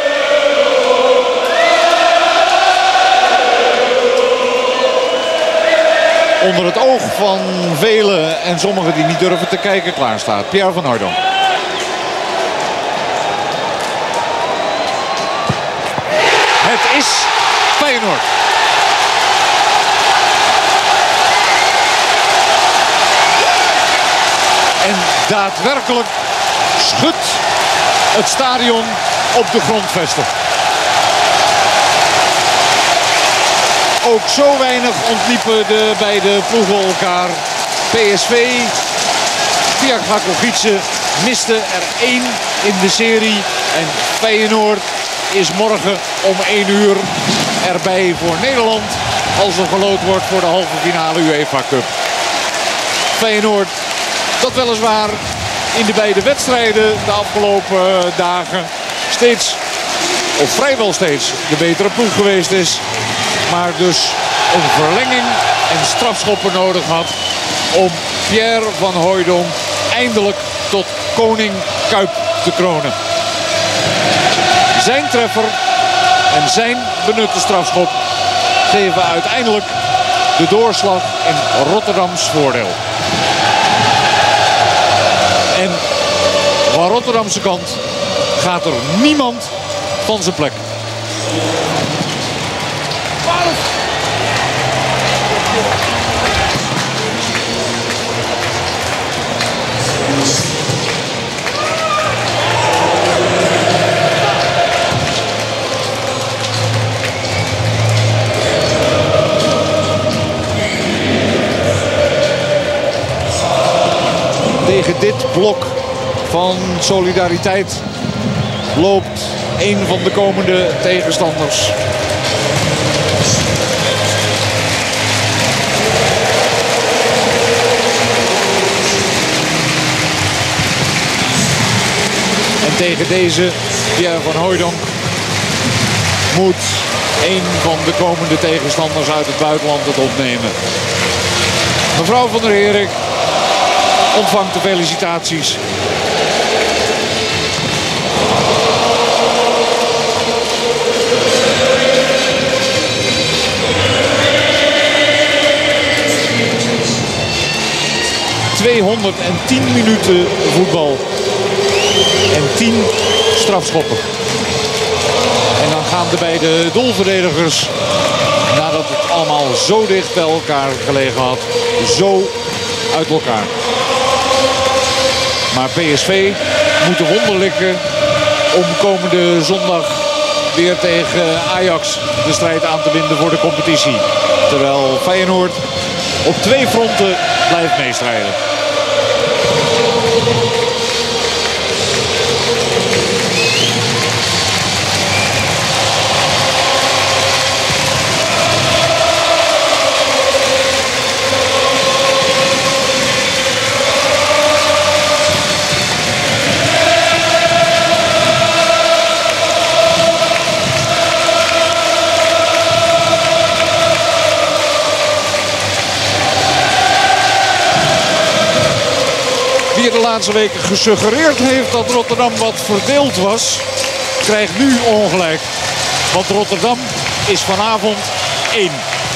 onder het oog van velen en sommigen die niet durven te kijken klaar staat. Pierre van Hooijdonk. Het is Feyenoord. En daadwerkelijk schudt het stadion op de grondvesten. Ook zo weinig ontliepen de beide ploegen elkaar. P S V, via Gakko Kietse, miste er één in de serie. En Feyenoord is morgen om één uur erbij voor Nederland. Als er geloot wordt voor de halve finale UEFA Cup. Feyenoord dat weliswaar in de beide wedstrijden de afgelopen dagen steeds, of vrijwel steeds, de betere ploeg geweest is. Maar dus een verlenging en strafschoppen nodig had om Pierre van Hooijdonk eindelijk tot koning Kuip te kronen. Zijn treffer en zijn benutte strafschop geven uiteindelijk de doorslag in Rotterdams voordeel. En van Rotterdamse kant gaat er niemand van zijn plek. Tegen dit blok van solidariteit loopt een van de komende tegenstanders. En tegen deze Pierre van Hooijdonk moet een van de komende tegenstanders uit het buitenland het opnemen. Mevrouw van der Herik ontvangt de felicitaties. tweehonderdtien minuten voetbal en tien strafschoppen. En dan gaan de beide doelverdedigers, nadat het allemaal zo dicht bij elkaar gelegen had, zo uit elkaar. Maar P S V moet de wonder likken om komende zondag weer tegen Ajax de strijd aan te winnen voor de competitie. Terwijl Feyenoord op twee fronten blijft meestrijden. Wie de laatste weken gesuggereerd heeft dat Rotterdam wat verdeeld was, krijgt nu ongelijk. Want Rotterdam is vanavond één.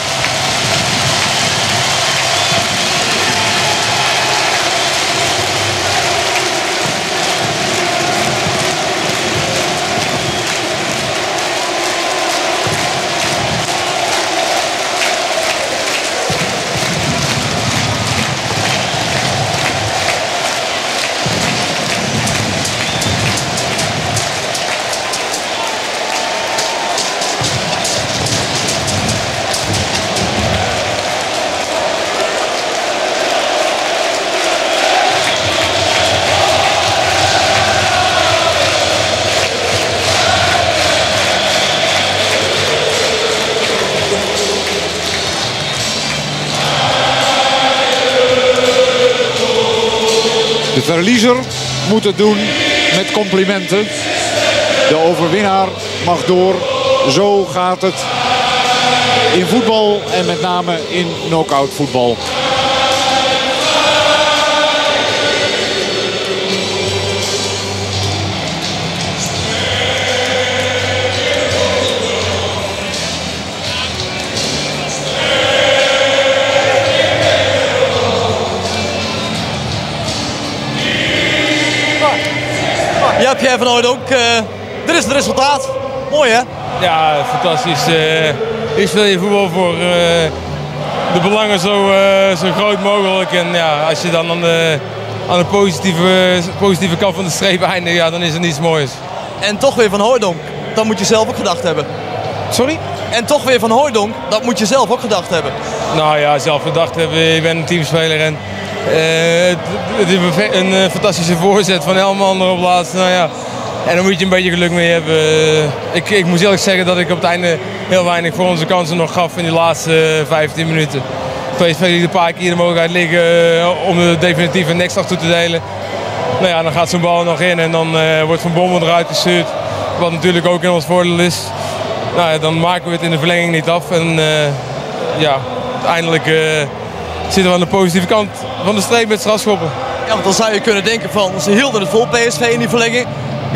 De verliezer moet het doen met complimenten. De overwinnaar mag door. Zo gaat het in voetbal en met name in knock-out voetbal. Ja, Pierre van Hooijdonk, uh, dit is het resultaat. Mooi hè? Ja, fantastisch. Uh, hier speel je voetbal voor uh, de belangen zo, uh, zo groot mogelijk. En ja, als je dan aan de, aan de positieve, positieve kant van de streep eindigt, ja, dan is er niets moois. En toch weer van Hooijdonk, dat moet je zelf ook gedacht hebben. Sorry? En toch weer van Hooijdonk, dat moet je zelf ook gedacht hebben. Nou ja, zelf gedacht hebben. Je bent een teamspeler en uh, het is een, een fantastische voorzet van Helman erop laatst. Nou ja, en dan moet je een beetje geluk mee hebben. Uh, ik, ik moet eerlijk zeggen dat ik op het einde heel weinig voor onze kansen nog gaf in die laatste uh, vijftien minuten. P S V liet een paar keer de mogelijkheid liggen uh, om de definitieve nekslag toe te delen. Nou ja, dan gaat zo'n bal nog in en dan uh, wordt Van Bommel eruit gestuurd. Wat natuurlijk ook in ons voordeel is. Nou ja, dan maken we het in de verlenging niet af. En uh, ja, uiteindelijk uh, zitten we aan de positieve kant van de streep met strafschoppen. Ja, want dan zou je kunnen denken van, ze hielden het vol P S V in die verlenging. Ja,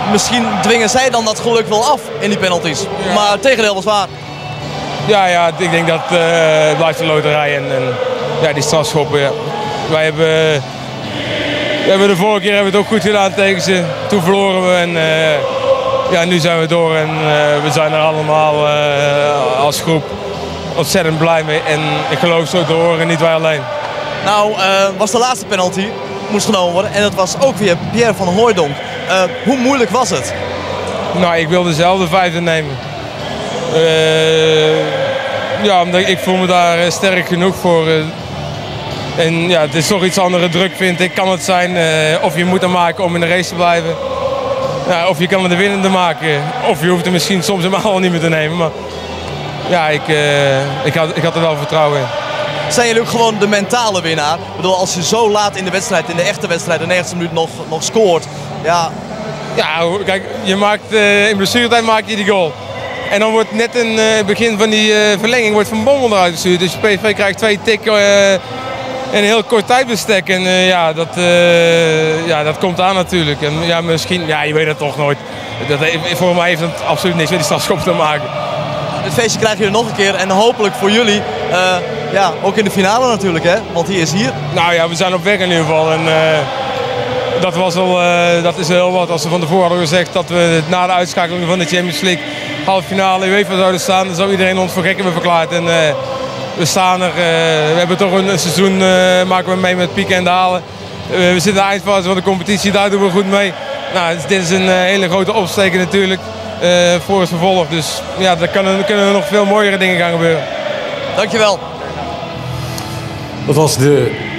misschien dwingen zij dan dat geluk wel af in die penalties. Ja. Maar het tegendeel was waar. Ja, ja, ik denk dat uh, het blijft een loterij en, en ja, die strafschoppen. Ja. Wij hebben, we hebben de vorige keer hebben we het ook goed gedaan tegen ze. Toen verloren we en uh, ja, nu zijn we door en uh, we zijn er allemaal uh, als groep ontzettend blij mee. En ik geloof zo te horen, niet wij alleen. Nou, uh, was de laatste penalty, moest genomen worden en dat was ook weer Pierre van Hooijdonk. Uh, hoe moeilijk was het? Nou, ik wilde zelf de vijfde nemen. Uh, ja, omdat ik voel me daar sterk genoeg voor. Uh, en ja, het is toch iets andere druk, vind ik. Kan het zijn uh, of je moet hem maken om in de race te blijven. Ja, of je kan er de winnende maken. Of je hoeft hem misschien soms helemaal niet meer te nemen. Maar ja, ik, uh, ik, had, ik had er wel vertrouwen in. Zijn jullie ook gewoon de mentale winnaar? Ik bedoel, als je zo laat in de wedstrijd, in de echte wedstrijd, de negentigste minuut nog, nog scoort. Ja. Ja, kijk, je maakt, uh, in blessuretijd maak je die goal. En dan wordt net in het uh, begin van die uh, verlenging wordt Van Bommel eruit gestuurd. Dus P S V krijgt twee tikken uh, in een heel kort tijdbestek. En uh, ja, dat, uh, ja, dat komt aan natuurlijk. En ja, misschien, ja, je weet het toch nooit. Dat, voor mij heeft het absoluut niks met die strafschop te maken. Dit feestje krijgen jullie nog een keer en hopelijk voor jullie, uh, ja, ook in de finale natuurlijk, hè? Want die is hier. Nou ja, we zijn op weg in ieder geval. En, uh, dat, was al, uh, dat is heel wat. Als we van tevoren hadden gezegd dat we na de uitschakeling van de Champions League halve finale UEFA zouden staan, dan zou iedereen ons voor gek hebben verklaard. En, uh, we staan er, uh, we hebben toch een, een seizoen, uh, maken we mee met pieken en dalen. Uh, we zitten in de eindfase van de competitie, daar doen we goed mee. Nou, dus dit is een uh, hele grote opsteker natuurlijk uh, voor het vervolg. Dus ja, daar kunnen, kunnen er nog veel mooiere dingen gaan gebeuren. Dankjewel. Dat was de